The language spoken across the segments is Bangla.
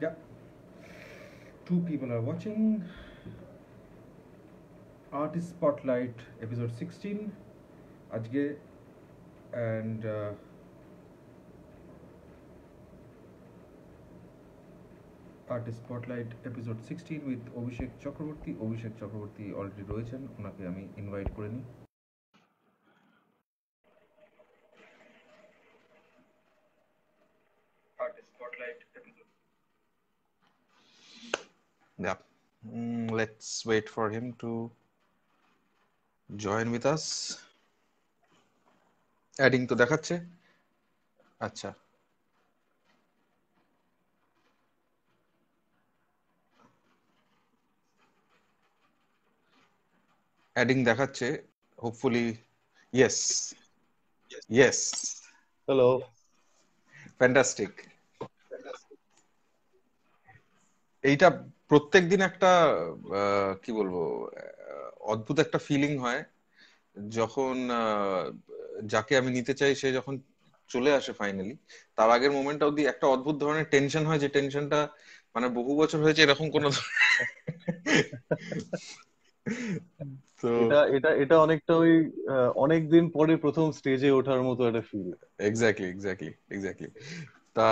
Yeah, two people are watching. Artist Spotlight episode 16 আজকে and Artist Spotlight episode 16 with Abhishek Chakraborty already রয়েছেন, ওনাকে আমি ইনভাইট করে নিই। Artist Spotlight episode. Yeah. Let's wait for him to join with us. Adding তো দেখাচ্ছে। আচ্ছা, adding দেখাচ্ছে, hopefully. Yes. Hello. Fantastic. এইটা প্রত্যেক দিন একটা কি বলবো, অদ্ভুত একটা ফিলিং হয় যখন যাকে আমি নিতে চাই সে যখন চলে আসে ফাইনালি। তার আগের মোমেন্টটা অবধি একটা অদ্ভুত ধরনের টেনশন হয়, যে টেনশনটা মানে বহু বছর হয়েছে এরকম কোনো তো এটা অনেকটা ওই অনেকদিন পরে প্রথম স্টেজে ওঠার মতো একটা ফিল। এক্স্যাক্টলি। তা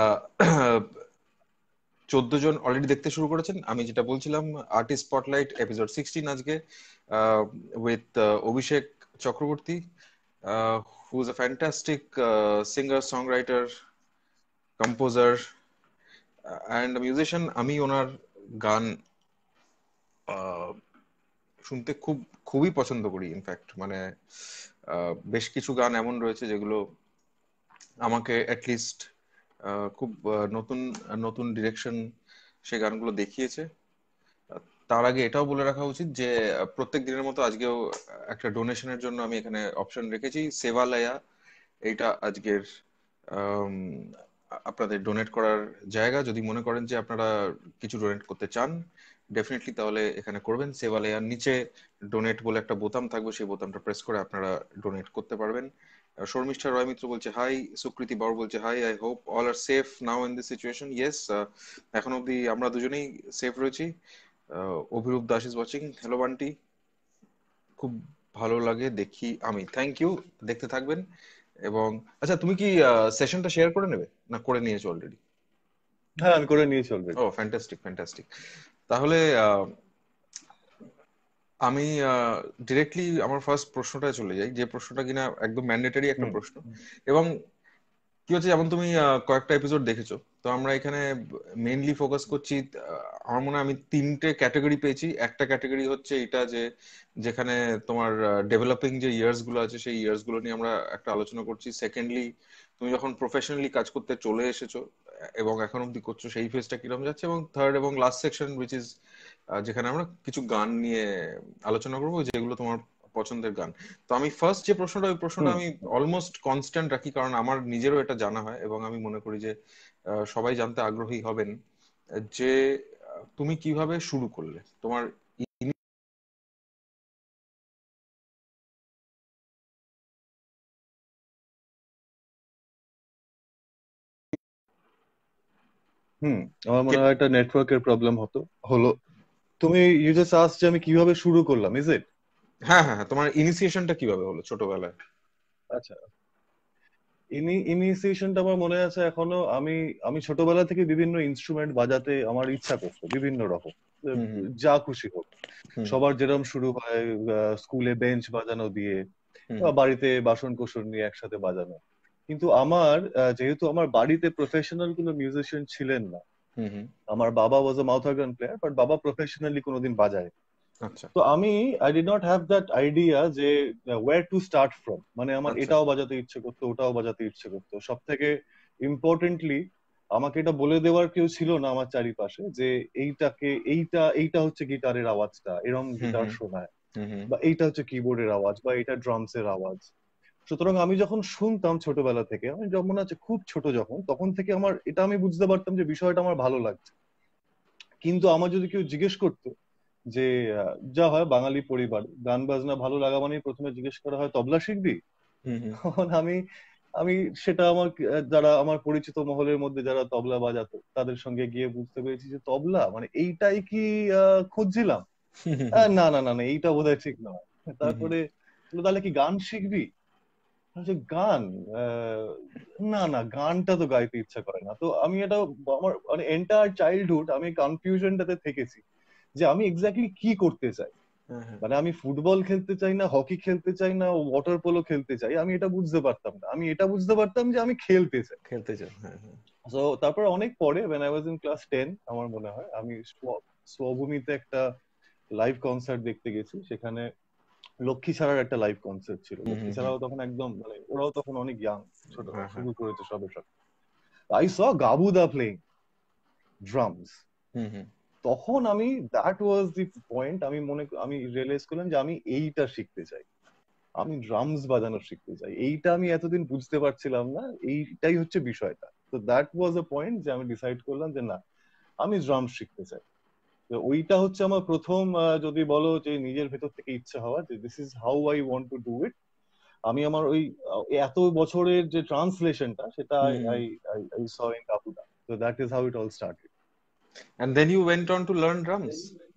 14 জন অলরেডি দেখতে শুরু করেছেন। আমি যেটা বলছিলাম, আর্টিস্ট স্পটলাইট এপিসোড 16 আজকে with Abhishek Chakraborty, who is a fantastic singer, songwriter, composer and musician. আমি ওনার গান শুনতে খুবই পছন্দ করি। ইনফ্যাক্ট মানে বেশ কিছু গান এমন রয়েছে যেগুলো আমাকে অ্যাটলিস্ট খুব নতুন ডিরেকশন সে গানগুলো দেখিয়েছে। তার আগে এটাও বলে রাখা উচিত যে প্রত্যেক দিনের মতো আজকেও একটা ডোনেশনের জন্য আমি এখানে অপশন রেখেছি, সেবালয়া। এইটা আজকের আপনাদের ডোনেট করার জায়গা। যদি মনে করেন যে আপনারা কিছু ডোনেট করতে চান, ডেফিনেটলি তাহলে এখানে করবেন। সেবালয়ার নিচে ডোনেট বলে একটা বোতাম থাকবে, সেই বোতামটা প্রেস করে আপনারা ডোনেট করতে পারবেন। শর্মিষ্ঠা রয় মিত্র বলছে হাই, সুকৃতি বাবু বলছে hi, I hope all are safe now in this situation. Yes, এখন অব্দি আমরা দুজনেই সেফ রয়েছি। Abhirup Das is watching, hello Bunty, খুব ভালো লাগে দেখি আমি, থ্যাংক ইউ, দেখতে থাকবেন। এবং আচ্ছা, তুমি কি সেশনটা শেয়ার করে নেবে না করে নিয়েছো অলরেডি? হ্যাঁ, আমি করে নিয়েছি অলরেডি। ও ফ্যান্টাস্টিক। তাহলে আমি ডিরেক্টলি আমার ফার্স্ট প্রশ্নটা চলে যাই, যে প্রশ্নটা কিনা একদম ম্যান্ডেটরি একটা প্রশ্ন। এবং কি হচ্ছে, যেমন তুমি কয়েকটা এপিসোড দেখেছো, তো আমরা এখানে মেইনলি ফোকাস করছি। আমার মনে হয় আমি 3টে ক্যাটাগরি পেয়েছি। একটা ক্যাটাগরি হচ্ছে এটা যে যেখানে তোমার ডেভেলপিং যে ইয়ার্স গুলো আছে, সেই ইয়ার্স গুলো নিয়ে আমরা একটা আলোচনা করছি। সেকেন্ডলি, তুমি যখন প্রফেশনালি কাজ করতে চলে এসেছো এবং এখন অব্দি করছো, সেই ফেজটা কিরকম যাচ্ছে। এবং থার্ড এবং লাস্ট সেকশন উইচ ইজ যেখানে আমরা কিছু গান নিয়ে আলোচনা করবো, যেগুলো তোমার পছন্দের গান। তো আমি ফার্স্ট যে প্রশ্নটা, ওই প্রশ্নটা আমি অলমোস্ট কনস্ট্যান্ট রাখি, কারণ আমার নিজেরও এটা জানা হয় এবং আমি মনে করি যে সবাই জানতে আগ্রহী হবেন যে তুমি কিভাবে শুরু করলে তোমার আমার মনে হয় একটা নেটওয়ার্কের প্রবলেম হলো। তুমি ইউ জাস্ট আস্কড যে আমি কিভাবে শুরু করলাম, ইজ ইট? হ্যাঁ, তোমার ইনিশিয়েশনটা কিভাবে হলো ছোটবেলায়? আচ্ছা, ইনিশিয়েশনটা আমার মনে আছে এখনো। আমি ছোটবেলা থেকে বিভিন্ন ইনস্ট্রুমেন্ট বাজাতে আমার ইচ্ছা করতো, বিভিন্ন রকম, যা খুশি হোক। সবার যেরকম শুরু হয় স্কুলে বেঞ্চ বাজানো দিয়ে, বাড়িতে বাসন কোসন নিয়ে একসাথে বাজানো। কিন্তু আমার যেহেতু আমার বাড়িতে প্রফেশনাল কোনো মিউজিশিয়ান ছিলেন না, আমার বাবা was a mouth organ player, but বাবা প্রফেশনালি কোনোদিন বাজায়। তো I did not have that idea যে ওয়্যার টু স্টার্ট ফ্রম। মানে আমার এটাও বাজাতে ইচ্ছে করতো, ওটাও বাজাতে ইচ্ছে করতো। সব থেকে ইম্পর্টেন্টলি আমাকে এটা বলে দেওয়ার কেউ ছিল না আমার চারিপাশে যে এইটা হচ্ছে গিটারের আওয়াজটা, এরকম গিটার শোনায়, বা এইটা হচ্ছে কিবোর্ডের আওয়াজ, বা এটা ড্রামস এর আওয়াজ। সুতরাং আমি যখন শুনতাম ছোটবেলা থেকে, আমি যখন মনে আছে খুব ছোট যখন, তখন থেকে আমার এটা আমি বুঝতে পারতাম যে বিষয়টা আমার ভালো লাগছে। কিন্তু আমার যদি কেউ জিজ্ঞেস করতো যে যা হয় বাঙালি পরিবার, গান বাজনা ভালো লাগা মানে প্রথমে জিজ্ঞেস করা হয় তবলা শিখবি? তখন আমি আমি সেটা আমার যারা আমার পরিচিত মহলের মধ্যে যারা তবলা বাজাতো তাদের সঙ্গে গিয়ে বুঝতে পেরেছি যে তবলা মানে এইটাই কি খুঁজছিলাম। না না না না, এইটা বোধহয় ঠিক নয়। তারপরে বললো, তাহলে কি গান শিখবি? যে গান, আহ, না না, গানটা তো গাইতে ইচ্ছা করে না। তো আমি এটা আমার মানে এন্টায়ার চাইল্ডহুড আমি কনফিউশনটাতে থেকেছি যে আমি এক্স্যাক্টলি কি করতে চাই। মানে আমি ফুটবল খেলতে চাই না, হকি খেলতে চাই না, ওয়াটার পোলো খেলতে চাই, আমি এটা বুঝতে পারতাম না। আমি এটা বুঝতে পারতাম যে আমি খেলতে চাই। খেলতে চান, হ্যাঁ। তো তারপর অনেক পরে when I was in class 10 আমার মনে হয় আমি স্বভূমিতে একটা লাইভ কনসার্ট দেখতে গেছি। সেখানে লক্ষ্মী ছাড়ার একটা লাইভ কনসার্ট ছিল। লক্ষ্মী ছাড়াও তখন একদম মানে ওরাও তখন অনেক ইয়াং, ছোট, শুরু করেছে সবে সবে। I saw Gabuda playing drums. তখন আমি দ্যাট ওয়াজ দি পয়েন্ট, আমি রিয়েলাইজ করলাম যে আমি এইটা শিখতে চাই, আমি ড্রামস বাজানো শিখতে চাই। এইটা আমি এতদিন বুঝতে পারছিলাম না, এইটাই হচ্ছে বিষয়টা। তো দ্যাট ওয়াজ আ পয়েন্ট যে আমি ডিসাইড করলাম যে না, আমি ড্রামস শিখতে চাই। তো ওইটা হচ্ছে আমার প্রথম, যদি বলো যে নিজের ভেতর থেকে ইচ্ছা হওয়া যে this is how I want to do it. আমি আমার ওই এত বছরের যে ট্রান্সলেশনটা সেটা I I saw in Kapuda. তো that is how it all started. And then you went on to learn drums.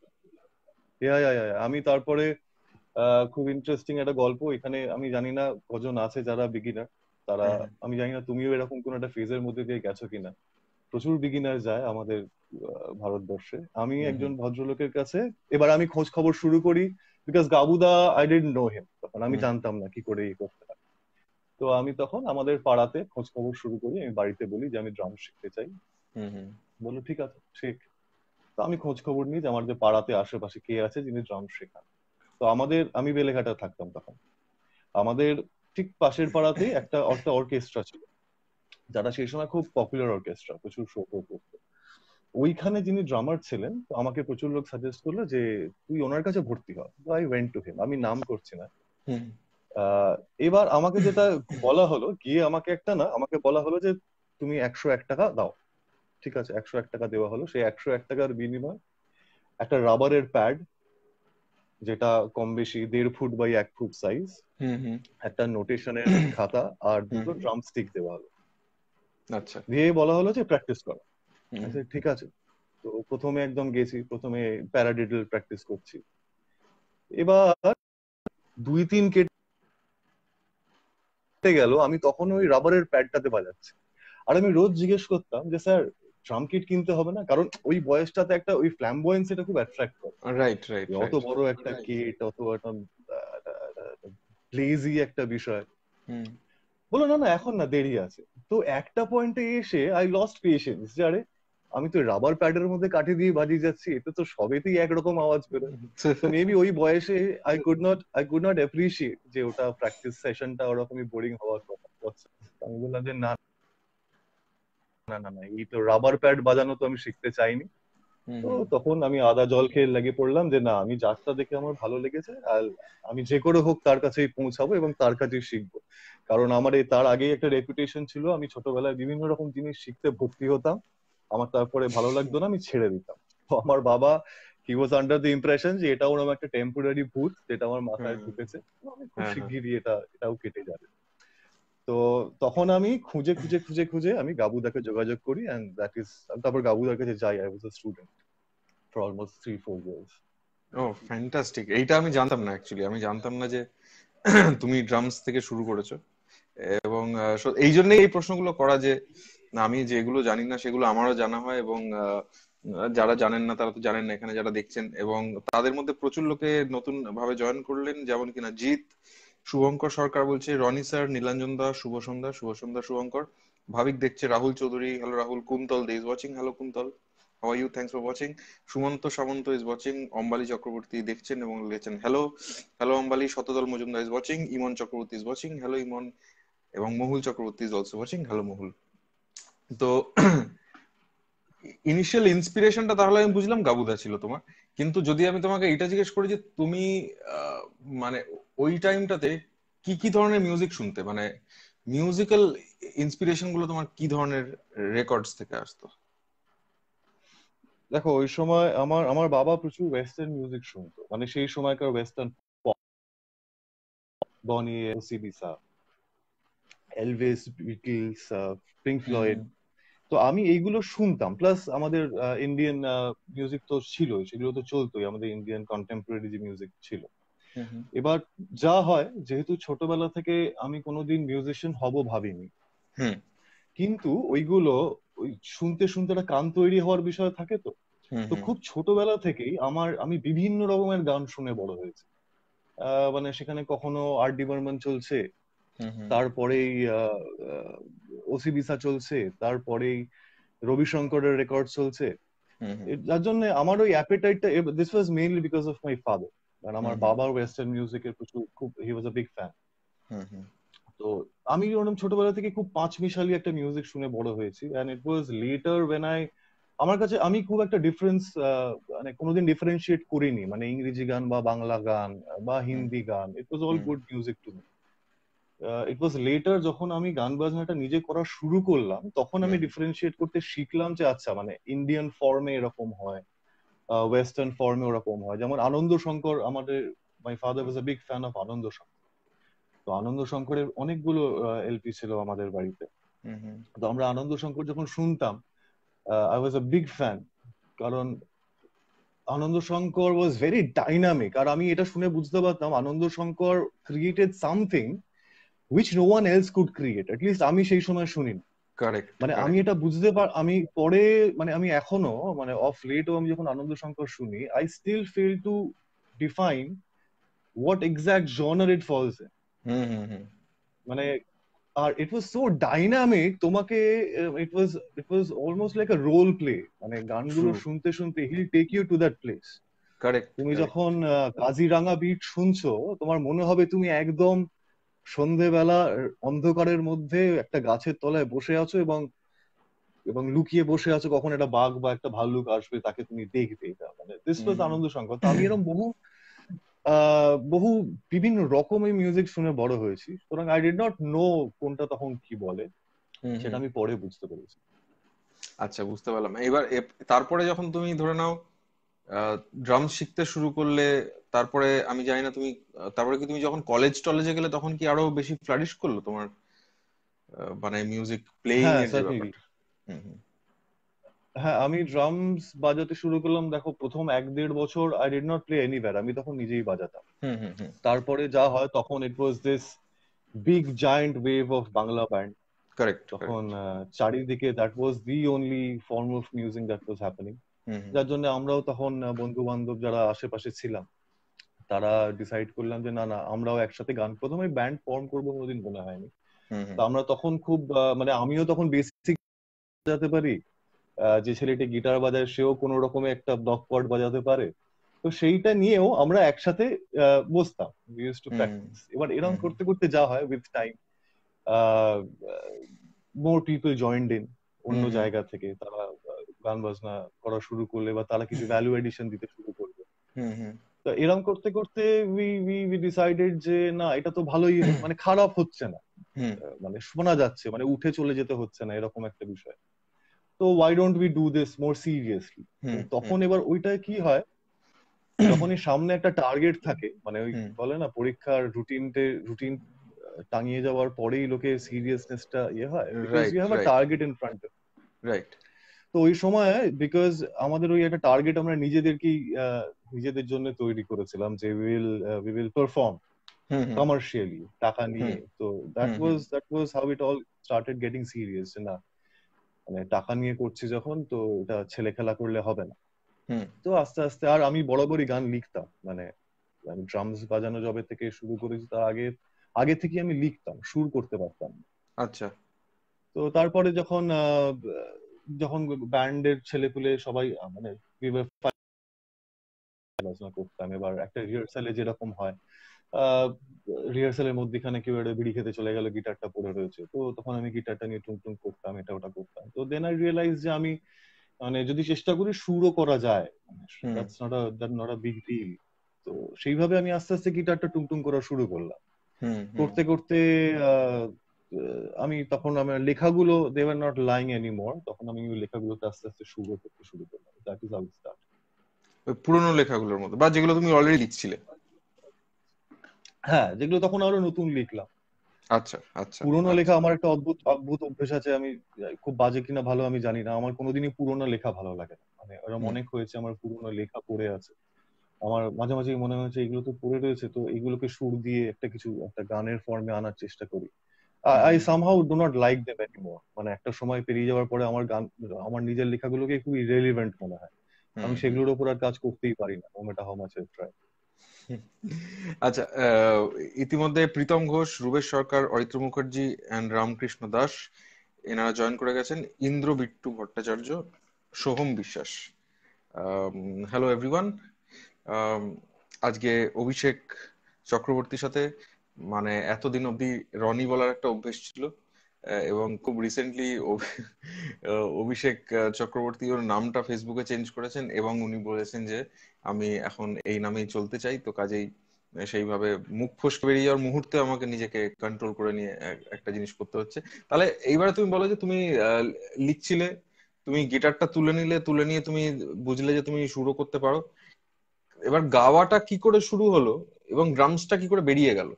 আমি তারপরে খুব ইন্টারেস্টিং একটা গল্প এখানে। আমি জানি না কজন আছে যারা বিগিনার, তারা, আমি জানি না তুমিও এরকম কোন একটা ফেজের মধ্যে দিয়ে গেছো কিনা। প্রচুর বিগিনার যায় আমাদের ভারতবর্ষে। আমি একজন ভদ্রলোকের কাছে এবার আমি খোঁজ খবর শুরু করি, because Gabuda I didn't know him, তখন আমি জানতাম না কি করে এই করতে হয়। তো আমি তখন আমাদের পাড়াতে খোঁজ খবর শুরু করি, আমি বাড়িতে বলি যে আমি ড্রাম শিখতে চাই। বললো ঠিক আছে শেখ। তো আমি খোঁজ খবর নিই যে আমার যে পাড়াতে আশেপাশে কে আছে যিনি ড্রাম শেখান। তো আমি বেলেঘাটা থাকতাম তখন, আমাদের ঠিক পাশের পাড়াতেই একটা অর্কেস্ট্রা ছিল, যারা সেই সময় খুব পপুলার অর্কেস্ট্রা, প্রচুর শো করতো। ওইখানে যিনি ড্রামার ছিলেন, তো আমাকে প্রচুর লোক সাজেস্ট করলো যে তুই ওনার কাছে ভর্তি হ। আই ওয়েন্ট টু হিম, আমি নাম করছি না। এবার আমাকে যেটা বলা হলো, গিয়ে আমাকে বলা হলো যে তুমি 101 টাকা দাও। ঠিক আছে, 101 টাকা দেওয়া হলো। সেই 101 টাকার বিনিময় একটা রাবারের প্যাড, যেটা কম বেশি 1.5 ফুট বাই 1 ফুট সাইজ, একটা নোটেশনের খাতা আর দুটো ড্রাম স্টিক দেওয়া হলো। আচ্ছা, দিয়ে বলা হলো যে প্র্যাকটিস করো। ঠিক আছে। তো প্রথমে একদম গেছি, প্রথমে প্যারাডিডল প্র্যাকটিস করছি। এবার 2-3 কেটে গেল, আমি তখন ওই রাবারের প্যাডটাতে বাজাচ্ছি। আর আমি রোজ জিজ্ঞেস করতাম যে স্যার ড্রাম কিট কিনতে হবে না? কারণ ওই বয়সটাতে একটা ওই ফ্ল্যামবয়েন্স এটা খুব অ্যাট্রাক্ট করে। রাইট অত বড় একটা কিট, অত একটা ব্লেজি একটা বিষয়। বলো না না এখন না, দেরি আছে। তো একটা পয়েন্টে এসে আই লস্ট পেশেন্স, যে আরে আমি তো রাবার প্যাডের মধ্যে কাঠি দিয়ে বাজিয়ে যাচ্ছি, এটা তো সবেতেই একরকম আওয়াজ বেরোয়। তো মেবি ওই বয়সে আই কুড নট অ্যাপ্রিসিয়েট যে ওটা প্র্যাকটিস সেশনটা ওরকমই বোরিং হওয়ার কথা। আমি বললাম যে না না না না, এই তো রাবার প্যাড বাজানো তো আমি শিখতে চাইনি। তো তখন আমি আদা জল খেয়ে লেগে পড়লাম যে না, আমি যারটা দেখে আমার ভালো লেগেছে আর আমি যে করে হোক তার কাছেই পৌঁছাবো এবং তার কাছেই শিখবো। কারণ আমার তার আগেই একটা রেপুটেশন ছিল, আমি ছোটবেলায় বিভিন্ন রকম জিনিস শিখতে ভর্তি হতাম, আমার তারপরে ভালো লাগতো না, আমি ছেড়ে দিতাম। তো আমার বাবা, he was under the impression যে এটা ওরকম একটা টেম্পোরারি ভূত যেটা আমার মাথায় ঢুকেছে, আমি খুব শিগগিরই এটাও কেটে যাবে। তো তখন আমি খুঁজে খুঁজে খুঁজে খুঁজে আমি গাবুদাকে যোগাযোগ করি, এন্ড দ্যাট ইজ, তারপর গাবুদার কাছে যাই। I was a student for almost 3-4 years. ও ফ্যান্টাস্টিক, এইটা আমি জানতাম না অ্যাকচুয়ালি। আমি জানতাম না যে তুমি ড্রামস থেকে শুরু করেছো। এবং এই জন্যই এই প্রশ্নগুলো করা, যে না আমি যেগুলো জানি না সেগুলো আমারও জানা হয়, এবং যারা জানেন না তারা তো জানেন না, এখানে যারা দেখছেন। এবং তাদের মধ্যে প্রচুর লোকে নতুন ভাবে জয়েন করলেন, যেমন কিনা জিৎ, শুভঙ্কর সরকার বলছে, রনি স্যার, নীলাঞ্জন দা, শুভ সন্ধ্যা। শুভ সন্ধ্যা শুভঙ্কর। ভাবিক দেখছে, Rahul Chowdhury, hello Rahul. Kuntal Dey is watching, hello Kuntal, how are you, thanks for watching. Sumanta Samanta is watching. Ambali Chakraborty দেখছেন এবং লিখেছেন hello. Hello Ambali. Shatadal Majumdar is watching. Imon Chakraborty is watching, hello Imon. এবং Mahul Chakraborty is also watching, hello Mahul. তো ইনিশিয়াল ইন্সপিরেশনটা তাহলে আমি বুঝলাম গাবুদা ছিল তোমার। কিন্তু যদি আমি তোমাকে এটা জিজ্ঞেস করি যে তুমি মানে ওই টাইমটাতে কি কি ধরনের মিউজিক শুনতে, মানে মিউজিক্যাল ইন্সপিরেশন গুলো তোমার কি ধরনের রেকর্ডস থেকে আসতো? দেখো ওই সময় আমার আমার বাবা প্রচুর ওয়েস্টার্ন মিউজিক শুনতো, মানে সেই সময়কার western pop, Boney, Osibisa, Elvis, Beatles, Pink Floyd. তো আমি এইগুলো শুনতাম, প্লাস আমাদের ইন্ডিয়ান মিউজিক তো ছিলই, সেগুলো তো চলতোই, আমাদের ইন্ডিয়ান কন্টেম্পোরারি যে মিউজিক ছিল। এবার যা হয়, যেহেতু ছোটবেলা থেকে আমি কোনোদিন মিউজিশিয়ান হব ভাবিনি, কিন্তু ওইগুলো ওই শুনতে শুনতে একটা কান তৈরি হওয়ার বিষয় থাকে। তো তো খুব ছোটবেলা থেকেই আমি বিভিন্ন রকমের গান শুনে বড় হয়েছি। মানে সেখানে কখনো আর ডি বর্মন চলছে, তারপরেই ওসি বিসা চলছে, তারপরেই রবিশঙ্করের রেকর্ড চলছে। যার জন্য আমার ওই অ্যাপেটাইটটা, this was mainly because of my father, কারণ আমার বাবার ওয়েস্টার্ন মিউজিকের খুব হি ওয়াজ আ বিগ ফ্যান। তো আমি ওরকম ছোটবেলা থেকে খুব পাঁচমিশালি একটা মিউজিক শুনে বড় হয়েছি, and it was later when আমার কাছে আমি খুব একটা ডিফারেন্স, মানে কোনোদিন ডিফারেন্সিয়েট করিনি, মানে ইংরেজি গান বা বাংলা গান বা হিন্দি গান, it was all good music to me. It was later যখন আমি গান বাজনাটা নিজে করা শুরু করলাম, তখন আমি ডিফারেন্সিয়েট করতে শিখলাম যে আচ্ছা, মানে ইন্ডিয়ান ফর্মে এরকম হয়, ওয়েস্টার্ন ফর্মে ওরকম হয়। যেমন Anand Shankar, my father was a big fan of Anand Shankar. তো আনন্দ শঙ্করের অনেকগুলো এলপি ছিল আমাদের বাড়িতে। তো আমরা আনন্দ শঙ্কর যখন শুনতাম, I was a big fan, কারণ Anand Shankar was very dynamic. আর আমি এটা শুনে বুঝতে পারতাম Anand Shankar created something which no one else could create, at least আমি সেই সময় শুনিনি। মানে আমি এটা আমি পরে, মানে আমি এখনো, মানে অফ লেটও আমি যখন আনন্দ শঙ্কর শুনি, I still fail to define what exact genre it falls in. মানে আর ইট ওয়াজ সো ডাইনামিক, তোমাকে it was almost like a role play. মানে গানগুলো শুনতে শুনতে he take you to that place. তুমি যখন কাজিরাঙ্গা বিট শুনছো, তোমার মনে হবে তুমি একদম সন্ধেবেলা অন্ধকারের মধ্যে একটা গাছের তলায় বসে আছো এবং লুকিয়ে বসে আছো কখন একটা বাঘ বা একটা ভাল্লুক আসবে, তাকে তুমি দেখবে। এটা মানে দিস ওয়াজ আনন্দ শঙ্কর। তো আমি এরকম বহু বিভিন্ন রকমের মিউজিক শুনে বড় হয়েছি, সুতরাং আই ডিড নট নো কোনটা তখন কি বলে, সেটা আমি পরে বুঝতে পেরেছি। আচ্ছা, বুঝতে পারলাম। এবার তারপরে যখন তুমি ধরে নাও ড্রাম শিখতে শুরু করলে, তারপরে আমি জানি না তুমি তারপরে কি তুমি যখন কলেজে গেলে তখন কি আরো বেশি ফ্লারিশ করলো তোমার মানে মিউজিক প্লেইং এর যে ব্যাপারটা? হ্যাঁ, আমি ড্রামস বাজাতে শুরু করলাম। দেখো, প্রথম 1-1.5 বছর I did not play anywhere, আমি তখন নিজেই বাজাতাম। তারপরে যা হয়, তখন it was this big giant wave of Bangla band. তখন চারিদিকে that was the only form of music that was happening. যার জন্য আমরাও তখন বন্ধু বান্ধব যারা আশেপাশে ছিলাম, তারা ডিসাইড করলাম যে না না, আমরাও একসাথে গান, প্রথমে ব্যান্ড ফর্ম করবো কোনোদিন মনে হয়নি। তো আমরা তখন খুব, মানে আমিও তখন বেসিক বাজাতে পারি, যে ছেলেটি গিটার বাজায় সেও কোনো রকমে একটা ব্লক কর্ড বাজাতে পারে। তো সেইটা নিয়েও আমরা একসাথে বসতাম, উই ইউজড টু প্র্যাকটিস। এবার এরকম করতে করতে যা হয়, with time more people joined in, অন্য জায়গা থেকে তারা গান বাজনা করা শুরু করলে, বা তারা কিছু ভ্যালু এডিশন দিতে শুরু করবে। তো এরকম করতে করতে উই ডিসাইডেড যে না, এটা তো ভালোই, মানে খারাপ হচ্ছে না, মানে শোনা যাচ্ছে, মানে উঠে চলে যেতে হচ্ছে না, এরকম একটা বিষয়। তো why don't we do this more seriously? তখন এবার ওইটা কি হয়, যখনই সামনে একটা টার্গেট থাকে, মানে ওই বলে না পরীক্ষার রুটিন টাঙিয়ে যাওয়ার পরেই লোকে সিরিয়াসনেসটা হয়, because you have a target in front of. Right. তো ওই সময়, বিকজ আমাদের ওই একটা টার্গেট আমরা নিজেদের জন্য তৈরি করেছিলাম, যে উই উইল পারফর্ম কমার্শিয়ালি, টাকা নিয়ে। তো that was how it all started getting serious. না, মানে টাকা নিয়ে করছি যখন, তো এটা ছেলে খেলা করলে হবে না। তো আস্তে আস্তে, আর আমি বরাবরই গান লিখতাম, মানে আমি ড্রামস বাজানো যবে থেকে শুরু করেছি, তার আগে থেকে আমি লিখতাম, সুর করতে পারতাম। আচ্ছা। তো তারপরে যখন ব্যান্ডের ছেলেপুলে সবাই, মানে করতাম, এবার একটা রিহার্সালে যেরকম হয়, রিহার্সালের মধ্যখানে কেউ একটা বিড়ি খেতে চলে গেল, গিটারটা পড়ে রয়েছে, তো তখন আমি গিটারটা নিয়ে টুং করতাম, এটা ওটা করতাম। তো দেন আই রিয়েলাইজ যে আমি, মানে যদি চেষ্টা করি সুরও করা যায়, that's not a big deal. তো সেইভাবে আমি আস্তে আস্তে গিটারটা টুং করা শুরু করলাম। করতে করতে আমি তখন আমার লেখাগুলো, they were not lying anymore, তখন আমি ওই লেখাগুলোতে আস্তে আস্তে সুরও করতে শুরু করলাম। That is how it start. ওই পুরনো লেখাগুলোর মধ্যে, বা যেগুলো তুমি অলরেডি লিখছিলে? হ্যাঁ, যেগুলো তখন আরো নতুন লিখলাম। আচ্ছা আচ্ছা পুরোনো আচ্ছা লেখা আমার একটা অদ্ভুত অদ্ভুত অভ্যেস আছে। আমি খুব বাজে কিনা ভালো আমি জানি না, আমার কোনোদিনই পুরোনো লেখা ভালো লাগে না। মানে এরকম হুম অনেক হয়েছে আমার পুরোনো লেখা পড়ে আছে, আমার মাঝে মাঝে মনে হয়েছে এগুলো তো পড়ে রয়েছে, তো এগুলোকে সুর দিয়ে একটা কিছু একটা গানের ফর্মে আনার চেষ্টা করি। Hmm I hmm somehow do not like them anymore. মানে একটা সময় পেরিয়ে যাওয়ার পরে আমার গান, আমার নিজের লেখাগুলোকে খুব ইরেলিভেন্ট মনে হয়। হুম আমি হুম। সেগুলোর উপর আর কাজ করতেই পারি না, no matter how much I try. আচ্ছা, ইতিমধ্যে প্রীতম ঘোষ, রূপেশ সরকার, অরিত্র মুখার্জি এন্ড রামকৃষ্ণ দাস এনারা জয়েন করে গেছেন, ইন্দ্র বিট্টু ভট্টাচার্য, সোহম বিশ্বাস। Hello everyone. আজকে অভিষেক চক্রবর্তীর সাথে, মানে এতদিন অবধি রনি বলার একটা অভ্যেস ছিল, এবং খুব রিসেন্টলি অভিষেক চক্রবর্তী ওর নামটা ফেসবুকে চেঞ্জ করেছেন এবং উনি বলেছেন যে আমি এখন এই নামেই চলতে চাই। তো কাজেই সেইভাবে মুখ ফসকে বেরিয়ে যাওয়ার মুহূর্তে আমাকে নিজেকে কন্ট্রোল করে নিয়ে একটা জিনিস করতে হচ্ছে। তাহলে এইবারে তুমি বলো যে তুমি লিখছিলে, তুমি গিটারটা তুলে নিলে, তুলে নিয়ে তুমি বুঝলে যে তুমি শুরু করতে পারো, এবার গাওয়াটা কি করে শুরু হলো এবং ড্রামসটা কি করে বেরিয়ে গেল?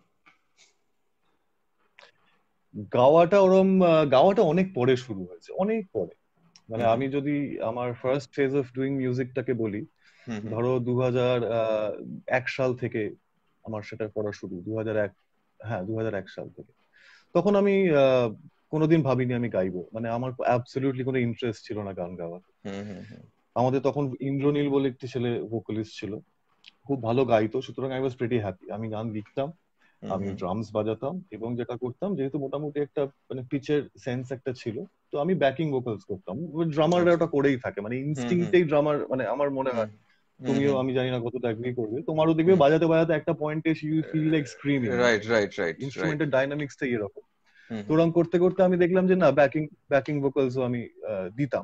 গাওয়াটা অনেক পরে শুরু হয়েছে, অনেক পরে। মানে হুম আমি যদি আমার ফার্স্ট ফেজ অফ ডুইং মিউজিকটাকে বলি, হুম হুম ধরো 2001 সাল থেকে আমার সেটা করা শুরু। 2001, হ্যাঁ 2001 সাল থেকে। তখন আমি কোনোদিন ভাবিনি আমি গাইবো, মানে আমার অ্যাবসলিউটলি কোনো ইন্টারেস্ট ছিল না গান গাওয়ার। হুম হুম হুম আমাদের তখন ইন্দ্রনীল বলে একটি ছেলে ভোকালিস্ট ছিল, খুব ভালো গাইতো, সুতরাং আই ওয়াজ প্রিটি হ্যাপি। আমি গান লিখতাম, হুম আমি হুম ড্রামস বাজাতাম, এবং যেটা করতাম, যেহেতু মোটামুটি একটা মানে পিচের সেন্স একটা ছিল, তো আমি ব্যাকিং ভোকালস করতাম। ড্রামাররা আচ্ছা ওটা করেই থাকে, মানে হুম হুম ইনস্টিংক্টেই ড্রামার, মানে আমার মনে হুম হয়, হুম তুমিও হুম আমি জানি না কতটা এগ্রি করবে, তোমারও দেখবে হুম বাজাতে বাজাতে একটা পয়েন্টে ইউ ফিল লাইক স্ক্রিমিং, মানে রাইট রাইট রাইট রাইট। ইনস্ট্রুমেন্টের ডাইনামিক্সটাই এরকম। হুম তো হুম ওরকম করতে করতে আমি দেখলাম যে না, ব্যাকিং ভোকালসও আমি দিতাম।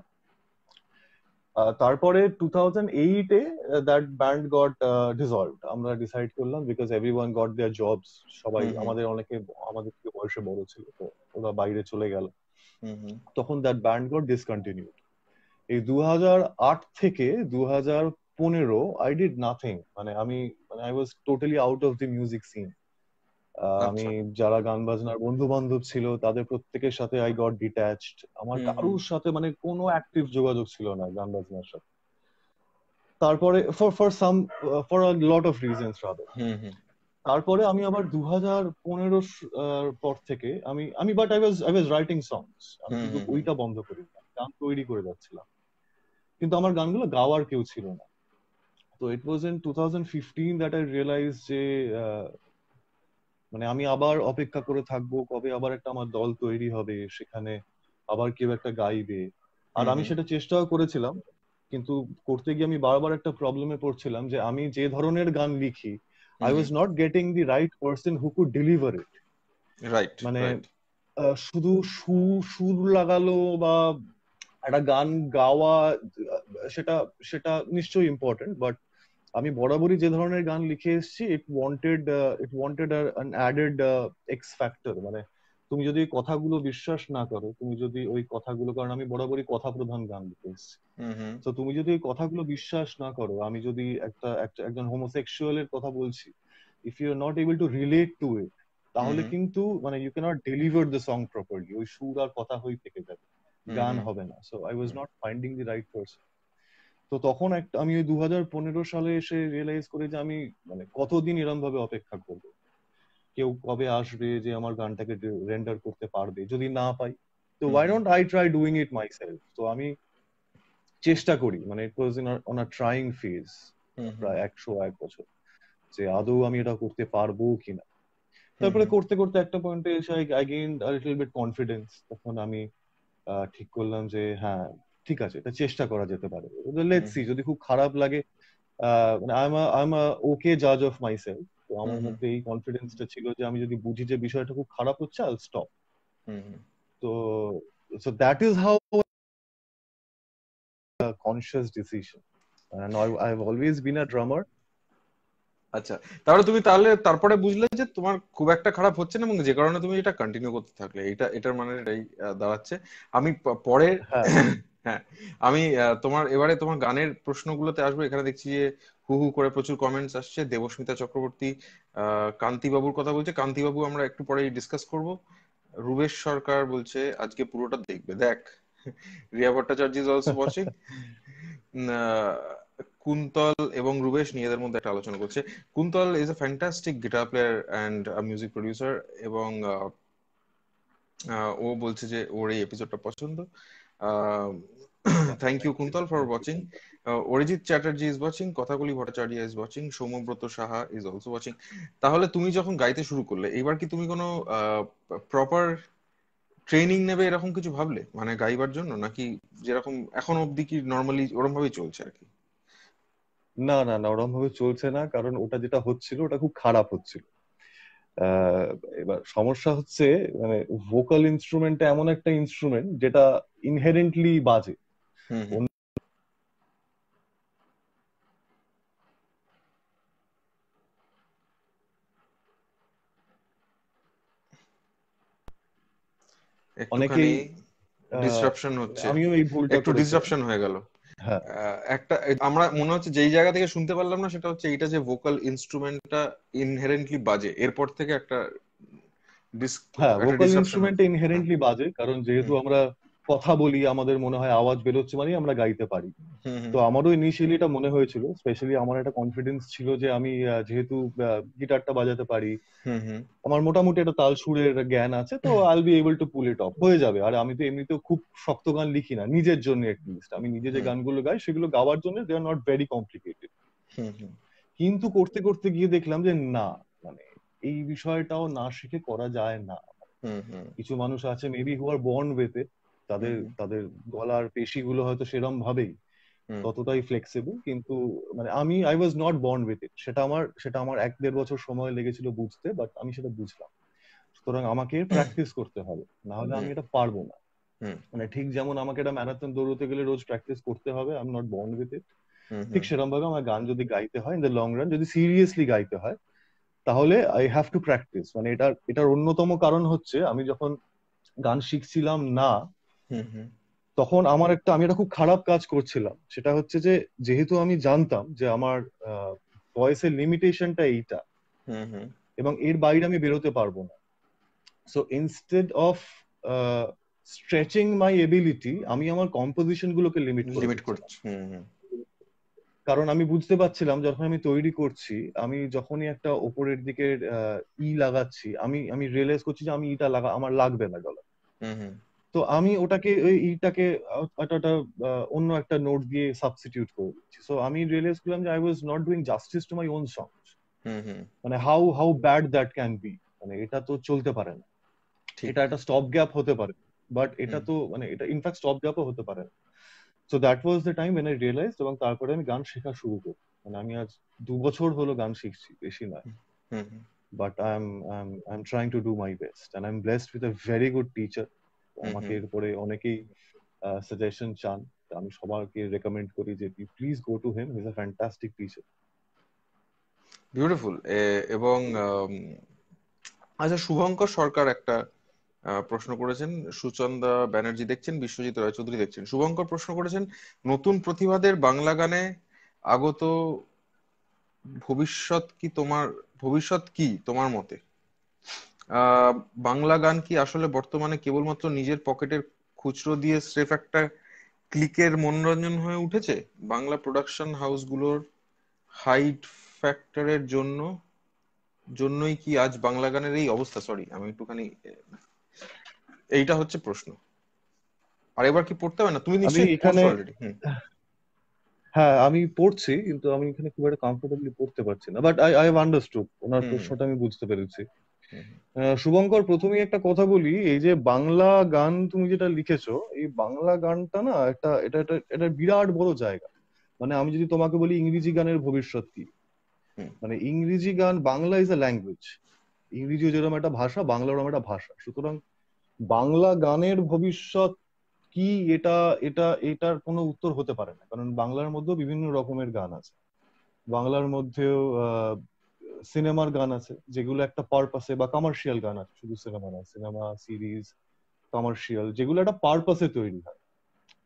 তারপরে 2008-এ দ্যাট ব্যান্ড গট ডিসলভড। আমরা ডিসাইড করলাম, because everyone got their jobs, সবাই হুম হুম আমাদের অনেকে আমাদের থেকে বয়সে বড় ছিল, তো ওরা বাইরে চলে গেল। হুম হুম তখন দ্যাট ব্যান্ড গট ডিসকন্টিনিউড। এই 2008 থেকে 2015 আই ডিড নাথিং। মানে আমি, মানে I was totally out of the music scene. আমি আচ্ছা যারা গান বাজনার বন্ধু বান্ধব ছিল তাদের প্রত্যেকের সাথে আই গট ডিট্যাচড। আমার হুম হুম কারোর সাথে মানে কোনো অ্যাক্টিভ যোগাযোগ ছিল না গান বাজনার সাথে। তারপরে for a lot of reasons rather. হুম হুম তারপরে আমি আবার 2015 পর থেকে আমি আমি but I was writing songs. আমি হুম কিন্তু হুম হুম ওইটা বন্ধ করি না, গান তৈরি করে যাচ্ছিলাম, কিন্তু আমার গানগুলো গাওয়ার কেউ ছিল না। তো it was in 2015 that I realize যে আহ, মানে আমি আবার অপেক্ষা করে থাকবো কবে আবার একটা আমার দল তৈরি হবে, সেখানে আবার কেউ একটা গাইবে। আর হুম আমি হুম সেটা চেষ্টাও করেছিলাম, কিন্তু করতে গিয়ে আমি বারবার একটা প্রবলেমে পড়ছিলাম যে আমি যে ধরনের গান লিখি, I hmm was hmm not getting the right person who could deliver it. Right মানে রাইট শুধু সুর লাগালো বা একটা গান গাওয়া, সেটা সেটা নিশ্চয়ই ইম্পর্টেন্ট, বাট আমি বরাবরই যে ধরনের গান লিখে এসেছি, it wanted an added X factor. মানে তুমি যদি ওই কথাগুলো বিশ্বাস না করো, তুমি যদি ওই কথাগুলো, কারণ আমি বরাবরই কথা প্রধান গান লিখে এসেছি, হুম হুম তো তুমি যদি ওই কথাগুলো বিশ্বাস না করো, আমি যদি একজন হোমোসেক্সুয়ালের কথা বলছি, if you are not able to relate to it, হুম তাহলে হুম কিন্তু মানে you can't deliver the song properly, ওই সুর আর কথা হয়ে থেকে যাবে, হুম গান হুম হবে না। So I was hmm not finding the right person. তো তখন একটা আমি ওই 2015 সালে এসে রিয়েলাইজ করি যে আমি মানে কতদিন এরম ভাবে অপেক্ষা করবো, কেউ কবে আসবে যে আমার গানটাকে রেন্ডার করতে পারবে, যদি না পাই তো hmm why hmm don't I try doing it myself. তো আমি চেষ্টা করি, মানে it was on a trying phase, হুম হুম প্রায় 101 বছর, যে আদৌ আমি এটা করতে পারবো কিনা। হুম তারপরে হুম করতে করতে একটা পয়েন্টে এসে I gained a little bit confidence. তখন আমি ঠিক করলাম যে হ্যাঁ, ঠিক আছে, এটা চেষ্টা করা যেতে পারে, হুম লেটস সি, যদি খুব খারাপ লাগে, মানে আই এম ওকে জাজ অফ মাই সেলফ। তো হুম আমার হুম মধ্যে এই কনফিডেন্সটা ছিল যে আমি যদি বুঝি যে বিষয়টা খুব খারাপ হচ্ছে, আইল স্টপ। হুম হুম তো so that is how conscious decision, and I've always been a drummer. আচ্ছা, তাহলে তুমি তারপরে বুঝলে যে তোমার খুব একটা খারাপ হচ্ছে না এবং যে কারণে তুমি এটা কন্টিনিউ করতে থাকলে, এটার মানে এটাই দাঁড়াচ্ছে। আমি পরে হ্যাঁ, হ্যাঁ, আমি তোমার গানের প্রশ্নগুলোতে আসবো। এখানে দেখছি যে হু হু করে প্রচুর কমেন্টস আসছে। দেবস্মিতা চক্রবর্তী কান্তি বাবুর কথা বলছে। কান্তি বাবু আমরা একটু পরেই ডিসকাস করব। রুবেশ সরকার বলছে আজকে পুরোটা দেখবে, দেখ। Riya Bhattacharya is also watching. Kuntal এবং রুবেশ নিজেদের মধ্যে একটা আলোচনা করছে। Kuntal is a fantastic guitar player and music producer, এবং ও বলছে যে ওর এই এপিসোডটা পছন্দ। Thank you Kuntal for watching. Arijit Chatterjee is watching, Kathakali Bhattacharya is watching, Soumyabrata Saha is also watching. তাহলে তুমি যখন গাইতে শুরু করলে, এবার কি তুমি কোনো প্রপার ট্রেনিং নেবে এরকম কিছু ভাবলে, মানে গাইবার জন্য, নাকি যেরকম এখন অবধি কি নর্মালি ওরকম ভাবেই চলছে আর কি? না না না, ওরকম ভাবে চলছে না, কারণ ওটা যেটা হচ্ছিল ওটা খুব খারাপ হচ্ছিল। আহ, এবার সমস্যা হচ্ছে, মানে ভোকাল ইনস্ট্রুমেন্টটা এমন একটা ইনস্ট্রুমেন্ট যেটা ইনহেরেন্টলি বাজে। হুম হুম। একটুখানি অনেকেই ডিসরাপশন হচ্ছে, আমিও এই ভুলটা একটু করেছিলাম। ডিসরাপশন হয়ে গেল। হ্যাঁ একটা আমরা মনে হচ্ছে যেই জায়গা থেকে শুনতে পারলাম না, সেটা হচ্ছে এইটা যে ভোকাল ইনস্ট্রুমেন্টটা ইনহেরেন্টলি বাজে, এরপর থেকে একটা হ্যাঁ, একটা ভোকাল ডিসরাপশন ইনস্ট্রুমেন্ট হচ্ছে। হ্যাঁ। ইনহেরেন্টলি বাজে, কারণ যেহেতু হুম আমরা কথা বলি আমাদের মনে হয় আওয়াজ বেরোচ্ছে মানে আমরা গাইতে পারি। হুম হুম তো আমারও ইনিশিয়ালি এটা মনে হয়েছিল, স্পেশালি আমার একটা কনফিডেন্স ছিল যে আমি যেহেতু গিটারটা বাজাতে পারি, হুম হুম আমার মোটামুটি একটা তাল সুরের জ্ঞান আছে, তো I will be able to pull it off, হয়ে যাবে। আর আমি তো এমনিতেও খুব শক্ত গান লিখি না নিজের জন্য, এটলিস্ট আমি নিজে যে হুম গানগুলো গাই সেগুলো গাওয়ার জন্য they are not very complicated. হুম হুম কিন্তু করতে করতে গিয়ে দেখলাম যে না, মানে এই বিষয়টাও না শিখে করা যায় না। হুম হুম কিছু মানুষ আছে maybe who are born with it, তাদের হুম তাদের গলার পেশিগুলো হয়তো সেরম ভাবেই হুম ততটাই ফ্লেক্সিবল, কিন্তু মানে I was not born with it. সেটা আমার 1-1.5 বছর সময় লেগেছিল বুঝতে, বাট আমি সেটা বুঝলাম। সুতরাং আমাকে প্র্যাকটিস করতে হবে, না হলে আমি হুম এটা পারবো না। হুম মানে ঠিক যেমন আমাকে একটা ম্যারাথন দৌড়তে গেলে রোজ প্র্যাকটিস করতে হবে, I am not born with it, হুম ঠিক হুম সেরকম ভাবে আমার গান যদি গাইতে হয় ইন দ্য লং রান, যদি সিরিয়াসলি গাইতে হয়, তাহলে আই হ্যাভ টু প্র্যাকটিস। মানে এটার অন্যতম কারণ হচ্ছে, আমি যখন গান শিখছিলাম না, হুম হুম তখন আমি একটা খুব খারাপ কাজ করছিলাম। সেটা হচ্ছে যে, যেহেতু আমি জানতাম যে আমার ভয়েসের লিমিটেশনটা এইটা হুম হুম এবং এর বাইরে আমি বেরোতে পারবো না, so instead of stretching my ability, আমি আমার কম্পোজিশন গুলোকে লিমিট করে লিমিট দিচ্ছিলাম। করছি। হুম হুম কারণ আমি বুঝতে পারছিলাম যখন আমি তৈরি করছি, আমি যখনই একটা ওপরের দিকের লাগাচ্ছি, আমি রিয়েলাইজ করছি যে আমি আমার লাগবে না গলা। হুম হুম তো আমি ওই ইটাকে একটা অন্য একটা নোট দিয়ে সাবস্টিটিউট করে দিচ্ছি। সো আমি রিয়েলাইজ করলাম যে I was not doing justice to my own song. হুম হুম মানে how how bad that can be, মানে এটা তো চলতে পারে না। ঠিক। এটা একটা স্টপ গ্যাপ হতে পারে, বাট এটা হুম তো মানে এটা ইনফ্যাক্ট স্টপ গ্যাপও হতে পারে না। So that was the time when I realized, এবং তারপরে আমি গান শেখা শুরু করি। মানে আমি আজ 2 বছর হলো গান শিখছি, বেশি নয়। হুম হুম but I am trying to do my best and I am blessed with a very good teacher. হুম আমাকে হুম এরপরে অনেকেই সাজেশন চান, তো আমি সবাইকে রেকমেন্ড করি যে please go to him, he is a fantastic teacher. Beautiful. এবং আচ্ছা, শুভঙ্কর সরকার একটা প্রশ্ন করেছেন। সুচন্দা ব্যানার্জি দেখছেন, বিশ্বজিৎ রায়চৌধুরী দেখছেন। শুভঙ্কর প্রশ্ন করেছেন, নতুন প্রতিভাদের বাংলা গানে আগত ভবিষ্যৎ কি তোমার ভবিষ্যৎ কি তোমার মতে? আহ বাংলা গান কি আসলে বর্তমানে কেবলমাত্র নিজের পকেটের খুচরো দিয়ে স্রেফ একটা ক্লিকের মনোরঞ্জন হয়ে উঠেছে? বাংলা প্রোডাকশন হাউসগুলোর হাইড ফ্যাক্টরের জন্যই কি আজ বাংলা গানের এই অবস্থা? সরি, আমি একটুখানি এইটা হচ্ছে প্রশ্ন। আর এবার কি পড়তে হবে না? তুমি আমি নিশ্চয়ই এখানে পড়ছো অলরেডি। হুম হ্যাঁ আমি পড়ছি, কিন্তু আমি এখানে খুব একটা কমফোর্টেবলি পড়তে পারছি না, বাট আই হ্যাভ আন্ডারস্টুড ওনার হুম হুম প্রশ্নটা, আমি বুঝতে পেরেছি। হুম শুভঙ্কর, প্রথমেই একটা কথা বলি, এই যে বাংলা গান তুমি যেটা লিখেছো, এই বাংলা গানটা না এটা বিরাট বড় জায়গা। মানে আমি যদি তোমাকে বলি ইংরেজি গানের ভবিষ্যৎ কি, হুম মানে ইংরেজি গান, বাংলা ইজ এ ল্যাঙ্গুয়েজ, ইংরেজিও যেরকম একটা ভাষা, বাংলারও একটা ভাষা। সুতরাং বাংলা গানের ভবিষ্যৎ কি, এটা এটা এটার কোনো উত্তর হতে পারে না, কারণ বাংলার মধ্যেও বিভিন্ন রকমের গান আছে। বাংলার মধ্যেও সিনেমার গান আছে, যেগুলো একটা পারপাসে, বা কমার্শিয়াল গান আছে, শুধু সিনেমা না, সিনেমা, সিরিজ, কমার্শিয়াল, যেগুলো একটা পারপাসে তৈরি হয়।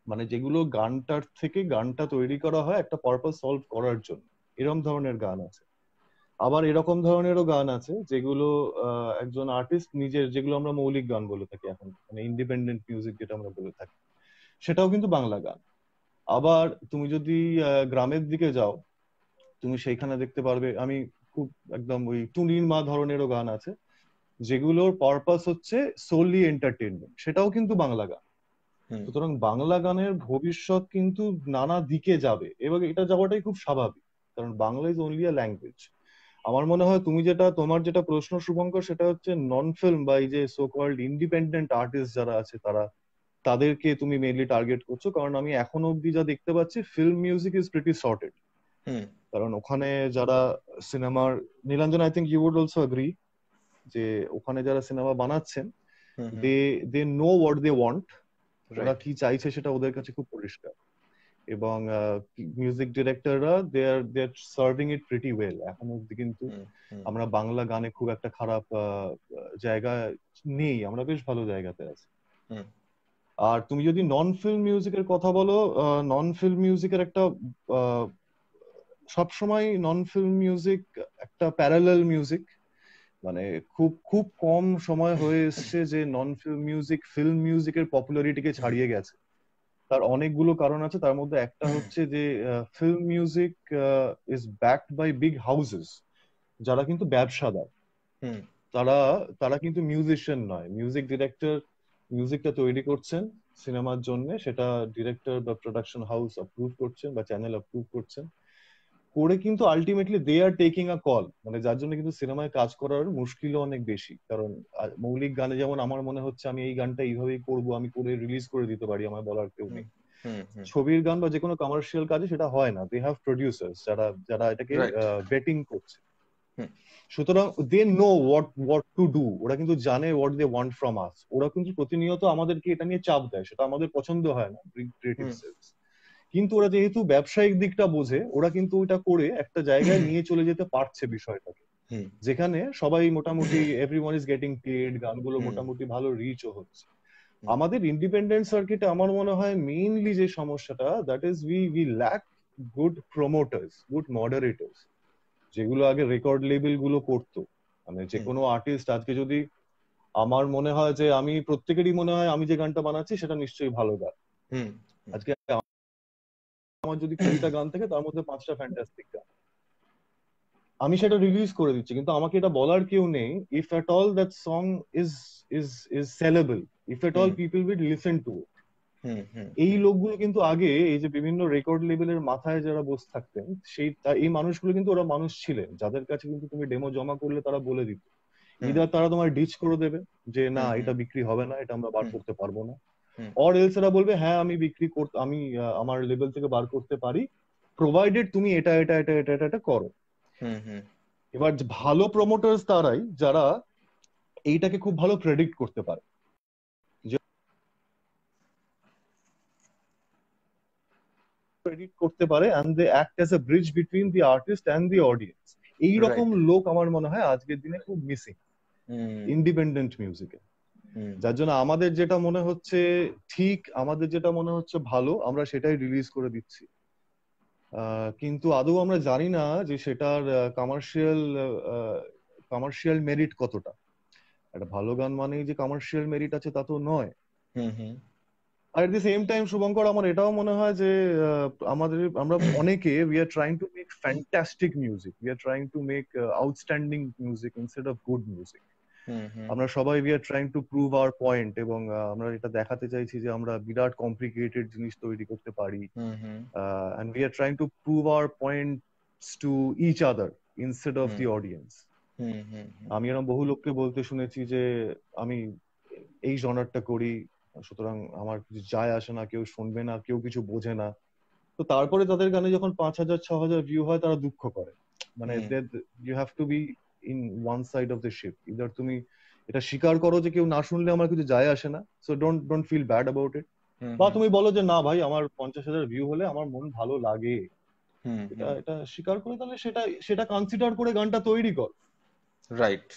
মানে যেগুলো গানটার থেকে গানটা তৈরি করা হয় একটা পারপাস সলভ করার জন্য, এরকম ধরনের গান আছে। আবার এরকম ধরনেরও গান আছে যেগুলো একজন আর্টিস্ট নিজের, যেগুলো আমরা মৌলিক গান বলে থাকি এখন, মানে ইন্ডিপেন্ডেন্ট মিউজিক যেটা আমরা বলে থাকি, সেটাও কিন্তু বাংলা গান। আবার তুমি যদি গ্রামের দিকে যাও, তুমি সেইখানে দেখতে পারবে, আমি খুব একদম ওই টুনির মা ধরনেরও গান আছে যেগুলোর পারপাস হচ্ছে সোলি এন্টারটেনমেন্ট, সেটাও কিন্তু বাংলা গান। সুতরাং বাংলা গানের ভবিষ্যৎ কিন্তু নানা দিকে যাবে, এবং এটা যাওয়াটাই খুব স্বাভাবিক, কারণ Bangla is only a language. আমার মনে হয় তুমি যেটা, তোমার যেটা প্রশ্ন শুভঙ্কর, সেটা হচ্ছে নন ফিল্ম বা এই যে সো কল্ড ইন্ডিপেন্ডেন্ট আর্টিস্ট যারা আছে তাদেরকে তুমি মেইনলি টার্গেট করছো, কারণ আমি এখনো অব্দি যা দেখতে পাচ্ছি film music is pretty sorted. কারণ ওখানে যারা সিনেমার, Nilanjan I think you would also agree, যে ওখানে যারা সিনেমা বানাচ্ছেন they know what they want, ওরা কি চাইছে সেটা ওদের কাছে খুব পরিষ্কার, এবং মিউজিক ডিরেক্টররা they are serving it pretty well. এখন অব্দি কিন্তু আমরা বাংলা গানে খুব একটা খারাপ জায়গা নেই, আমরা বেশ ভালো জায়গাতে আছি। আর তুমি যদি নন ফিল্ম মিউজিকের কথা বলো, নন ফিল্ম মিউজিকের একটা সবসময় নন ফিল্ম মিউজিক একটা প্যারালাল মিউজিক, মানে খুব খুব কম সময় হয়ে এসছে যে নন ফিল্ম মিউজিক ফিল্ম মিউজিকের পপুলারিটিকে ছাড়িয়ে গেছে। তার অনেকগুলো কারণ আছে, তার মধ্যে একটা হচ্ছে যে film music is backed by big houses যারা কিন্তু ব্যবসাদার, তারা কিন্তু মিউজিশিয়ান নয়। মিউজিক ডিরেক্টর মিউজিকটা তৈরি করছেন সিনেমার জন্য, সেটা ডিরেক্টর বা প্রোডাকশন হাউস অ্যাপ্রুভ করছেন বা চ্যানেল অ্যাপ্রুভ করছেন করে, কিন্তু ultimately they are taking a call, মানে যার জন্য কিন্তু সিনেমায় কাজ করার মুশকিলও অনেক বেশি। কারণ মৌলিক গানে যেমন আমার মনে হচ্ছে আমি এই গানটা এইভাবেই করবো, আমি করে রিলিজ করে দিতে পারি, আমার বলার কেউ নেই। ছবির গান বা যে কোনো কমার্শিয়াল কাজে সেটা হয় না, দে হ্যাভ প্রডিউসার্স যারা এটাকে বেটিং করছে। সুতরাং they know what to do, ওরা কিন্তু জানে what they want from us. ওরা কিন্তু প্রতিনিয়ত আমাদেরকে এটা নিয়ে চাপ দেয়, সেটা আমাদের পছন্দ হয় না, ক্রিয়েটিভ সেলস, কিন্তু ওরা যেহেতু ব্যবসায়িক দিকটা বোঝে, ওরা কিন্তু ওটা করে একটা জায়গায় নিয়ে চলে যেতে পারছে বিষয়টাকে, যেখানে সবাই মোটামুটি এভরিওয়ান ইজ গেটিং পেড, গানগুলো মোটামুটি ভালো রিচও হচ্ছে। আমাদের ইন্ডিপেন্ডেন্ট সার্কিটে আমার মনে হয় মেইনলি যে সমস্যাটা, that is we lack good promoters, good moderators, যেগুলো আগে রেকর্ড লেবেল গুলো করতো। মানে যে কোনো আর্টিস্ট আজকে যদি, আমার মনে হয় যে আমি প্রত্যেকেরই মনে হয় আমি যে গানটা বানাচ্ছি সেটা নিশ্চয়ই ভালো গান। আজকে আমার যদি 20টা গান থাকে তার মধ্যে 5টা ফ্যান্টাস্টিক গান, আমি সেটা রিলিজ করে দিচ্ছি, কিন্তু আমাকে এটা বলার কেউ নেই if at all that song is is is sellable, if at all people will listen to it. এই লোকগুলো কিন্তু আগে এই যে বিভিন্ন রেকর্ড লেভেলের মাথায় যারা বসে থাকতেন, এই মানুষগুলো কিন্তু ওরা মানুষ ছিলেন যাদের কাছে কিন্তু তুমি ডেমো জমা করলে তারা বলে দিত, ইদার তারা তোমার ডিচ করে দেবে যে না এটা বিক্রি হবে না, এটা আমরা বার করতে পারবো না, অর এলস এরা বলবে হ্যাঁ আমি আমি আমার লেভেল থেকে বার করতে পারি, প্রোভাইডেড তুমি এটা এটা এটা এটা এটা করো। এবার ভালো প্রমোটার্স তারাই যারা এইটাকে খুব ভালো প্রেডিক্ট করতে পারে, and they act as a bridge between the artist and the audience. এইরকম লোক আমার মনে হয় আজকের দিনে খুব মিসিং ইন্ডিপেন্ডেন্ট মিউজিকে। যার জন্য আমাদের যেটা মনে হচ্ছে ঠিক, আমাদের যেটা মনে হচ্ছে ভালো, আমরা সেটাই রিলিজ করে দিচ্ছি, কিন্তু আদৌ আমরা জানি না যে সেটার কমার্শিয়াল মেরিট কতটা। একটা ভালো গান মানেই যে কমার্শিয়াল মেরিট আছে তা তো নয়। আর at the same time Shubhankar, আমার এটাও মনে হয় যে আমরা অনেকে we are trying to make fantastic music, we are trying to make outstanding music instead of good music. আমরা সবাই we are trying to prove our point, এবং আমরা এটা দেখাতে চাইছি যে আমরা বিরাট কমপ্লিকেটেড জিনিস তৈরি করতে পারি, and we are trying to prove our points to each other instead of the audience. আমি এরকম বহু লোককে বলতে শুনেছি যে আমি এই জনারটা করি, সুতরাং আমার কিছু যায় আসে না, কেউ শুনবে না, কেউ কিছু বোঝে না, তো তারপরে তাদের গানে যখন 5,000-6,000 ভিউ হয় তারা দুঃখ করে। মানে you have to be in one side of the ship, either তুমি এটা স্বীকার করো যে কেউ না শুনলে আমার কিছু যায় আসে না, so don't feel bad about it, বা তুমি বলো যে না ভাই আমার 50,000 ভিউ হলে আমার মন ভালো লাগে, এটা স্বীকার করে তাহলে সেটা কনসিডার করে গানটা তৈরি কর। রাইট,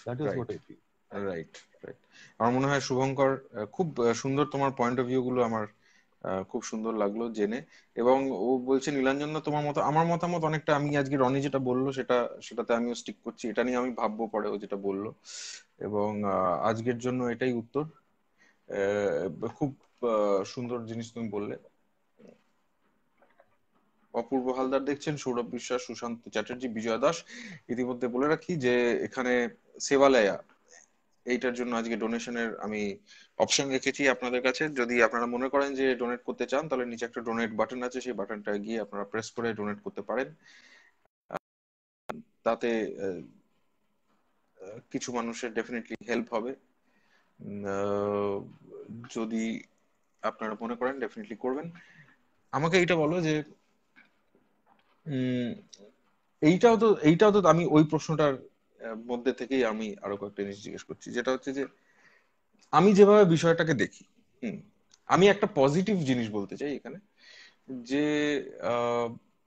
আমার মনে হয় শুভঙ্কর খুব সুন্দর তোমার পয়েন্ট অফ ভিউ গুলো আমার খুব সুন্দর লাগলো জেনে। এবং ও বলছে নীলাঞ্জন না তোমার মতো আমার মতামত অনেকটা, আমি আজকে রনি যেটা বললো সেটাতে আমিও স্টিক করছি, এটা নিয়ে আমি ভাববো পরে ও যেটা বললো। এবং আজকের জন্য এটাই উত্তর। খুব সুন্দর জিনিস তুমি বললে। অপূর্ব হালদার দেখছেন, সৌরভ বিশ্বাস, সুশান্ত চ্যাটার্জি, বিজয় দাস। ইতিমধ্যে বলে রাখি যে এখানে সেবালয়া এইটার জন্য আজকে ডোনেশনের আমি অপশন রেখেছি আপনাদের কাছে। যদি আপনারা মনে করেন যে ডোনেট করতে চান, তাহলে নিচে একটা ডোনেট বাটন আছে, সেই বাটনটা গিয়ে আপনারা প্রেস করে ডোনেট করতে পারেন। তাতে কিছু মানুষের ডেফিনেটলি হেল্প হবে। যদি আপনারা মনে করেন ডেফিনেটলি করবেন। আমাকে এইটা বলো যে উম, এইটাও তো আমি ওই প্রশ্নটার মধ্যে থেকেই আমি আরো কয়েকটা জিনিস জিজ্ঞেস করছি, যেটা হচ্ছে যে আমি যেভাবে বিষয়টাকে দেখি, হুম, আমি একটা পজিটিভ জিনিস বলতে চাই এখানে, যে আহ,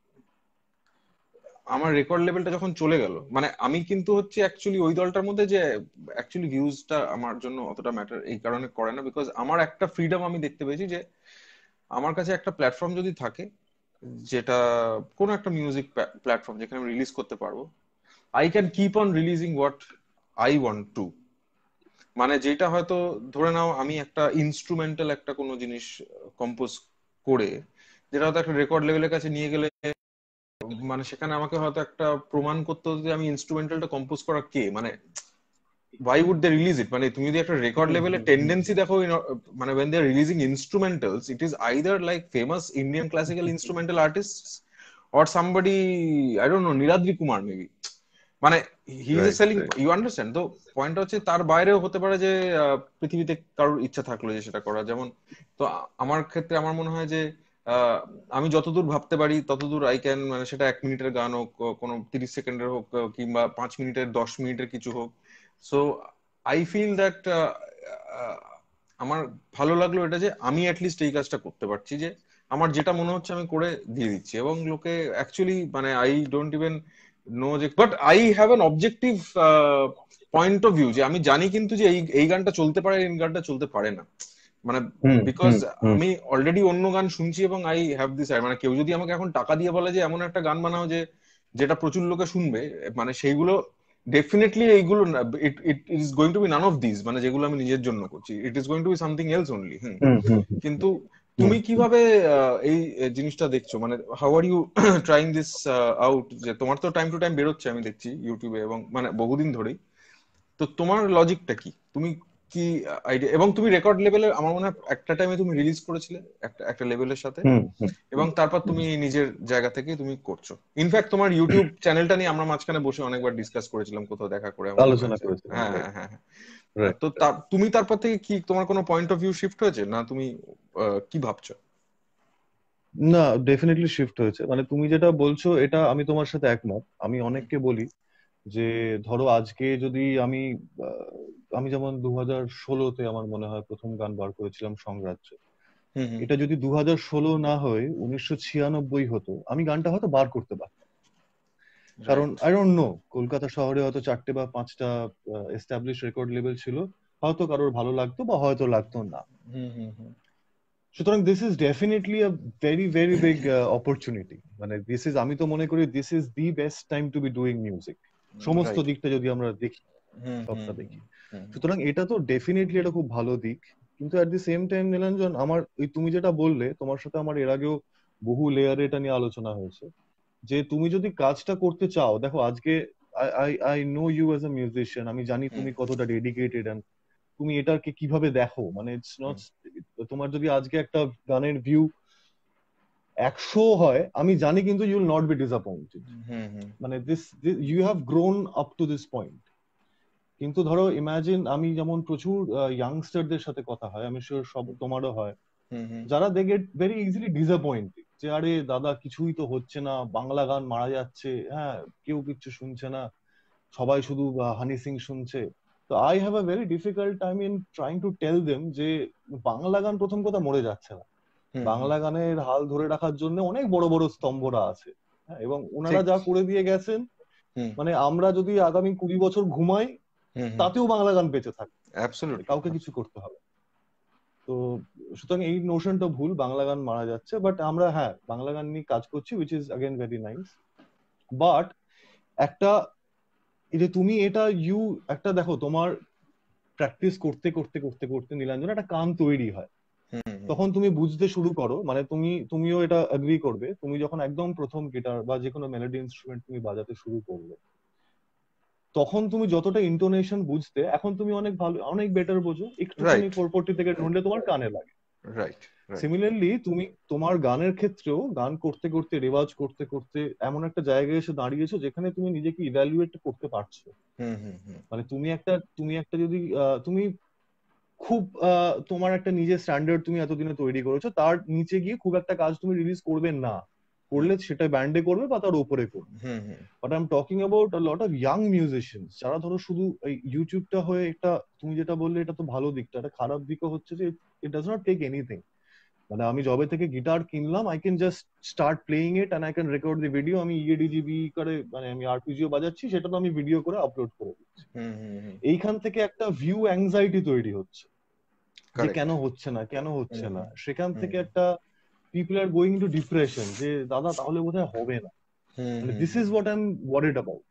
আমার রেকর্ড লেভেলটা যখন চলে গেল, মানে আমি কিন্তু হচ্ছে অ্যাকচুয়ালি ওই দলটার মধ্যে যে অ্যাকচুয়ালি ভিউজটা আমার জন্য অতটা ম্যাটার এই কারণে করে না, বিকজ আমার একটা ফ্রিডম আমি দেখতে পেয়েছি যে আমার কাছে একটা প্ল্যাটফর্ম যদি থাকে, যেটা কোনো একটা মিউজিক প্ল্যাটফর্ম যেখানে আমি রিলিজ করতে পারবো, I can keep on releasing what I want to. মানে যেটা হয়তো ধরে নাও আমি একটা ইনস্ট্রুমেন্টাল একটা কোনো জিনিস কম্পোজ করে, যেটা হয়তো একটা রেকর্ড লেভেলের কাছে নিয়ে গেলে, মানে সেখানে আমাকে হয়তো একটা প্রমাণ করতে হতো যে আমি ইনস্ট্রুমেন্টালটা কম্পোজ করা কে, মানে why would they release it? মানে তুমি যদি একটা রেকর্ড লেভেলের টেন্ডেন্সি দেখো, মানে when they're releasing instrumentals, it is either like famous Indian classical instrumental artists or somebody, I don't know, Niladri Kumar maybe. মানে he is selling, you understand তো পয়েন্টটা হচ্ছে তার বাইরেও হতে পারে যে পৃথিবীতে কারোর ইচ্ছা থাকলো যে সেটা করা, যেমন তো আমার ক্ষেত্রে আমার মনে হয় যে আমি যতদূর ভাবতে পারি ততদূর আই ক্যান, মানে সেটা 1 মিনিটের গান হোক, কোনো 30 সেকেন্ডের হোক, কিংবা 5 মিনিটের 10 মিনিটের কিছু হোক। সো আই ফিল দ্যাট আমার ভালো লাগলো এটা যে আমি অ্যাটলিস্ট এই কাজটা করতে পারছি, যে আমার যেটা মনে হচ্ছে আমি করে দিয়ে দিচ্ছি, এবং লোকে অ্যাকচুয়ালি মানে আই ডোন্ট ইভেন নো যে, but I have an objective point of view, যে আমি জানি কিন্তু যে এই এই গানটা চলতে পারে, এই গানটা চলতে পারে না, মানে বিকজ আমি অলরেডি অন্য গান শুনছি এবং আই হ্যাভ দিস, মানে কেউ যদি আমাকে এখন টাকা দিয়ে বলে যে এমন একটা গান বানাও যে যেটা প্রচুর লোকে শুনবে, মানে সেইগুলো ডেফিনেটলি এইগুলো it it is going to be none of this, মানে যেগুলো আমি নিজের জন্য করছি, it is going to be something else only. কিন্তু তুমি কিভাবে এই জিনিসটা দেখছো, মানে how are you trying this out, যে তোমার তো টাইম টু টাইম বেরোচ্ছে আমি দেখছি ইউটিউবে, এবং মানে বহুদিন ধরেই, তো তোমার লজিকটা কি, তুমি কি আইডিয়া, এবং তুমি রেকর্ড লেভেলে আমার মনে হয় একটা টাইমে তুমি রিলিজ করেছিলে একটা একটা লেভেলের সাথে, এবং তারপর তুমি নিজের জায়গা থেকে তুমি করছো। ইনফ্যাক্ট তোমার ইউটিউব চ্যানেলটা নিয়ে আমরা মাঝখানে বসে অনেকবার ডিসকাস করেছিলাম, কোথাও দেখা করে আলোচনা করেছিলাম। হ্যাঁ হ্যাঁ হ্যাঁ। তো তুমি তারপর থেকে কি তোমার কোনো পয়েন্ট অফ ভিউ শিফট হয়েছে না, তুমি কি ভাবছো? না, ডেফিনেটলি শিফট হয়েছে। মানে তুমি যেটা বলছো এটা আমি তোমার সাথে একমত। আমি অনেককে বলি যে ধরো আজকে যদি আমি যেমন 2016-তে আমার মনে হয় প্রথম গান বার করেছিলাম সংরাজ্য। এটা যদি 2016 না হয়ে 1996 হতো, আমি গানটা হয়তো বার করতে পারতাম। কারণ আই ডোন্ট নো, কলকাতা শহরে হয়তো 4টে বা 5টা এস্টাবলিশ রেকর্ড লেভেল ছিল, হয়তো কারোর ভালো লাগতো বা হয়তো লাগতো না। সুতরাং this is definitely a very very big opportunity. মানে দিস ইজ, আমি তো মনে করি this is the best time to be doing music, সমস্ত দিকটা যদি আমরা দেখি, সবটা দেখি। সুতরাং এটা তো ডেফিনেটলি এটা খুব ভালো দিক। কিন্তু at the same time Nilanjan, আমার ওই তুমি যেটা বললে, তোমার সাথে আমার এর আগেও বহু লেয়ারে এটা নিয়ে আলোচনা হয়েছে, যে তুমি যদি কাজটা করতে চাও, দেখো আজকে I know you as a musician, আমি জানি তুমি কতটা ডেডিকেটেড, এন্ড তুমি এটাকে কিভাবে দেখো। মানে ইটস নট, তোমার যদি আজকে একটা গানের ভিউ 100 হয়, আমি জানি কিন্তু you will not be disappointed. মানে this you have grown up to this point. কিন্তু ধরো ইমাজিন, আমি যেমন প্রচুর ইয়াংস্টারদের সাথে কথা হয়, আমি শিওর সব তোমারও হয়, যারা they get very easily disappointed, যে আরে দাদা কিছুই তো হচ্ছে না, বাংলা গান মারা যাচ্ছে, হ্যাঁ কেউ কিচ্ছু শুনছে না, সবাই শুধু হানি সিং শুনছে। তো I have a very difficult time in trying to tell them যে বাংলা গান প্রথম কথা মরে যাচ্ছে না, বাংলা গানের হাল ধরে রাখার জন্য অনেক বড় বড় স্তম্ভরা আছে, হ্যাঁ, এবং ওনারা যা করে দিয়ে গেছেন, মানে আমরা যদি আগামী 20 বছর ঘুমাই, তাতেও বাংলা গান বেঁচে থাকে, কাউকে কিছু করতে হবে। তো সুতরাং এই নোশনটা ভুল, বাংলা গান মারা যাচ্ছে। বাট আমরা হ্যাঁ বাংলা গান নিয়ে কাজ করছি, which is again very nice. But একটা এই যে তুমি এটা একটা দেখো, তোমার প্র্যাকটিস করতে করতে করতে করতে নীলাঞ্জন একটা কান তৈরি হয়, তখন তুমি বুঝতে শুরু করো, মানে তুমিও এটা এগ্রি করবে, তুমি যখন একদম প্রথম গিটার বা যে কোনো মেলোডি ইনস্ট্রুমেন্ট তুমি বাজাতে শুরু করলে, তখন তুমি যতটা ইন্টোনেশন বুঝতে, এখন তুমি অনেক ভালো, অনেক বেটার বোঝো, একটুখানি রাইট 440 থেকে ঢুঁড়লে তোমার কানে লাগে। রাইট রাইট সিমিলারলি তুমি তোমার গানের ক্ষেত্রেও গান করতে করতে, রেওয়াজ করতে করতে এমন একটা জায়গায় এসে দাঁড়িয়েছো যেখানে তুমি নিজেকে ইভ্যালুয়েট করতে পারছো। মানে তুমি একটা যদি তুমি খুব তোমার একটা নিজের স্ট্যান্ডার্ড তুমি এতদিনে তৈরি করেছো, তার নিচে গিয়ে খুব একটা কাজ তুমি রিলিজ করবে না, করলে সেটা ব্যান্ডে করবে বা তার উপরে করবে। But I am talking about a lot of young musicians, যারা ধরো শুধু এই ইউটিউবটা হয়ে একটা, তুমি যেটা বললে এটা তো ভালো দিকটা, একটা খারাপ দিকও হচ্ছে যে it does not take anything. মানে আমি যবে থেকে গিটার কিনলাম, I can just start playing it and I can record the video. আমি ইএডিজিবি করে, মানে আমি আরপিজিও বাজাচ্ছি, সেটা তো আমি ভিডিও করে আপলোড করে দিচ্ছি। এইখান থেকে একটা ভিউ অ্যাংজাইটি তৈরি হচ্ছে যে কেন হচ্ছে না, কেন হচ্ছে না। সেখান থেকে একটা people are going to depression, যে দাদা তাহলে বোধহয় হবে না। মানে this is what I am worried about.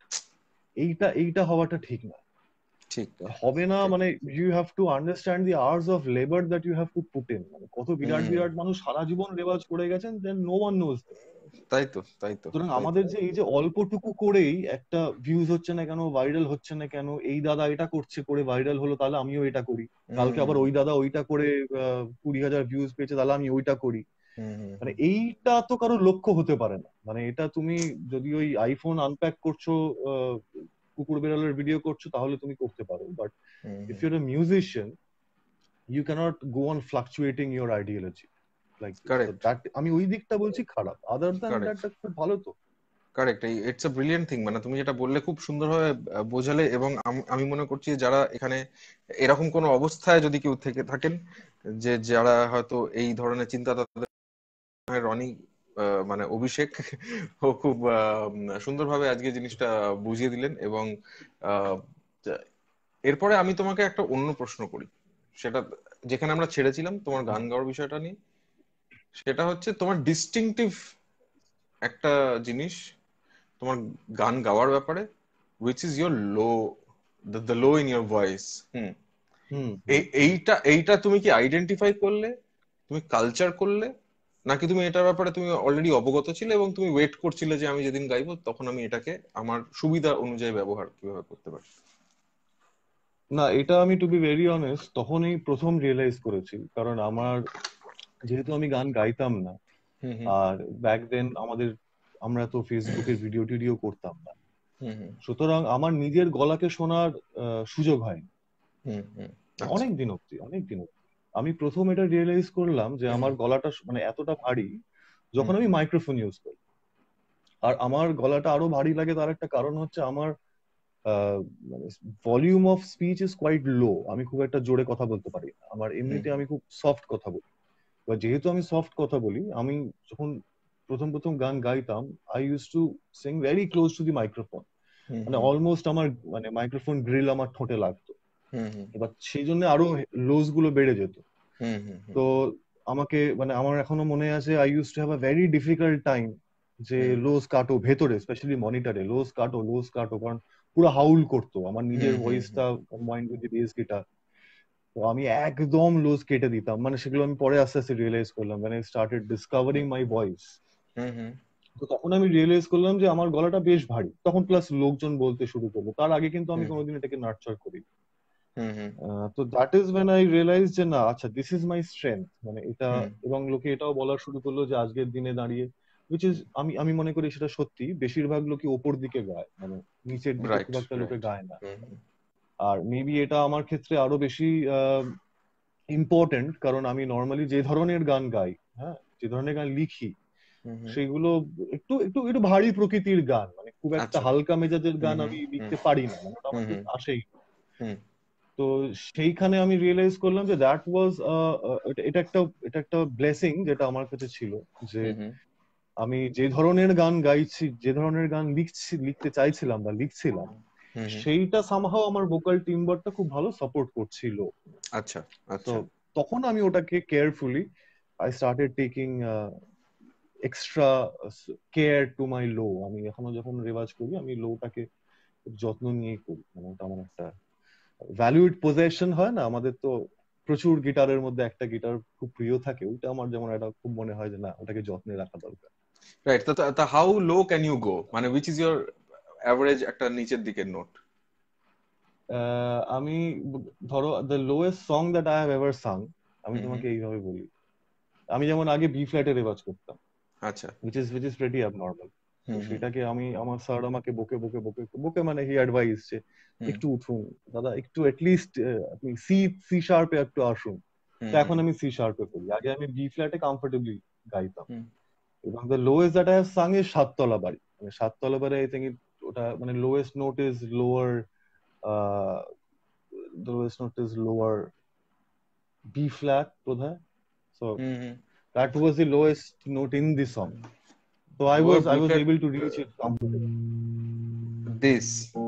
এইটা হওয়াটা ঠিক না, ঠিক হবে না। মানে you have to understand the hours of labour that you have to put in. মানে কত বিরাট বিরাট মানুষ সারা জীবন রেওয়াজ করে গেছেন, দেন নো ওয়ান নোজ। তাই তো সুতরাং আমাদের যে এই যে অল্পটুকু করেই একটা ভিউজ হচ্ছে না কেন, ভাইরাল হচ্ছে না কেন, এই দাদা এটা করছে করে ভাইরাল হলো, তাহলে আমিও এটা করি, কালকে আবার ওই দাদা ওইটা করে 20,000 ভিউজ পেয়েছে, তাহলে আমি ওইটা করি। মানে এইটা তো কারো লক্ষ্য হতে পারে না। মানে এটা তুমি যদি ওই আইফোন আনপ্যাক করছো, কুকুর বেড়ালের ভিডিও করছো, তাহলে তুমি করতে পারো। But if you're a musician, you cannot go on fluctuating your ideology like this. So that আমি ওই দিকটা বলছি খারাপ, other than that খুব ভালো তো। Correct, it's a brilliant thing. মানে তুমি যেটা বললে খুব সুন্দরভাবে বোঝালে, এবং আমি মনে করছি যারা এখানে এরকম কোনো অবস্থায় যদি কেউ থেকে থাকেন, যে যারা হয়তো এই ধরনের চিন্তা, তাদের রনি মানে অভিষেক ও খুব সুন্দরভাবে আজকে জিনিসটা বুঝিয়ে দিলেন। এবং এরপরে আমি তোমাকে একটা অন্য প্রশ্ন করি, সেটা যেখানে আমরা ছেড়েছিলাম তোমার গান গাওয়ার বিষয়টা নিয়ে। সেটা হচ্ছে তোমার ডিস্টিংটিভ একটা জিনিস তোমার গান গাওয়ার ব্যাপারে, which is your low, the low in your voice. এইটা তুমি কি আইডেন্টিফাই করলে, তুমি কালচার করলে, নাকি তুমি এটার ব্যাপারে তুমি অলরেডি অবগত ছিলে এবং তুমি ওয়েট করছিলে যে আমি যেদিন গাইবো তখন আমি এটাকে আমার সুবিধা অনুযায়ী ব্যবহার কিভাবে করতে পারি? না, এটা আমি টু বি ভেরি অনেস্ট তখনই প্রথম রিয়েলাইজ করেছি, কারণ আমার যেহেতু আমি গান গাইতাম না, আর ব্যাক দেন আমরা তো ফেসবুকের ভিডিও টিডিও করতাম না, সুতরাং আমার নিজের গলাকে শোনার সুযোগ হয়নি অনেকদিন অব্দি। আমি প্রথম এটা রিয়েলাইজ করলাম যে আমার গলাটা মানে এতটা ভারী যখন আমি মাইক্রোফোন ইউজ করি। আর আমার গলাটা আরো ভারী লাগে তার একটা কারণ হচ্ছে আমার volume of speech is quite low. আমি খুব একটা জোরে কথা বলতে পারি না, আমার এমনিতে আমি খুব সফট কথা বলি। বা যেহেতু আমি সফট কথা বলি, আমি যখন প্রথম গান গাইতাম, I use to sing very close to the microphone, মানে অলমোস্ট আমার মানে মাইক্রোফোন গ্রিল আমার ঠোঁটে লাগতো। এবার সেই জন্য আরো লোজ গুলো বেড়ে যেত। তো আমাকে মানে আমার এখনো মনে আছে, I use to have a very difficult time যে লোজ কাটো ভেতরে, স্পেশালি মনিটরে লোজ কাটো, কারণ পুরো হাউল করতো আমার নিজের ভয়েসটা combined with the bass guitar. তো আমি একদম লোজ কেটে দিতাম। মানে সেগুলো আমি পরে আস্তে আস্তে রিয়েলাইজ করলাম, when I started discovering my voice। তো তখন আমি রিয়েলাইজ করলাম যে আমার গলাটা বেশ ভারী। তখন প্লাস লোকজন বলতে শুরু করলো, তার আগে কিন্তু আমি কোনোদিন এটাকে নার্চার করি। তো that is when I realized যে না, আচ্ছা দিস ইজ মাই স্ট্রেংথ, মানে এটা। এবং লোকে এটাও বলা শুরু করলো যে আজকের দিনে দাঁড়িয়ে, which is আমি মনে করি সেটা সত্যি, বেশিরভাগ লোকই ওপর দিকে গায়, মানে নিচের দিকে খুব একটা লোকে গায় না। আর মেবি এটা আমার ক্ষেত্রে আরো বেশি ইম্পর্টেন্ট, কারণ আমি নর্মালি যে ধরনের গান গাই, হ্যাঁ যে ধরনের গান লিখি, সেগুলো একটু একটু একটু ভারী প্রকৃতির গান, মানে খুব একটা হালকা মেজাজের গান আমি লিখতে পারি না, মানে আমার আসেই। তো সেইখানে আমি রিয়েলাইজ করলাম যে দ্যাট ওয়াজ এটা একটা ব্লেসিং যেটা আমার কাছে ছিল, যে আমি যে ধরনের গান গাইছি, যে ধরনের গান লিখতে চাইছিলাম বা লিখছিলাম, সেইটা সামহাও আমার ভোকাল টিম্বারটা খুব ভালো সাপোর্ট করছিল। আচ্ছা আচ্ছা। তখন আমি ওটাকে carefully I started taking extra care to my low. আমি এখনো যখন রেওয়াজ করি আমি লোটাকে যত্ন নিয়ে করি, মানে ওটা আমার একটা ভ্যালুড পজেশন হয় না আমাদের। তো প্রচুর গিটারের মধ্যে একটা গিটার খুব প্রিয় থাকে, ওইটা আমার যেমন একটা খুব মনে হয় যে না ওটাকে যত্নে রাখা দরকার। রাইট। তো how low can you go, মানে উইচ ইজ ইওর অ্যাভারেজ একটা নিচের দিকের নোট? আমি ধরো the lowest song that I have ever sung, আমি হুম তোমাকে এইভাবে বলি, আমি যেমন আগে বি ফ্ল্যাটে রেওয়াজ করতাম, আচ্ছা। which is pretty abnormal. তো হুম হুম সেটাকে আমি, আমার স্যার আমাকে বকে বকে বকে বকে মানে হি অ্যাডভাইস যে হুম একটু উঠুন দাদা, একটু লিস্ট আপনি সি সি শার্পে একটু আসুন। তো হুম এখন আমি সি শার্পে করি, আগে আমি বি ফ্ল্যাটে কমফোর্টেবলি গাইতাম। হুম এবং the lowest that I have sung is সাততলা বাড়ি। মানে সাততলা বাড়ি আই থিঙ্ক ওটা মানে lowest note is lower, the lowest note is lower B flat বোধহয়। So hmm hmm that was the lowest note in the song. So I lower was B I was flat able to reach it comfortably. This.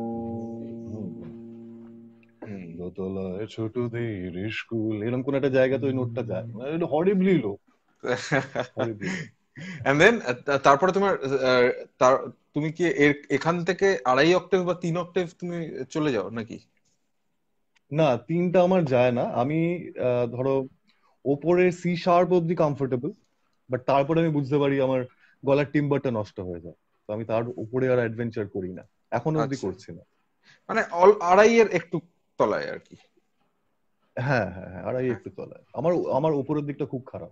দোতলায় ছোটদের স্কুল, এরকম কোন একটা জায়গাতে ওই নোটটা যায়, মানে হরিবলি লো, হরিবলি লো। এন্ড দেন তারপরে তোমার তুমি কি এখান থেকে 2.5 অক্টেভ বা 3 অক্টেভ তুমি চলে যাও নাকি? না, তিনটা আমার যায় না। আমি ধরো ওপরের সি শার্প অব্দি কমফোর্টেবল, বাট তারপরে আমি বুঝতে পারি আমার গলার টিম্বারটা নষ্ট হয়ে যায়, তো আমি তার উপরে আর অ্যাডভেঞ্চার করি না, এখন অব্দি আচ্ছা, করছি না। মানে 2.5 একটু তলায় আর কি। হ্যাঁ হ্যাঁ হ্যাঁ, আড়াই হ্যাঁ, একটু তলায়। আমার আমার উপরের দিকটা খুব খারাপ।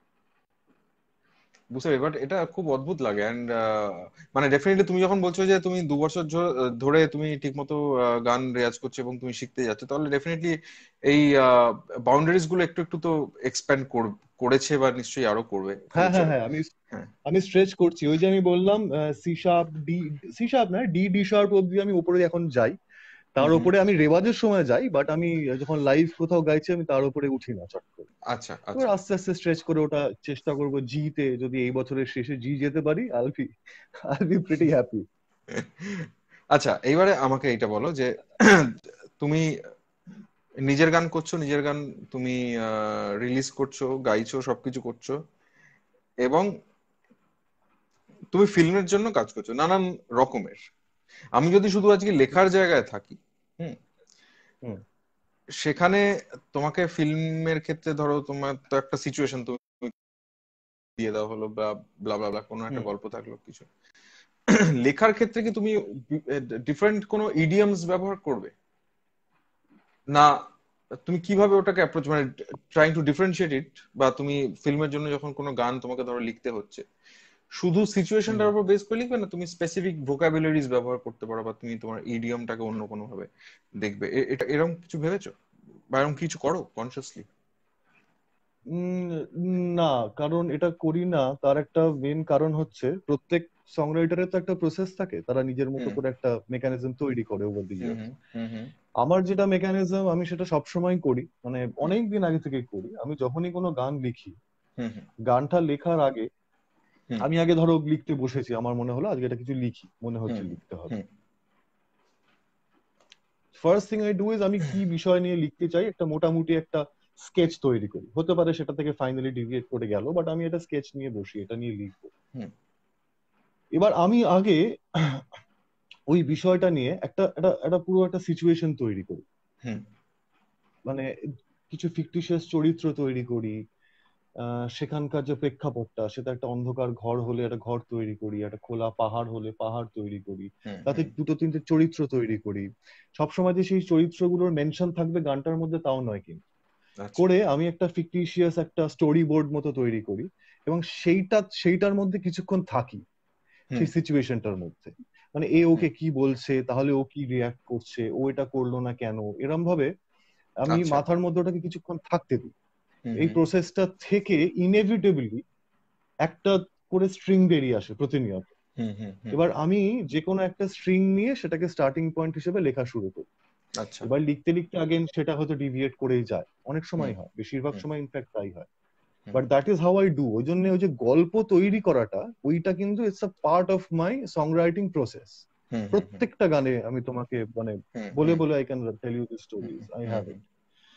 বুঝতে পারি, বাট এটা খুব অদ্ভুত লাগে। এন্ড মানে ডেফিনেটলি তুমি যখন বলছো যে তুমি 2 বছর ধরে তুমি ঠিকমতো গান রেয়াজ করছো এবং তুমি শিখতে যাচ্ছ, তাহলে ডেফিনেটলি এই বাউন্ডারিজ গুলো একটু একটু তো এক্সপ্যান্ড করেছে বা নিশ্চয়ই আরো করবে হ্যাঁ হ্যাঁ ফিউচারে। হ্যাঁ, আমি হ্যাঁ। আমি স্ট্রেচ করছি। ওই যে আমি বললাম C sharp D, C sharp না ডি, ডি শার্প অব্দি আমি উপরে এখন যাই। হুম তার হুম উপরে আমি রেওয়াজের সময় যাই, বাট আমি যখন লাইভ কোথাও গাইছি আমি তার উপরে উঠি না চট করে। আচ্ছা এবার আচ্ছা। আস্তে আস্তে স্ট্রেচ করে ওটা চেষ্টা করবো জি তে, যদি এই বছরের শেষে জি যেতে পারি আই বি প্রিটি হ্যাপি। আচ্ছা, এইবারে আমাকে এইটা বলো যে তুমি নিজের গান করছো, নিজের গান তুমি রিলিজ করছো, গাইছো, সবকিছু করছো, এবং তুমি ফিল্মের জন্য কাজ করছো নানান রকমের। আমি যদি শুধু আজকে লেখার জায়গায় থাকি, হুম, হুম সেখানে তোমাকে ফিল্মের ক্ষেত্রে ধরো তোমার তো একটা সিচুয়েশন তুমি দিয়ে দেওয়া হলো বা ব্লা ব্লা ব্লা, কোনো একটা হুম গল্প থাকলো কিছু। লেখার ক্ষেত্রে কি তুমি ডিফারেন্ট কোনো ইডিয়মস ব্যবহার করবে না? তুমি কিভাবে ওটাকে অ্যাপ্রোচ, মানে ট্রাইং টু ডিফারেন্সিয়েট ইট, বা তুমি ফিল্মের জন্য যখন কোনো গান তোমাকে ধরো লিখতে হচ্ছে, শুধু হুম। সিচুয়েশনটার উপর বেস করে লিখবে না, তুমি স্পেসিফিক ভোকাবুলারিজ ব্যবহার করতে পারো, বা তুমি তোমার ইডিয়মটাকে অন্য কোনো ভাবে দেখবে, এটা এরকম কিছু ভেবেছো বা এরকম কিছু করো কনসিয়াসলি? উম, না, কারণ এটা করি না তার একটা মেন কারণ হচ্ছে প্রত্যেক সং রাইটারের তো একটা প্রসেস থাকে, তারা নিজের মতো হুম করে একটা মেকানিজম তৈরি করে ওভার দি হুম ইয়ার্স। হুম হুম হুম আমার যেটা মেকানিজম আমি সেটা সবসময় করি, মানে অনেক দিন আগে থেকেই করি। আমি যখনই কোনো গান লিখি, হুম হুম গানটা লেখার আগে হুম আমি আগে ধরো লিখতে বসেছি, আমার মনে হলো আজকে এটা কিছু লিখি, মনে হচ্ছে হুম লিখতে হবে। Hmm first thing I do is আমি কি বিষয় নিয়ে লিখতে চাই একটা মোটামুটি একটা স্কেচ তৈরি করি। হতে পারে সেটা থেকে ফাইনালি ডিভিয়েট করে গেল, বাট আমি একটা স্কেচ নিয়ে বসি, এটা নিয়ে লিখবো। হুম এবার আমি আগে ওই বিষয়টা নিয়ে একটা একটা একটা পুরো একটা সিচুয়েশন তৈরি করি, হুম মানে কিছু ফিকটিশিয়াস চরিত্র তৈরি করি। সেখানকার যে প্রেক্ষাপটটা, সেটা একটা অন্ধকার ঘর হলে একটা ঘর তৈরি করি, একটা খোলা পাহাড় হলে পাহাড় তৈরি করি, হুম তাতে হুম দুটো তিনটে চরিত্র তৈরি করি। সবসময় যে সেই চরিত্রগুলোর মেনশন থাকবে গানটার মধ্যে তাও নয়, কিন্তু আচ্ছা। করে আমি একটা ফিকটিশিয়াস একটা স্টোরি বোর্ড মতো তৈরি করি, এবং সেইটার মধ্যে কিছুক্ষণ থাকি, হুম সেই সিচুয়েশনটার মধ্যে। মানে এ হুম ওকে কি বলছে, তাহলে ও কি রিয়াক্ট করছে, ও এটা করলো না কেন, এরম ভাবে আমি আচ্ছা। মাথার মধ্যে ওটাকে কিছুক্ষণ থাকতে দিই। হুম এই হুম প্রসেসটা থেকে ইনএভিটেবলি একটা করে স্ট্রিং বেরিয়ে আসে প্রতিনিয়ত। হুম হুম হুম এবার আমি যে কোনো একটা স্ট্রিং নিয়ে সেটাকে স্টার্টিং পয়েন্ট হিসেবে লেখা শুরু করি। আচ্ছা। এবার লিখতে লিখতে আগেন সেটা হয়তো ডিভিয়েট করেই যায়, অনেক হুম সময় হয়, বেশিরভাগ হুম সময় ইনফ্যাক্ট তাই হয়। Hmm but that is how I do. ওই জন্য ওই যে গল্প তৈরি করাটা, ওইটা কিন্তু it's a part of my song writing process. হুম হুম হুম প্রত্যেকটা গানে আমি তোমাকে মানে হুম বলে হুম বলে I can tell you the hmm stories I hmm have hmm it.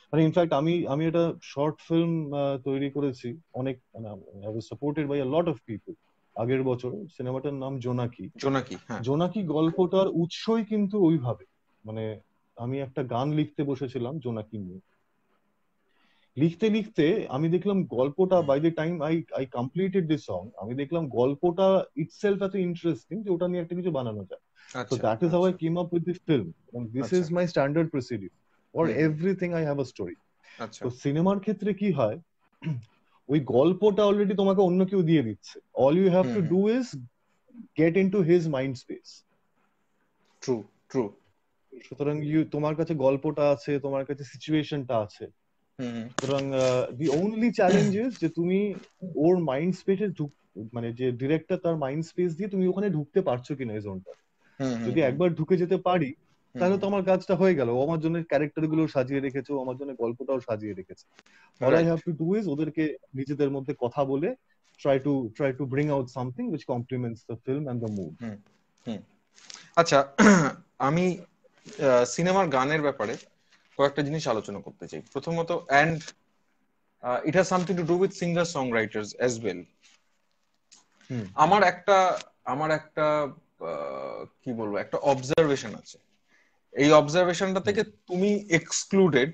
মানে ইনফ্যাক্ট আমি আমি একটা শর্ট ফিল্ম তৈরি করেছি, অনেক মানে I was supported by a lot of people আগের বছর। সিনেমাটার নাম জোনাকি। জোনাকি, হ্যাঁ। জোনাকি গল্পটার উৎসই কিন্তু ওইভাবে, মানে আমি একটা গান লিখতে বসেছিলাম জোনাকি নিয়ে, লিখতে লিখতে আমি দেখলাম গল্পটা, by the time I I completed this song, আমি দেখলাম গল্পটা ইটসেলফ এত ইন্টারেস্টিং যে ওটা নিয়ে একটা কিছু বানানো যায়। So আচ্ছা, that is how I আচ্ছা, came up with this film. And this আচ্ছা। is my standard procedure. For hmm, hmm, everything I have a story. আচ্ছা। তো সিনেমার ক্ষেত্রে কি হয়, ওই গল্পটা অলরেডি তোমাকে অন্য কেউ দিয়ে দিচ্ছে, all you have hmm, to hmm, do is get into his mind space. True, true. সুতরাং তোমার কাছে গল্পটা আছে, তোমার কাছে সিচুয়েশনটা আছে, হুম, হুম, সুতরাং দি ওনলি চ্যালেঞ্জ ইজ যে তুমি ওর মাইন্ড স্পেসে মানে যে ডিরেক্টর তার মাইন্ড স্পেস দিয়ে তুমি ওখানে ঢুকতে পারছো কিনা এই জোনটা। হুম, হুম, যদি হুম, একবার ঢুকে যেতে পারি হুম, তাহলে তো হুম। আমার কাজটা হয়ে গেল, ও আমার জন্য ক্যারেক্টার গুলো সাজিয়ে রেখেছে, ও আমার জন্য গল্পটাও সাজিয়ে রেখেছে। All I right. Have to do is ওদেরকে নিজেদের মধ্যে কথা বলে try to bring out something which compliments the film and the mood. হুম, হুম। আচ্ছা, আমি সিনেমার গানের ব্যাপারে কয়েকটা জিনিস আলোচনা করতে চাই। প্রথমত, and it has something to do with singer song writers as well. হুম আমার একটা আমার একটা কি বলবো, একটা অবজারভেশন আছে। এই অবজারভেশনটা হুম থেকে তুমি excluded,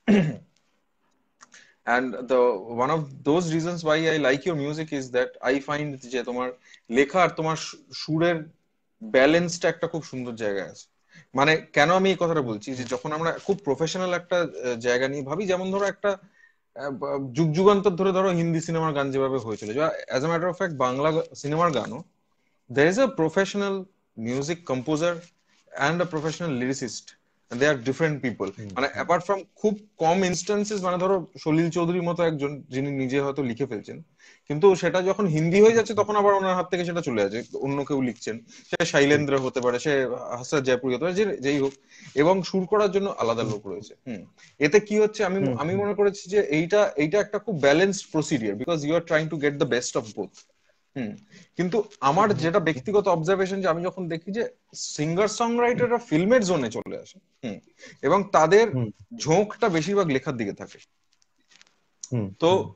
and the one of those reasons why I like your music is that I find যে তোমার লেখা আর তোমার সুরের ব্যালেন্সটা একটা খুব সুন্দর জায়গায় আছে। মানে কেন আমি এই কথাটা বলছি, যে হুম যখন আমরা খুব প্রফেশনাল একটা জায়গা নিয়ে ভাবি, যেমন ধরো একটা যুগ যুগান্তর ধরে ধরো হিন্দি সিনেমার গান যেভাবে হয়েছিল, as a matter of fact Bangla সিনেমার গানও there is a professional music composer and a professional lyricist, and they are different people. হুম মানে হুম অ্যাপার্ট ফ্রম খুব কম ইনস্ট্যান্সেস, মানে ধরো সলিল চৌধুরীর মতো একজন যিনি নিজে হয়তো লিখে ফেলছেন, কিন্তু সেটা যখন হিন্দি হয়ে যাচ্ছে তখন আবার ওনার হাত থেকে সেটা চলে যাচ্ছে, অন্য কেউ লিখছেন। সে ঠিক। শৈলেন্দ্র হতে পারে, সে হাসরাত জয়পুরি হতে পারে, যেই হোক, এবং সুর করার জন্য আলাদা হুম লোক রয়েছে। এতে কি হচ্ছে, আমি হুম আমি হুম মনে করেছি যে এইটা এইটা একটা খুব balanced procedure, because you are trying to get the best of both. কিন্তু আমার হুম যেটা ব্যক্তিগত অবজারভেশন, যে আমি যখন দেখি যে সিঙ্গার সং রাইটাররা ফিল্মের জোনে চলে আসে, এবং তাদের হুম ঝোঁকটা বেশিরভাগ লেখার দিকে থাকে, হুম তো হুম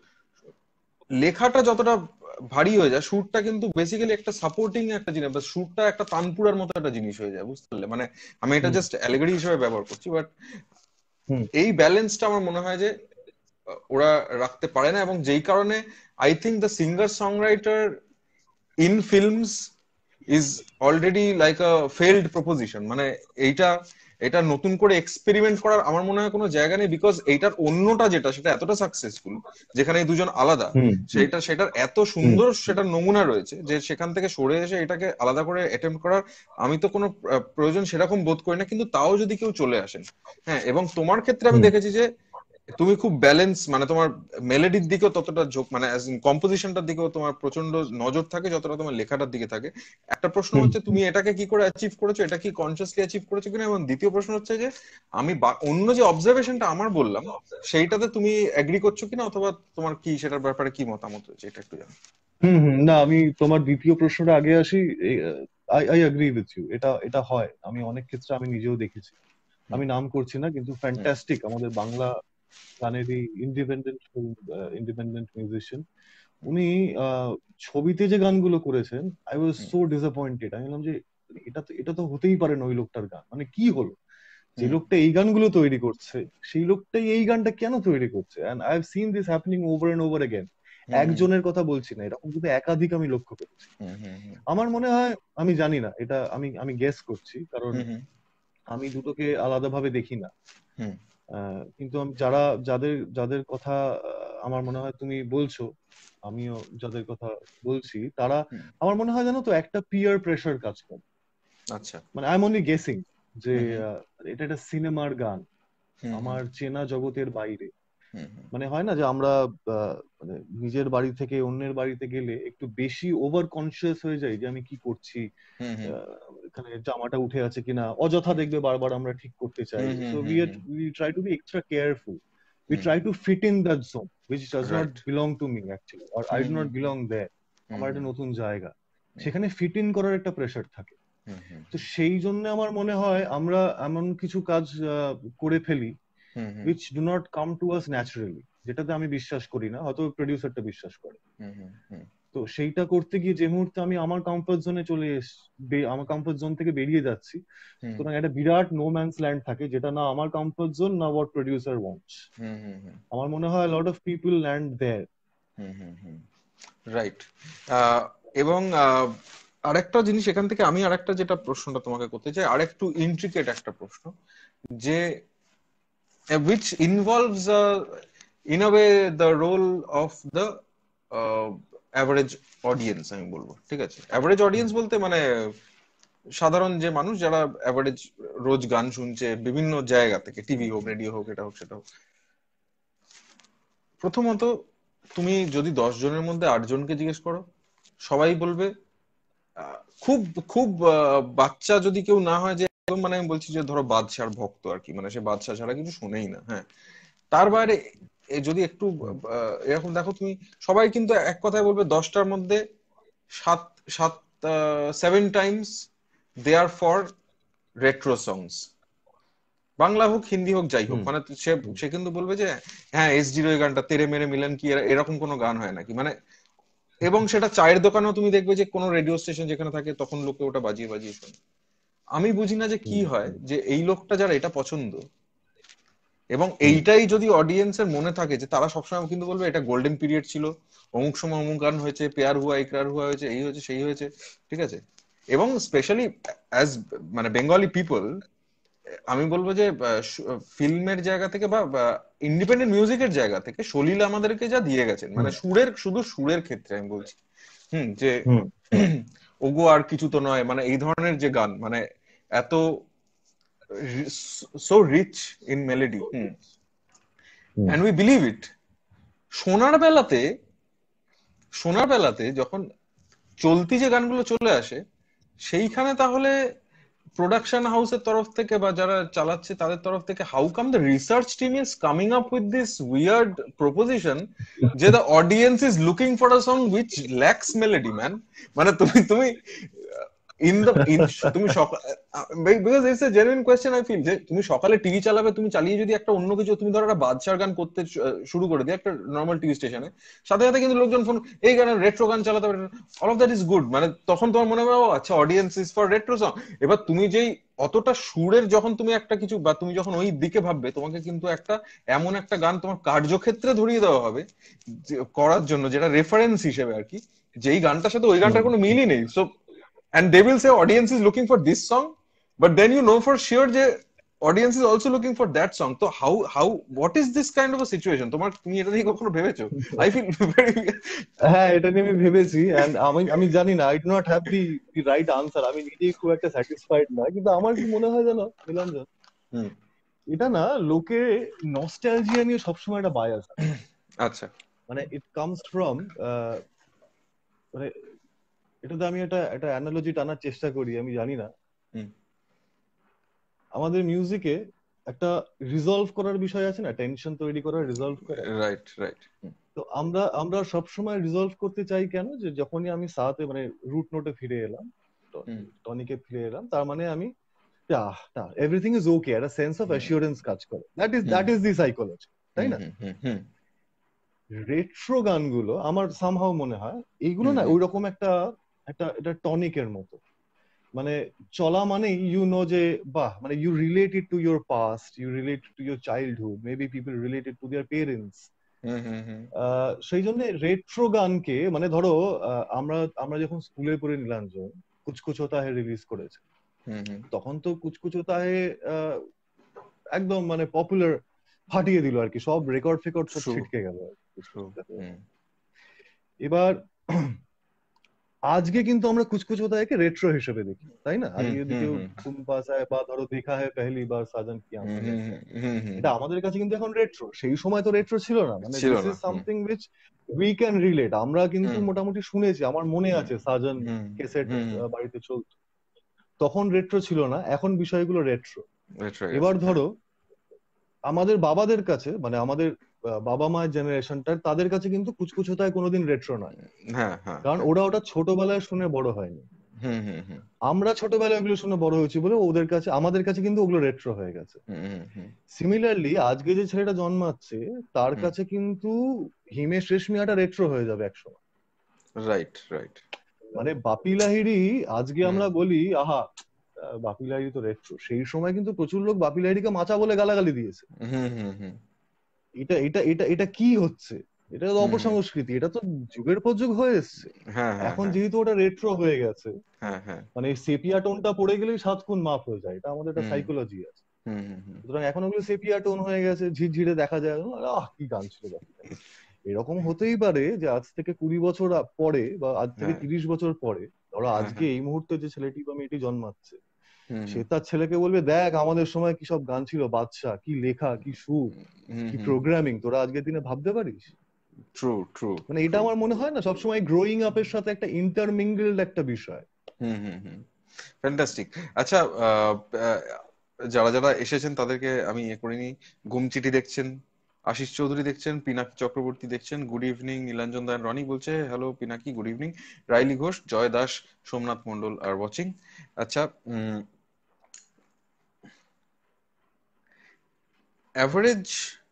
লেখাটা যতটা ভারী হয়ে যায়, সুরটা কিন্তু বেসিক্যালি একটা সাপোর্টিং একটা জিনিস, বা সুরটা একটা তানপুরার মতো একটা জিনিস হয়ে যায়, বুঝতে পারলে? মানে আমি এটা হুম জাস্ট অ্যালেগরি হিসেবে ব্যবহার করছি, বাট হুম এই ব্যালেন্সটা আমার মনে হয় যে ওরা রাখতে পারে না, এবং যেই কারণে I think the singer song writer in films is already like a failed proposition. মানে এইটা এটা নতুন করে এক্সপেরিমেন্ট করার আমার মনে হয় কোনো জায়গা নেই, বিকজ এইটার অন্যটা যেটা, সেটা এতটা সাকসেসফুল, যেখানে এই দুজন আলাদা, হুম সেটার এত হুম সুন্দর সেটার নমুনা রয়েছে, যে সেখান থেকে সরে এসে এটাকে আলাদা করে অ্যাটেম্প্ট করার আমি তো কোনো প্রয়োজন সেরকম বোধ করি না। কিন্তু তাও যদি কেউ চলে আসেন, হ্যাঁ, এবং তোমার ক্ষেত্রে আমি হুম দেখেছি যে তুমি খুব ব্যালেন্স, মানে তোমার মেলোডির দিকেও ততটা ঝোঁক, মানে কম্পোজিশনটার দিকেও তোমার প্রচন্ড নজর থাকে যতটা তোমার লেখাটার দিকে থাকে। একটা প্রশ্ন হুম হচ্ছে তুমি এটাকে কি করে অ্যাচিভ করেছো, এটা কি কনসিয়াসলি অ্যাচিভ করেছো কিনা, এবং দ্বিতীয় প্রশ্ন হচ্ছে যে আমি অন্য যে অবজারভেশনটা আমার বললাম সেইটাতে তুমি এগ্রি করছো কিনা, অথবা তোমার কি সেটার ব্যাপারে কি মতামত রয়েছে, এটা একটু জানো। হুম হুম। না, আমি তোমার দ্বিতীয় প্রশ্নটা আগে আসি। I I agree with you, এটা এটা হয়, আমি অনেক ক্ষেত্রে আমি নিজেও দেখেছি। হুম, আমি নাম করছি না, কিন্তু হুম, ফ্যান্টাস্টিক আমাদের বাংলা গানেরই ইন্ডিপেন্ডেন্ট মিউজিশিয়ান, হুম, উনি ছবিতে যে গানগুলো করেছেন, I was hmm, so disappointed. আমি বললাম যে এটা তো হতেই পারে না, ওই লোকটার গান, মানে কি হলো, যে হুম, লোকটা এই গানগুলো তৈরি করছে সেই লোকটাই এই গানটা কেন তৈরি করছে। And I have seen this happening over and over again. হুম, হুম, একজনের কথা বলছি না, এরকম কিন্তু একাধিক আমি লক্ষ্য করেছি। হুম, হুম, হুম, আমার মনে হয়, আমি জানি না, এটা আমি আমি গেস করছি, কারণ হুম, হুম, আমি দুটোকে আলাদাভাবে দেখি না। হুম, কিন্তু আমি যাদের যাদের কথা আমার মনে হয় তুমি বলছো, আমিও যাদের কথা বলছি, তারা হুম, আমার মনে হয় জানো তো একটা পিয়ার প্রেসার কাজ করে। আচ্ছা, মানে আই এম অনলি গেসিং যে হুম, হুম, এটা একটা সিনেমার গান, হুম, হুম, আমার চেনা জগতের বাইরে। হুম, হুম, মানে হয় না যে আমরা মানে নিজের বাড়ি থেকে অন্যের বাড়িতে গেলে একটু বেশি ওভার কনসিয়াস হয়ে যাই যে আমি কি করছি, হুম, হুম, এখানে জামাটা উঠে আছে কিনা, অযথা দেখবে বারবার আমরা ঠিক করতে চাই। হুম, হুম, so hmm, hmm, we try to be extra careful, we hmm, try to fit in that zone which does not right, belong to me actually, or I hmm, do hmm, not belong there. হুম, আমার একটা হুম, নতুন জায়গা, হুম, সেখানে ফিট ইন করার একটা প্রেশার থাকে। হুম, হুম, তো সেই জন্য আমার মনে হয় আমরা এমন কিছু কাজ করে ফেলি হুম হুম which do not come to us naturally, যেটাতে আমি বিশ্বাস করি না, হয়তো প্রডিউসারটা বিশ্বাস করে। হুম হুম হুম তো সেইটা করতে গিয়ে যে মুহূর্তে আমি আমার কমফর্ট জোনে চলে আমার কমফর্ট জোন থেকে বেরিয়ে যাচ্ছি, হুম সুতরাং একটা বিরাট নো ম্যানস ল্যান্ড থাকে, যেটা না আমার কমফর্ট জোন না হোয়াট প্রডিউসার ওয়ান্টস। হুম হুম হুম আমার মনে হয় lot of people land there. হুম হুম হুম রাইট। এবং আরেকটা জিনিস এখান থেকে আমি আরেকটা যেটা প্রশ্নটা তোমাকে করতে চাই, আরেকটু ইন্ট্রিকেট একটা প্রশ্ন, যে which involves in a way the role of the average audience, আমি বলবো, ঠিক আছে? অ্যাভারেজ অডিয়েন্স বলতে মানে সাধারণ যে মানুষ যারা অ্যাভারেজ রোজ গান শুনছে বিভিন্ন জায়গা থেকে, টিভি হোক, রেডিও হোক, এটা হোক সেটা হোক। প্রথমত তুমি যদি 10 জনের মধ্যে 8 জনকে জিজ্ঞেস করো, সবাই বলবে খুব খুব বাচ্চা যদি কেউ না হয়, যে একদম মানে আমি বলছি যে ধরো বাদশার ভক্ত আর কি, মানে সে বাদশা ছাড়া কিছু শোনেই না, হ্যাঁ, তার বাইরে যদি একটু এরকম দেখো তুমি, সবাই কিন্তু এক কথায় বলবে 10টার মধ্যে 7 7 7 times they are for retro songs, Bangla হোক হিন্দি হোক যাই হোক, মানে সে সে কিন্তু বলবে যে হ্যাঁ এসডির ওই গানটা তেরে মেরে মিলন কি এরকম কোনো গান হয় নাকি, মানে। এবং সেটা চায়ের দোকানেও তুমি দেখবে যে কোনো রেডিও স্টেশন যেখানে থাকে তখন লোকে ওটা বাজিয়ে বাজিয়ে শোনে। আমি বুঝি না যে কি হয় যে এই লোকটা যারা এটা পছন্দ, এবং এইটাই যদি অডিয়েন্সের মনে থাকে, যে তারা সবসময় কিন্তু বলবে এটা গোল্ডেন পিরিয়ড ছিল, অমুক সময় অমুক গান হয়েছে, পেয়ার হুয়া ইকরার হুয়া হয়েছে, এই হয়েছে সেই হয়েছে, ঠিক আছে? এবং স্পেশালি অ্যাজ মানে বেঙ্গলি পিপল, আমি বলবো যে ফিল্মের জায়গা থেকে বা ইন্ডিপেন্ডেন্ট মিউজিকের জায়গা থেকে সলিল আমাদেরকে যা দিয়ে গেছেন, মানে সুরের, শুধু সুরের ক্ষেত্রে আমি বলছি, যে ওগো আর কিছু তো নয়, মানে এই ধরনের যে গান, মানে এত so rich in melody, and we believe it. শোনার বেলাতে যখন চলতি যে গানগুলো চলে আসে, সেইখানে তাহলে প্রোডাকশন হাউসের তরফ থেকে বা যারা চালাচ্ছে তাদের তরফ থেকে, how come the research team is coming up with this weird proposition যে the audience is looking for a song which lacks melody, man. মানে তুমি তুমি because it's a genuine question, I feel, যে তুমি সকালে টিভি চালাবে, তুমি চালিয়ে যদি একটা অন্য কিছু, তুমি ধরো একটা বাদশার গান করতে শুরু করে দিয়ে একটা নর্মাল টিভি স্টেশনে, সাথে সাথে কিন্তু লোকজন ফোন এই গানের রেট্রো গান চালাতে পারে, all of that is good, মানে তখন তোমার মনে হবে আচ্ছা audience is for retro song. এবার তুমি যেই অতটা সুরের যখন তুমি একটা কিছু, বা তুমি যখন ওই দিকে ভাববে, তোমাকে কিন্তু একটা এমন একটা গান তোমার কার্যক্ষেত্রে ধরিয়ে দেওয়া হবে করার জন্য, যেটা রেফারেন্স হিসেবে আর কি, যেই গানটার সাথে ওই গানটার কোনো মিলই নেই। So and they will say audience is looking for this song, but then you know for sure যে audience is also looking for that song. So how what is this kind of a situation? তুমি এটা নিয়ে কখনো ভেবেছো? I feel very হ্যাঁ, এটা নিয়ে আমি ভেবেছি, এন্ড আমি জানি না, I do not have the right answer, আমি নিজেই খুব একটা স্যাটিসফাইড না, কিন্তু আমার কি মনে হয় জানো নীলাঞ্জন, এটা না লোকে নস্টালজিয়া নিয়ে সবসময় একটা বায়াস আছে। আচ্ছা, মানে ইট কামস ফ্রম, মানে এটাতে আমি একটা অ্যানালজি টানার চেষ্টা করি, আমি জানি না, আমাদের মিউজিকে একটা রিজলভ করার বিষয় আছে না, টেনশন তৈরি করা, রিজলভ করা, রাইট রাইট। তো আমরা সবসময় রিজলভ করতে চাই কেন, যে যখনই আমি সাথে মানে রুট নোটে ফিরে এলাম, টনিকে ফিরে এলাম, তার মানে আমি এভরিথিং ইজ ওকে, একটা সেন্স অফ অ্যাসিওরেন্স কাজ করে, দ্যাট ইজ দি সাইকোলজি, তাই না? রেট্রো গানগুলো আমার সামহাও মনে হয় এইগুলো না ওইরকম একটা এটা টনিকের মতো, মানে চলা মানে ইউ নো যে বাহ, মানে you related to your past, you related to your childhood, maybe people related to their parents. সেই জন্য রেট্রো গানকে, মানে ধরো আমরা যখন স্কুলে পড়ে নীলাঞ্জন কুছ কুছ হোতা হ্যায় রিলিজ করেছে, তখন তো কুছ কুছ হোতা হ্যায় একদম মানে পপুলার, ফাটিয়ে দিল আর কি, সব রেকর্ড ফেকর্ড সব ছিটকে গেল। এবার আজকে কিন্তু আমরা কুছ কুছ হোতা হ্যায়কে রেট্রো হিসেবে দেখি, তাই না? আজকে যদি কেউ তুম পাস আয়ে বা ধরো দেখা হ্যায় পেহলি বার সাজন কি আঁখোঁ মে, এটা আমাদের কাছে কিন্তু এখন রেট্রো, সেই সময় তো রেট্রো ছিল না, মানে this is something which we can relate. আমরা কিন্তু মোটামুটি শুনেছি, আমার মনে আছে সাজন ক্যাসেট বাড়িতে চলতো, তখন রেট্রো ছিল না, এখন বিষয়গুলো রেট্রো। এবার ধরো আমাদের বাবাদের কাছে, মানে আমাদের বাবা মায়ের জেনারেশনটার, তাদের কাছে কিন্তু কুছ কুছ হোতা হ্যায় কোনোদিন রেট্রো নয়, কারণ ওরা ওটা ছোটবেলায় শুনে বড় হয়নি। হুম হুম হুম আমরা ছোটবেলায় ওগুলো শুনে বড় হয়েছি বলে ওদের কাছে, আমাদের কাছে কিন্তু ওগুলো রেট্রো হয়ে গেছে। হুম হুম সিমিলারলি আজকে যে ছেলেটা জন্মাচ্ছে তার হুম কাছে কিন্তু হিমেশ রেশমিয়াটা রেট্রো হয়ে যাবে একসময়। রাইট রাইট মানে বাপি লাহিড়ী আজকে হুম আমরা বলি আহা বাপি লাহিড়ী তো রেট্রো, সেই সময় কিন্তু প্রচুর লোক বাপি লাহিড়ীকে মাচা বলে গালাগালি দিয়েছে। হুম হুম হুম এটা এটা এটা এটা কি হচ্ছে? এটা তো হুম হুম অপসংস্কৃতি, এটা তো যুগের পর যুগ হয়ে এসছে। হ্যাঁ হ্যাঁ এখন হ্যাঁ যেহেতু ওটা রেট্রো হয়ে গেছে, হ্যাঁ হ্যাঁ মানে সেপিয়া টোনটা পড়ে গেলেই 7 গুণ মাফ হয়ে যায়, এটা আমাদের একটা হুম সাইকোলজি আছে। হুম হুম সুতরাং এখন ওগুলো সেপিয়া টোন হয়ে গেছে, ঝিরঝিরে দেখা যায়, কি গান ছিল বাপি লাহিড়ী। এরকম হতেই পারে যে আজ থেকে 20 বছর পরে বা আজ থেকে হ্যাঁ 30 বছর পরে, ধরো হ্যাঁ আজকে হ্যাঁ এই মুহূর্তে যে ছেলেটি বা মেয়েটি জন্মাচ্ছে, হুম সে তার ছেলেকে বলবে দেখ আমাদের সময় কি সব গান ছিল, বাদশা কি লেখা, কি সুর, হুম কি হুম প্রোগ্রামিং, তোরা আজকের দিনে ভাবতে পারিস? ট্রু ট্রু মানে এটা ট্রু আমার মনে হয় না সবসময় গ্রোয়িং আপের সাথে একটা ইন্টারমিঙ্গলড একটা বিষয়। হুম হুম হুম ফ্যান্টাস্টিক। আচ্ছা, আহ, আহ, যারা যারা এসেছেন তাদেরকে আমি ইয়ে করিনি। ঘুমচিটি দেখছেন, আশিস চৌধুরী দেখছেন, পিনাকি চক্রবর্তী দেখছেন, গুড ইভিনিং। নীলাঞ্জন দায়ন রনি বলছে hello Pinaki, good evening. Raili Ghosh, Joy Das, Somnath Mondal are watching. আচ্ছা, অ্যাভারেজ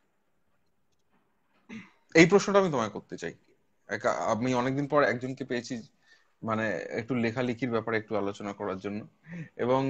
এই প্রশ্নটা আমি তোমায় করতে চাই। আমি অনেকদিন পর একজনকে পেয়েছি মানে একটু লেখালেখির ব্যাপারে একটু আলোচনা করার জন্য। এবং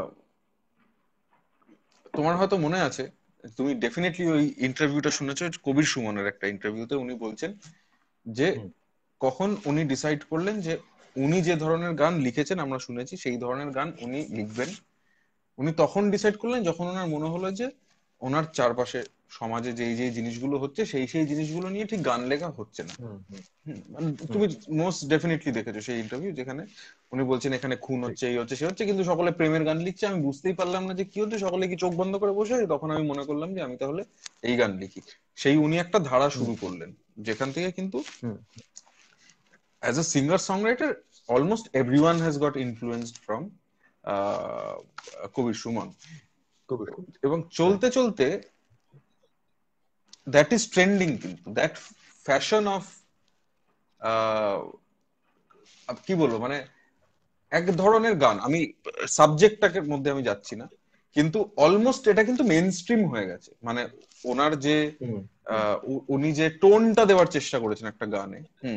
তোমার হয়তো মনে আছে, তুমি ডেফিনেটলি ওই ইন্টারভিউটা শুনেছো, কবির সুমনের একটা ইন্টারভিউতে উনি বলছেন যে হুম, কখন উনি ডিসাইড করলেন যে উনি যে ধরনের গান লিখেছেন আমরা শুনেছি সেই ধরনের গান উনি লিখবেন। উনি তখন ডিসাইড করলেন যখন ওনার মনে হলো যে ওনার চারপাশে সমাজে যেই যেই জিনিসগুলো হচ্ছে সেই সেই জিনিসগুলো নিয়ে ঠিক গান লেখা হচ্ছে না। হুম, হুম, মানে হুম, তুমি মোস্ট ডেফিনেটলি দেখেছো সেই ইন্টারভিউ যেখানে উনি বলছেন এখানে খুন ঠিক। হচ্ছে, এই হচ্ছে, সে হচ্ছে, কিন্তু সকলে প্রেমের গান লিখছে, আমি বুঝতেই পারলাম না যে কি হচ্ছে, সকলে কি চোখ বন্ধ করে বসে আছে? তখন আমি মনে করলাম যে আমি তাহলে এই গান লিখি। সেই উনি একটা ধারা হুম, শুরু করলেন যেখান থেকে কিন্তু হুম, as a singer songwriter almost everyone has got influenced from Kabir Suman. Kabir Suman, এবং রাইট। চলতে চলতে দ্যাট ইজ ট্রেন্ডিং, কিন্তু দ্যাট ফ্যাশন অফ কি বলবো মানে এক ধরনের গান, আমি সাবজেক্টটাকে মধ্যে আমি যাচ্ছি না, কিন্তু অলমোস্ট এটা কিন্তু মেইন স্ট্রিম হয়ে গেছে। মানে ওনার যে হুম, উনি যে টোনটা দেওয়ার চেষ্টা করেছেন একটা গানে,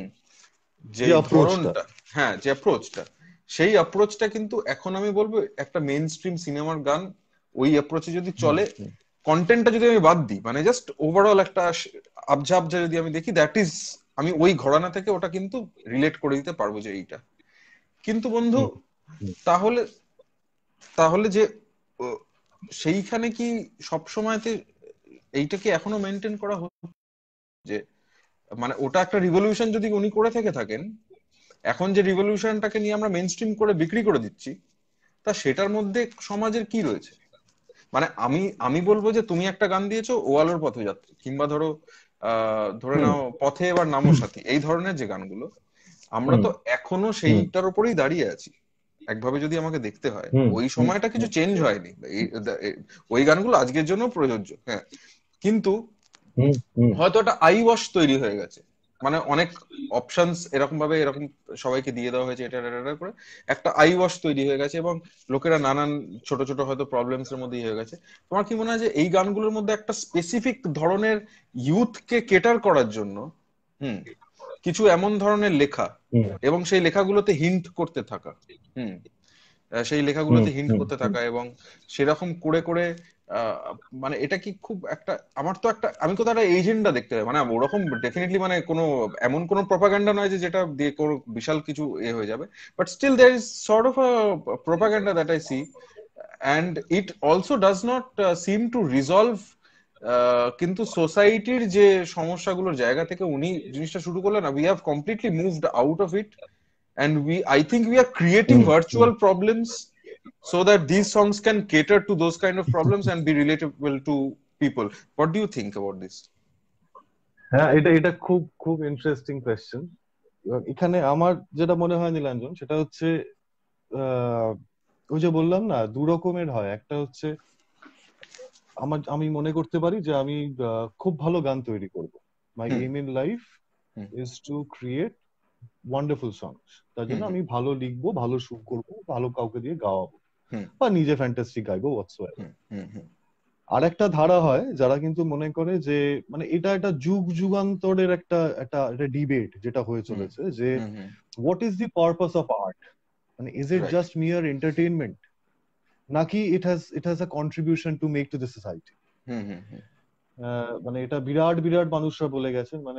যে যে অ্যাপ্রোচটা। ধরনটা, হ্যাঁ যে অ্যাপ্রোচটা, সেই অ্যাপ্রোচটা কিন্তু এখন আমি বলবো একটা মেইন স্ট্রিম সিনেমার গান ওই অ্যাপ্রোচে যদি হুম, চলে, হুম, কন্টেন্টটা যদি আমি বাদ দিই, মানে জাস্ট ওভারঅল একটা আবঝা আবঝা যদি আমি দেখি, দ্যাট ইজ আমি ওই ঘরানা থেকে ওটা কিন্তু রিলেট করে দিতে পারবো যে এইটা। কিন্তু বন্ধু, হুম, হুম, তাহলে তাহলে যে ও, সেইখানে কি সব সময়তে এইটা কি এখনো মেনটেন করা হচ্ছে? যে মানে ওটা একটা রিভলিউশন যদি উনি করে থেকে থাকেন, এখন যে রিভলিউশনটাকে নিয়ে আমরা মেইন স্ট্রিম করে বিক্রি করে দিচ্ছি, তা সেটার মধ্যে সমাজের কি রয়েছে? মানে আমি আমি বলবো যে তুমি একটা গান দিয়েছো ও আলোর পথযাত্রী, কিংবা ধরো ধরে হুম, নাও পথে এবার নামো সাথী, এই ধরনের যে গানগুলো, আমরা হুম, তো এখনো হুম, সেইটার উপরেই দাঁড়িয়ে আছি। একভাবে যদি আমাকে দেখতে হয়, হুম, ওই হুম, সময়টা কিছু হুম, চেঞ্জ হয়নি। ওই গানগুলো আজকের জন্য প্রযোজ্য, হ্যাঁ, কিন্তু হুম, হুম, হয়তো একটা আই ওয়াশ তৈরি হয়ে গেছে। মানে অনেক অপশনস এরকম ভাবে এরকম সবাইকে দিয়ে দেওয়া হয়েছে, এটা এটা এটা করে একটা আই ওয়াশ তৈরি হয়ে গেছে, এবং লোকেরা নানান ছোট ছোট হয়তো প্রবলেমস এর মধ্যে হয়ে গেছে। তোমার কি মনে হয় যে এই গানগুলোর মধ্যে একটা স্পেসিফিক ধরনের ইউথকে কেটার করার জন্য হুম কিছু এমন ধরনের লেখা হুম, এবং সেই লেখাগুলোতে হিন্ট করতে থাকা, হুম সেই হুম, লেখাগুলোতে হিন্ট হুম, করতে হুম, থাকা এবং সেরকম করে করে আহ, মানে এটা কি খুব একটা, আমার তো একটা, আমি তো একটা এজেন্ডা দেখতে পাই, মানে ওরকম ডেফিনেটলি মানে কোনো এমন কোনো প্রপাগান্ডা নয় যে যেটা দিয়ে কোনো বিশাল কিছু এ হয়ে যাবে, but still there is sort of a propaganda that I see, and it also does not seem to resolve. কিন্তু সোসাইটির যে সমস্যাগুলোর জায়গা থেকে উনি জিনিসটা শুরু করলেন, we have completely moved out of it, and I think we are creating hmm, hmm. virtual problems so that these songs can cater to those kind of problems and be relatable to people. What do you think about this? হ্যাঁ, এটা এটা খুব খুব ইন্টারেস্টিং কোয়েশ্চেন। এখানে আমার যেটা মনে হয় নীলাঞ্জন, সেটা হচ্ছে আহ, ওই যে বললাম না, দু রকমের হয়। একটা হচ্ছে আমি মনে করতে পারি যে আমি খুব ভালো গান তৈরি করব। My Hmm, aim in life hmm, is to create wonderful songs, তার জন্য আমি ভালো লিখবো, ভালো সুর করবো, ভালো কাউকে দিয়ে গাওয়াবো হুম বা নিজে ফ্যান্টাস্টিক গাইবো হোয়াটসোএভার। হুম হুম আর একটা ধারা হয় যারা কিন্তু মনে করে যে মানে এটা একটা যুগ যুগান্তরের একটা একটা ডিবেট যেটা হয়ে চলেছে যে hmm what is the purpose of art, মানে is it right just mere entertainment নাকি it has a contribution to make to the society. Hmm হুম হুম মানে এটা বিরাট বিরাট মানুষরা বলে গেছেন, মানে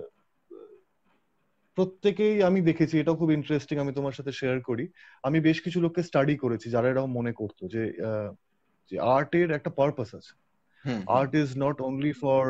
প্রত্যেকেই আমি দেখেছি, এটা খুব ইন্টারেস্টিং, আমি তোমার সাথে শেয়ার করি। আমি বেশ কিছু লোককে স্টাডি করেছি যারা এরকম মনে করতো যে যে আর্টের একটা পারপাস আছে। হুম Art is not only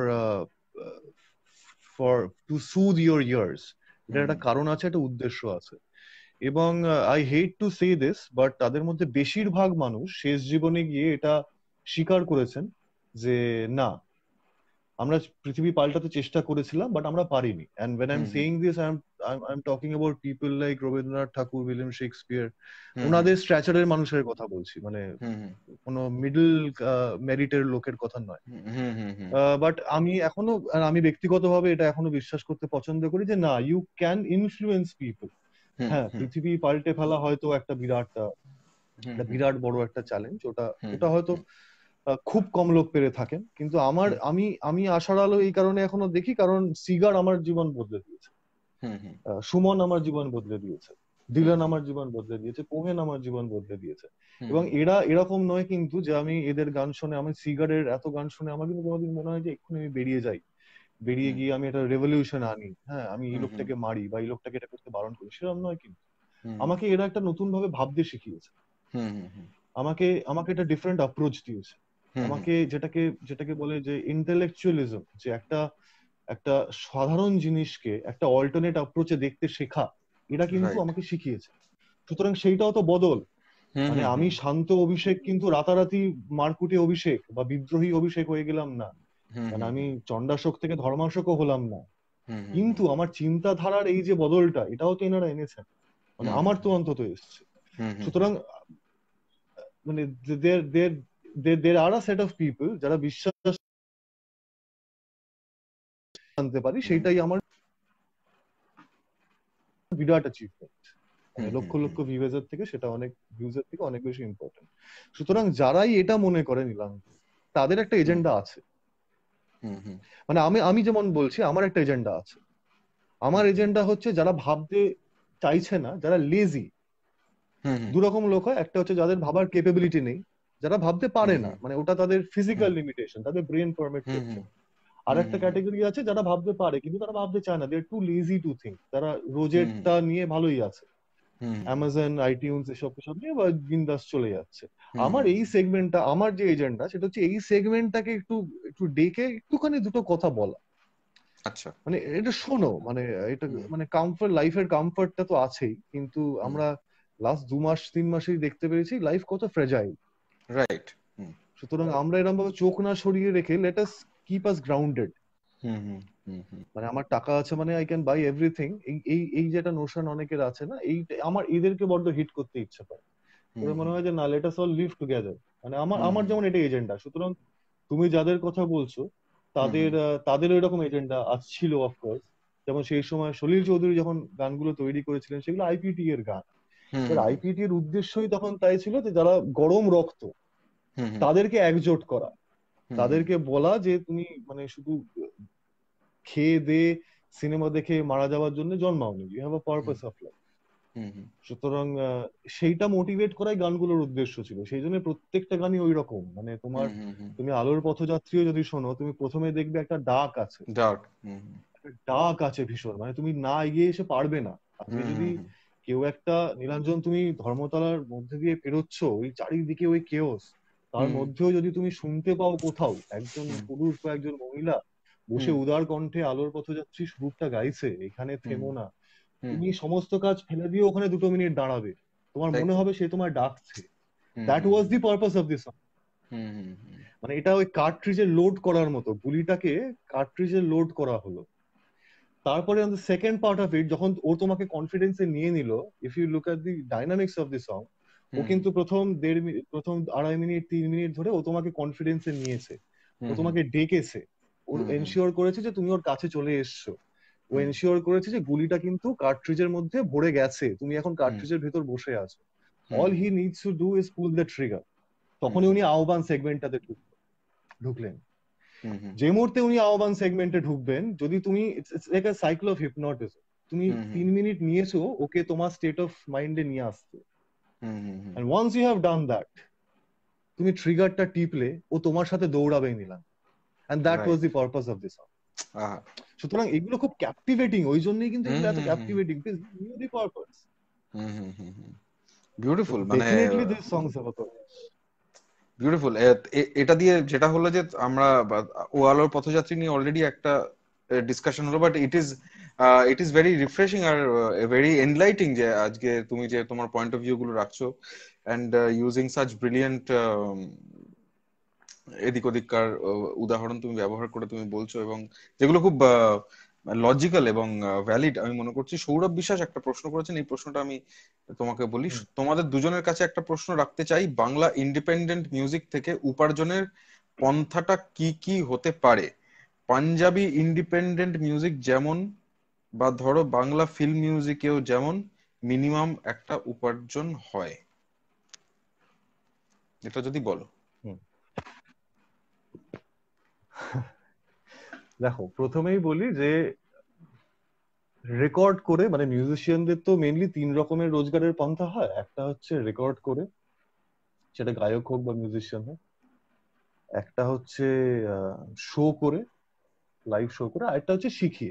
for to soothe your ears. এটা একটা কারণ আছে, একটা উদ্দেশ্য আছে। এবং I hate to say this, but তাদের মধ্যে বেশিরভাগ মানুষ শেষ জীবনে গিয়ে এটা স্বীকার করেছেন যে না, আমরা পৃথিবী পাল্টাতে চেষ্টা করেছিলাম বাট আমরা পারিনি। And when I'm saying this, I'm talking about people like Rabindranath Thakur, William Shakespeare, ওনাদের স্ট্রাচারের মানুষের কথা বলছি, মানে কোনো মিডল মেরিটের লোকের কথা নয়। বাট আমি এখনো, আমি ব্যক্তিগতভাবে এটা এখনো বিশ্বাস করতে পছন্দ করি যে না, ইউ ক্যান ইনফ্লুয়েন্স পিপল। হ্যাঁ, পৃথিবী পাল্টে ফেলা হয়তো একটা বিরাট বড় একটা চ্যালেঞ্জ, ওটা হয়তো খুব কম লোক পেরে থাকেন, কিন্তু আমি আশার আলো এই কারণে এখনো দেখি, কারণ সিগার আমার জীবন বদলে দিয়েছে, সুমন আমার জীবন বদলে দিয়েছে, ডিলান আমার জীবন বদলে দিয়েছে, কোহেন আমার জীবন বদলে দিয়েছে। এবং এরা এরকম নয় কিন্তু যে আমি এদের গান শুনে, আমি সিগারের এত গান শুনে আমার কিন্তু কোনোদিন মনে হয় যে এক্ষুনি আমি বেরিয়ে গিয়ে আমি একটা রেভলিউশন আনি, হ্যাঁ আমি এই লোকটাকে মারি বা এই লোকটাকে এটা করতে বারণ করি, সেরকম নয়। কিন্তু আমাকে এরা একটা নতুন ভাবে ভাবতে শিখিয়েছে, আমাকে একটা ডিফারেন্ট অ্যাপ্রোচ দিয়েছে, আমাকে যেটাকে বলে যে ইন্টেলেকচুয়ালিজম, যে একটা একটা সাধারণ জিনিসকে একটা অল্টারনেট অ্যাপ্রোচে দেখতে শেখা, এটা কিন্তু আমাকে শিখিয়েছে। সুতরাং সেইটাও তো বদল। মানে আমি শান্ত অভিষেক কিন্তু রাতারাতি মারকুটে অভিষেক বা বিদ্রোহী অভিষেক হয়ে গেলাম না, মানে আমি চণ্ডাশোক থেকে ধর্মাশোকও হলাম না, কিন্তু আমার চিন্তাধারার এই যে বদলটা, এটাও তো এনারা এনেছেন, মানে আমার তো অন্তত এসছে। সুতরাং মানে there are a set of people যারা বিশ্বাস আনতে পারি, সেটাই আমার বিরাট অ্যাচিভমেন্ট। মানে লক্ষ লক্ষ ভিউজের থেকে সেটা ভিউজের থেকে অনেক বেশি ইম্পর্টেন্ট। সুতরাং যারাই এটা মনে করে নিলাম, তাদের একটা এজেন্ডা আছে। মানে আমি যেমন বলছি আমার একটা এজেন্ডা আছে। আমার এজেন্ডা হচ্ছে যারা ভাবতে চাইছে না, যারা লেজি। দুরকম লোক হয়, একটা হচ্ছে যাদের ভাবার ক্যাপাবিলিটি নেই, যারা ভাবতে পারে না, মানে ওটা তাদের ফিজিক্যাল লিমিটেশন, তাদের ব্রেন পারমিট করছে। আর একটা ক্যাটাগরি আছে যারা ভাবতে পারে কিন্তু তারা ভাবতে চায় না, they are too lazy to think. তারা রোজেরটা নিয়ে ভালোই আছে, অ্যামাজন, আইটিউনস এসব নিয়ে বা বিন্দাস চলে যাচ্ছে। আমার এই সেগমেন্টটা, আমার যে এজেন্ডা, সেটা হচ্ছে এই সেগমেন্টটাকে একটু একটু ডেকে একটুখানি দুটো কথা বলা। আচ্ছা, মানে এটা শোনো, মানে এটা মানে কমফর্ট, লাইফের কমফর্টটা তো আছেই, কিন্তু আমরা লাস্ট 2 মাস 3 মাসেই দেখতে পেরেছি লাইফ কত ফ্রেজাইল। রাইট। সুতরাং আমরা এরকম ভাবে চোখ না সরিয়ে রেখে let us keep us grounded. মানে আমার টাকা আছে মানে আই ক্যান বাই এভরিথিং, এই যেটা নোশন অনেকের আছে না, এই আমার এদেরকে বড্ড হিট করতে ইচ্ছে করে। ওদের মনে হয় যে না, let us all live together. মানে আমার যেমন এটা এজেন্ডা। সুতরাং তুমি যাদের কথা বলছো তাদের ওইরকম এজেন্ডা ছিল অফকোর্স। যেমন সেই সময় সলিল চৌধুরী যখন গানগুলো তৈরি করেছিলেন, সেগুলো আইপিটি এর গান। এবার আইপিটি এর উদ্দেশ্যই তখন তাই ছিল যে যারা গরম রক্ত, তাদেরকে একজোট করা, তাদেরকে বলা যে তুমি মানে শুধু খেয়ে দে সিনেমা দেখে মারা যাওয়ার জন্য জন্মাওনি, you have a purpose of life. সুতরাং সেইটা মোটিভেট করাই গানগুলোর উদ্দেশ্য ছিল। সেই জন্য প্রত্যেকটা গানই ওই রকম। মানে তুমি আলোর পথযাত্রীও যদি শোনো, তুমি প্রথমে দেখবে একটা ডাক আছে ভীষণ, মানে তুমি না এগিয়ে এসে পারবে না। আজকে যদি কেউ একটা নীলাঞ্জন, তুমি ধর্মতলার মধ্যে দিয়ে পেরোচ্ছ, ওই চারিদিকে ওই কেওস, তার মধ্যেও যদি তুমি শুনতে পাও কোথাও একজন পুরুষ বা একজন মহিলা বসে উদার কণ্ঠে আলোর পথযাত্রী সুরটা গাইছে, এখানে থেমো না, তুমি সমস্ত কাজ ফেলে দিয়ে ওখানে 2 মিনিট দাঁড়াবে, তোমার মনে হবে সে তোমার ডাকছে। That was the purpose of this song. মানে এটা ওই কার্ট্রিজে লোড করার মতো, গুলিটাকে কার্ট্রিজে লোড করা হলো। তারপরে on the second part of it, যখন ও তোমাকে কনফিডেন্সে নিয়ে নিল, if you look at the dynamics of the song, ও কিন্তু প্রথম 2.5 মিনিট 3 মিনিট ধরে ও তোমাকে কনফিডেন্সে নিয়েছে, ও তোমাকে ডেকেছে, ও এনশিওর করেছে যে তুমি ওর কাছে চলে এসছো। ও এনশিওর করেছে যে গুলিটা কিন্তু কার্ট্রিজের মধ্যে ভরে গেছে, তুমি এখন কার্ট্রিজের ভেতর বসে আছো, all he needs to do is pull the trigger. তখনই উনি আহ্বান সেগমেন্টটাতে ঢুকলেন। যে মুহূর্তে উনি আহ্বান সেগমেন্টে ঢুকবেন, যদি তুমি it's like a cycle of hypnotism, তুমি 3 মিনিট নিয়েছো ওকে তোমার স্টেট অফ মাইন্ডে নিয়ে আসতে, and once you have done that, তুমি ট্রিগারটা টিপলে ও তোমার সাথে দৌড়াবে নিলাম, and that was the purpose of this. সুতরাং এগুলো খুব ক্যাপটিভেটিং, ওই জন্যই কিন্তু এগুলো এত captivating, please knew the purpose. Beautiful, মানে definitely this songs have a purpose. Beautiful. এটা দিয়ে যেটা হলো যে আমরা ও আলোর পথযাত্রী নিয়ে অলরেডি একটা ডিসকাশন হলো, but it is very refreshing আর ভেরি এনলাইটিং যে আজকে তুমি যে তোমার পয়েন্ট অফ ভিউ গুলো রাখছো, এন্ড ইউজিং সাচ ব্রিলিয়েন্ট এদিক ওদিককার উদাহরণ তুমি ব্যবহার করে তুমি বলছো, এবং যেগুলো খুব লজিক্যাল এবং ভ্যালিড আমি মনে করছি। সৌরভ বিশ্বাস একটা প্রশ্ন করেছেন, এই প্রশ্নটা আমি তোমাকে বলি। তোমাদের দুজনের কাছে একটা প্রশ্ন রাখতে চাই, বাংলা ইন্ডিপেন্ডেন্ট মিউজিক থেকে উপার্জনের পন্থাটা কি কি হতে পারে? পাঞ্জাবি ইন্ডিপেন্ডেন্ট মিউজিক যেমন, বা ধরো বাংলা ফিল্ম মিউজিকেও যেমন মিনিমাম একটা উপার্জন হয়, এটা যদি বলো। দেখো, প্রথমেই বলি যে রেকর্ড করে, মানে মিউজিশিয়ানদের তো মেইনলি 3 রকমের রোজগারের পন্থা হয়। একটা হচ্ছে রেকর্ড করে, সেটা গায়ক হোক বা মিউজিশিয়ান হোক। একটা হচ্ছে শো করে, লাইভ শো করে। আর একটা হচ্ছে শিখিয়ে।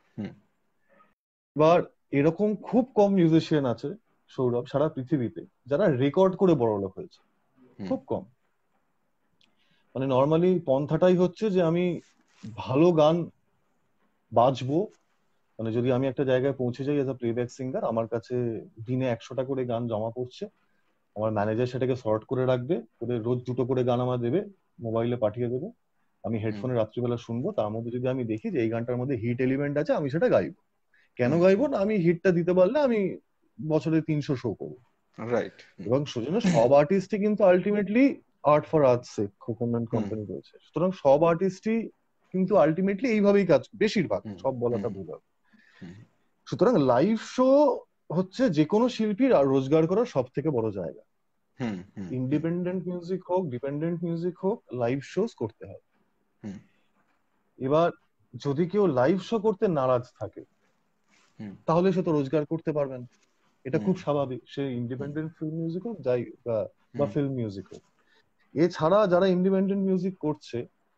এবার এরকম খুব কম মিউজিশিয়ান আছে সৌরভ সারা পৃথিবীতে যারা রেকর্ড করে বড়লোক হয়েছে, খুব কম। মানে নর্মালি পন্থাটাই হচ্ছে যে আমি ভালো গান বাজবো, মানে যদি আমি একটা জায়গায় পৌঁছে যাই এজ আ প্লেব্যাক সিঙ্গার, আমার কাছে দিনে 100টা করে গান জমা পড়ছে, আমার ম্যানেজার সেটাকে সর্ট করে রাখবে, করে রোজ 2টো করে গান আমার দেবে, মোবাইলে পাঠিয়ে দেবে, আমি হেডফোনে রাত্রিবেলা শুনবো, তার মধ্যে যদি আমি দেখি যে এই গানটার মধ্যে হিট এলিমেন্ট আছে, আমি সেটা গাইবো। কেন গাইবো না, আমি হিটটা দিতে পারলে আমি বছরে 300 শো করবো। রাইট। এবং সেজন্য সব আর্টিস্টই কিন্তু ultimately art for art's sake company রয়েছে, সুতরাং সব আর্টিস্টই কিন্তু আলটিমেটলি এইভাবেই কাজ, বেশিরভাগ, সব বলাটা ভুল হবে। সুতরাং লাইভ শো হচ্ছে যে কোনো শিল্পীর রোজগার করার সব থেকে বড় জায়গা। ইন্ডিপেন্ডেন্ট মিউজিক হোক, ডিপেন্ডেন্ট মিউজিক হোক, লাইভ শোজ করতে হবে। এবার যদি কেউ লাইভ শো করতে নারাজ থাকে, তাহলে সে তো রোজগার করতে পারবে না, এটা খুব স্বাভাবিক। সে ইন্ডিপেন্ডেন্ট ফিল্ম মিউজিক হোক, যাই বা ফিল্ম মিউজিক হোক। এছাড়া যারা ইন্ডিপেন্ডেন্ট মিউজিক করছে,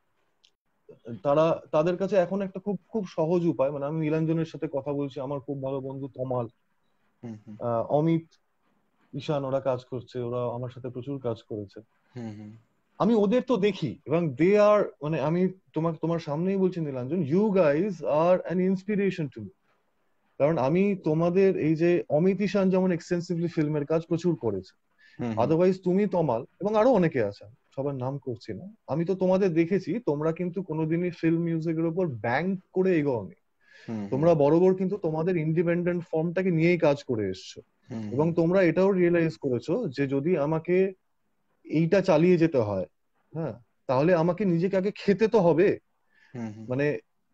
তাদের কাছে এখন একটা খুব খুব সহজ উপায়, মানে আমি নীলাঞ্জনের সাথে কথা বলছি, আমার খুব ভালো বন্ধু তমাল, অমিত, ঈশান, ওরা কাজ করছে, ওরা আমার সাথে প্রচুর কাজ করেছে। আমি ওদের তো দেখি, এবং দে আর, মানে আমি তোমার সামনেই বলছি Nilanjan, you guys are an inspiration to me. কারণ আমি তোমাদের এই যে অমিত, ঈশান যেমন এক্সটেন্সিভলি ফিল্মের কাজ প্রচুর করেছে, আদারওয়াইজ তুমি, তমাল এবং আরো অনেকে আছে, সবার নাম করছি না, আমি তো তোমাদের দেখেছি তোমরা কিন্তু কোনোদিনই ফিল্ম মিউজিকের উপর ব্যাংক করে এগোওনি। তোমরা বরাবর কিন্তু তোমাদের ইন্ডিপেন্ডেন্ট ফর্মটাকে নিয়েই কাজ করে এসছো, এবং তোমরা এটাও রিয়েলাইজ করেছো যে যদি আমাকে এইটা চালিয়ে যেতে হয়, হ্যাঁ, তাহলে আমাকে নিজেকে আগে খেতে তো হবে। মানে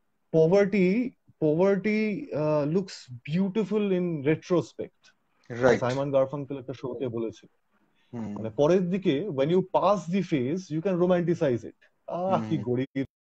poverty looks beautiful in retrospect, Simon Garfunkel একটা শোতে বলেছে। মানে পরের দিকে when you pass the phase you can romanticize it, কি গরিব,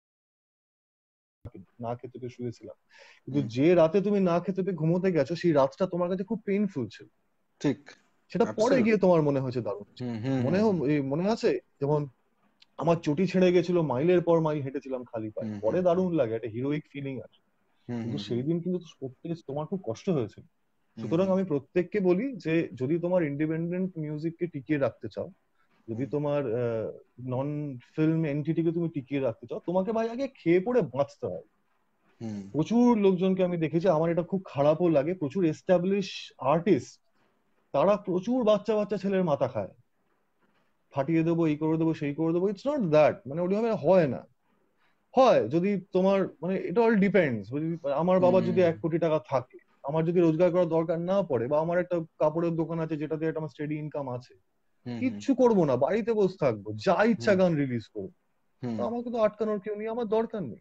না খেতে পেয়ে শুয়েছিলাম, কিন্তু যে রাতে তুমি না খেতে পেয়ে ঘুমোতে গেছো, সেই রাতটা তোমার কাছে খুব পেইনফুল ছিল, ঠিক? সেটা পরে গিয়ে তোমার মনে হয়েছে দারুণ। মনে আছে যেমন আমার চটি ছেড়ে গেছিল, মাইলের পর মাইল হেঁটেছিলাম খালি পায়ে, পরে দারুণ লাগে, একটা হিরোইক ফিলিং আছে, কিন্তু সেই দিন কিন্তু তোমার খুব কষ্ট হয়েছিল। সুতরাং আমি প্রত্যেককে বলি যে যদি তোমার ইন্ডিপেন্ডেন্ট মিউজিককে টিকিয়ে রাখতে চাও, যদি তোমার নন ফিল্ম এন্টিটিকে তুমি টিকিয়ে রাখতে চাও, তোমাকে ভাই আগে খেয়ে পড়ে বাঁচতে হয়। প্রচুর লোকজনকে আমি দেখেছি, আমার এটা খুব খারাপও লাগে, প্রচুর এস্টাবলিশ আর্টিস্ট তারা প্রচুর বাচ্চা বাচ্চা ছেলের মাথা খায়, ফাটিয়ে দেবো, এই করে দেবো, সেই করে দেবো। ইটস নট দ্যাট, মানে ওইভাবে হয় না। হয় যদি তোমার, মানে এটা অল ডিপেন্ডস। আমার বাবা যদি 1 কোটি টাকা থাকে, আমার যদি রোজগার করার দরকার না পড়ে, বা আমার একটা কাপড়ের দোকান আছে যেটাতে একটা আমার স্টেডি ইনকাম আছে, কিচ্ছু করবো না, বাড়িতে বসে থাকবো, যা ইচ্ছা গান রিলিজ করবো, আমাকে তো আটকানোর কেউ নেই, আমার দরকার নেই।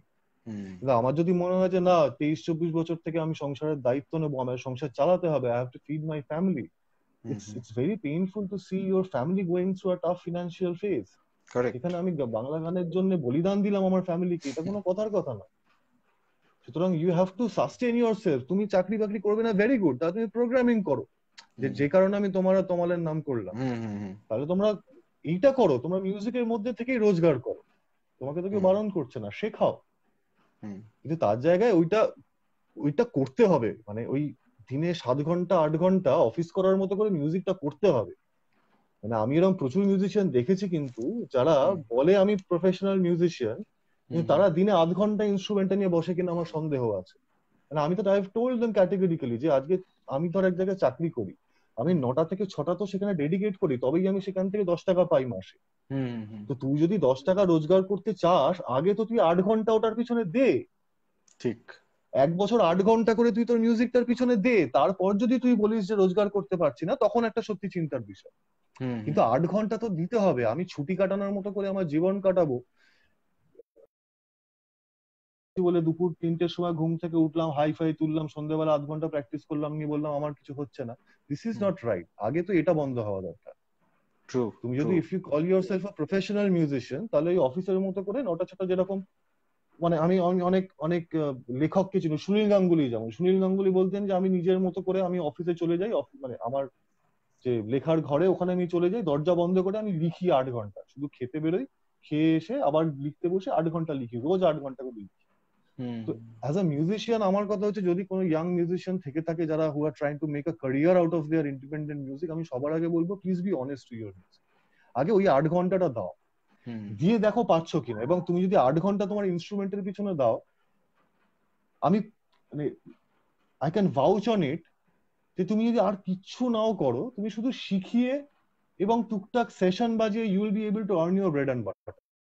কিন্তু আমার যদি মনে হয় যে না 23-24 বছর থেকে আমি সংসারের দায়িত্ব নেবো, আমার সংসার চালাতে হবে, I have to feed my family, it's very painful to see your family going through a tough financial phase. Correct. এখানে আমি বাংলা গানের জন্য বলিদান দিলাম আমার ফ্যামিলিকে, এটা কোনো কথার কথা না। সুতরাং you have to sustain yourself. তুমি চাকরি বাকরি করবে না, ভেরি গুড, তাহলে তুমি প্রোগ্রামিং করো, যে কারণে আমি তোমালের নাম করলাম। তাহলে তোমরা এইটা করো, তোমরা মিউজিকের মধ্যে থেকেই রোজগার করো, তোমাকে তো কেউ বারণ করছে না, শেখাও। কিন্তু তার জায়গায় ওইটা করতে হবে, মানে ওই দিনে 7 ঘন্টা 8 ঘন্টা অফিস করার মতো করে মিউজিকটা করতে হবে। মানে আমি এরকম প্রচুর মিউজিশিয়ান দেখেছি কিন্তু যারা বলে আমি প্রফেশনাল মিউজিশিয়ান, কিন্তু তারা দিনে 8 ঘন্টা ইনস্ট্রুমেন্টটা নিয়ে বসে কিনা আমার সন্দেহ আছে। মানে আমি তো I have told them categorically যে আজকে আমি ধর এক জায়গায় চাকরি করি, আমি 9টা থেকে 6টা তো সেখানে ডেডিকেট করি, তবেই আমি সেখান থেকে 10 টাকা পাই মাসে। তো তুই যদি 10 টাকা রোজগার করতে চাস, আগে তো তুই 8 ঘন্টা ওটার পিছনে দে। ঠিক। 1 বছর 8 ঘন্টা করে তুই তোর মিউজিকটার পিছনে দে, তারপর যদি তুই বলিস যে রোজগার করতে পারছি না, তখন একটা সত্যি চিন্তার বিষয়। কিন্তু 8 ঘন্টা তো দিতে হবে। আমি ছুটি কাটানোর মতো করে আমার জীবন কাটাবো বলে দুপুর 3টের সময় ঘুম থেকে উঠলাম, হাই ফাই তুললাম, সন্ধ্যাবেলা 8 ঘন্টা প্র্যাকটিস করলাম, নিয়ে বললাম আমার কিছু হচ্ছে না, দিস ইজ নট রাইট। আগে তো এটা বন্ধ হওয়া দরকার। তুমি যদি if you call yourself a professional musician, তাহলে ওই অফিসের মতো করে 9টা 6টা যেরকম, মানে আমি অনেক অনেক লেখককে চিনি, সুনীল গাঙ্গুলি, যেমন সুনীল গাঙ্গুলি বলতেন যে আমি নিজের মতো করে আমি অফিসে চলে যাই, মানে আমার যে লেখার ঘরে ওখানে আমি চলে যাই, দরজা বন্ধ করে আমি লিখি 8 ঘন্টা, শুধু খেতে বেরোই, খেয়ে এসে আবার লিখতে বসে 8 ঘন্টা লিখি, রোজ 8 ঘন্টা করে লিখি। তো অ্যাজ আ মিউজিশিয়ান আমার কথা হচ্ছে, যদি কোনো ইয়াং মিউজিশিয়ান থেকে থাকে যারা who are trying to make a career out of their independent music, আমি সবার আগে বলবো please be honest to your music. আগে ওই 8 ঘন্টাটা দাও, দিয়ে দেখো পাচ্ছ কিনা। এবং তুমি যদি 8 ঘন্টা তোমার ইনস্ট্রুমেন্টের পিছনে দাও, আমি মানে I can vouch on it যে তুমি যদি আর কিচ্ছু নাও করো, তুমি শুধু শিখিয়ে এবং টুকটাক সেশন বাজিয়ে you will be able to earn your bread and butter.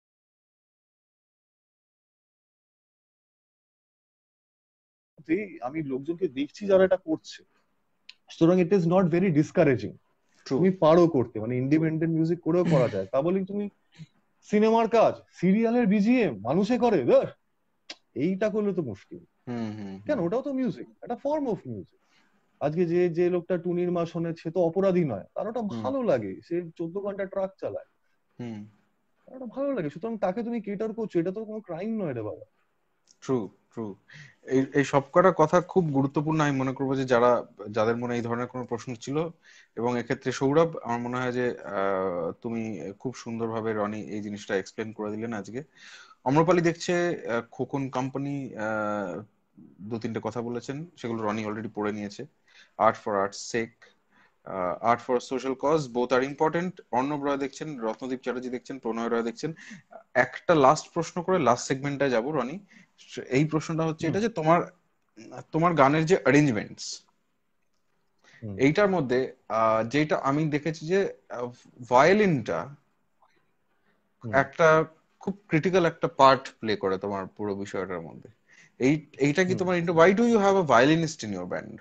আমি লোকজনকে দেখছি যারা এটা করছে, সুতরাং it is not very discouraging. তুমি পারো করতে, মানে ইন্ডিপেন্ডেন্ট মিউজিক করেও করা যায়। তা বলি তুমি সিনেমার কাজ, সিরিয়ালের বিজিএম মানুষে করে, এইটা করলে তো মুশকিল। কেন, ওটাও তো মিউজিক, একটা ফর্ম অফ মিউজিক। আজকে যে লোকটা টুনির মা শোনে, সে তো অপরাধী নয়, তার ওটা ভালো লাগে, সে 14 ঘন্টা ট্রাক চালায়, ওটা ভালো লাগে, সুতরাং তাকে তুমি কেটার করছো, এটা তো কোনো ক্রাইম নয় রে বাবা। True true. এই সবকটা কথা খুব গুরুত্বপূর্ণ আমি মনে করবো, যে যাদের মনে এই ধরনের কোনো প্রশ্ন ছিল। এবং এক্ষেত্রে সৌরভ, আমার মনে হয় যে তুমি খুব সুন্দরভাবে রনি এই জিনিসটা এক্সপ্লেন করে দিলেন আজকে। অম্রপালি দেখছে খোকন কোম্পানি 2-3টে কথা বলেছেন, সেগুলো রনি অলরেডি পড়ে নিয়েছে। Art for art's sake, art for social cause, both are important. Arnab Roy দেখছেন, রত্নদীপ চ্যাটার্জি দেখছেন, প্রণয় রয় দেখছেন। একটা লাস্ট প্রশ্ন করে লাস্ট সেগমেন্টটায় যাবো রনি। এই প্রশ্নটা হচ্ছে এটা যে তোমার গানের যে অ্যারেঞ্জমেন্টস, এইটার মধ্যে যেটা আমি দেখেছি যে ভায়োলিনটা একটা খুব ক্রিটিক্যাল একটা পার্ট প্লে করে তোমার পুরো বিষয়টার মধ্যে। এইটা কি তোমার into, why do you have a violinist in your band?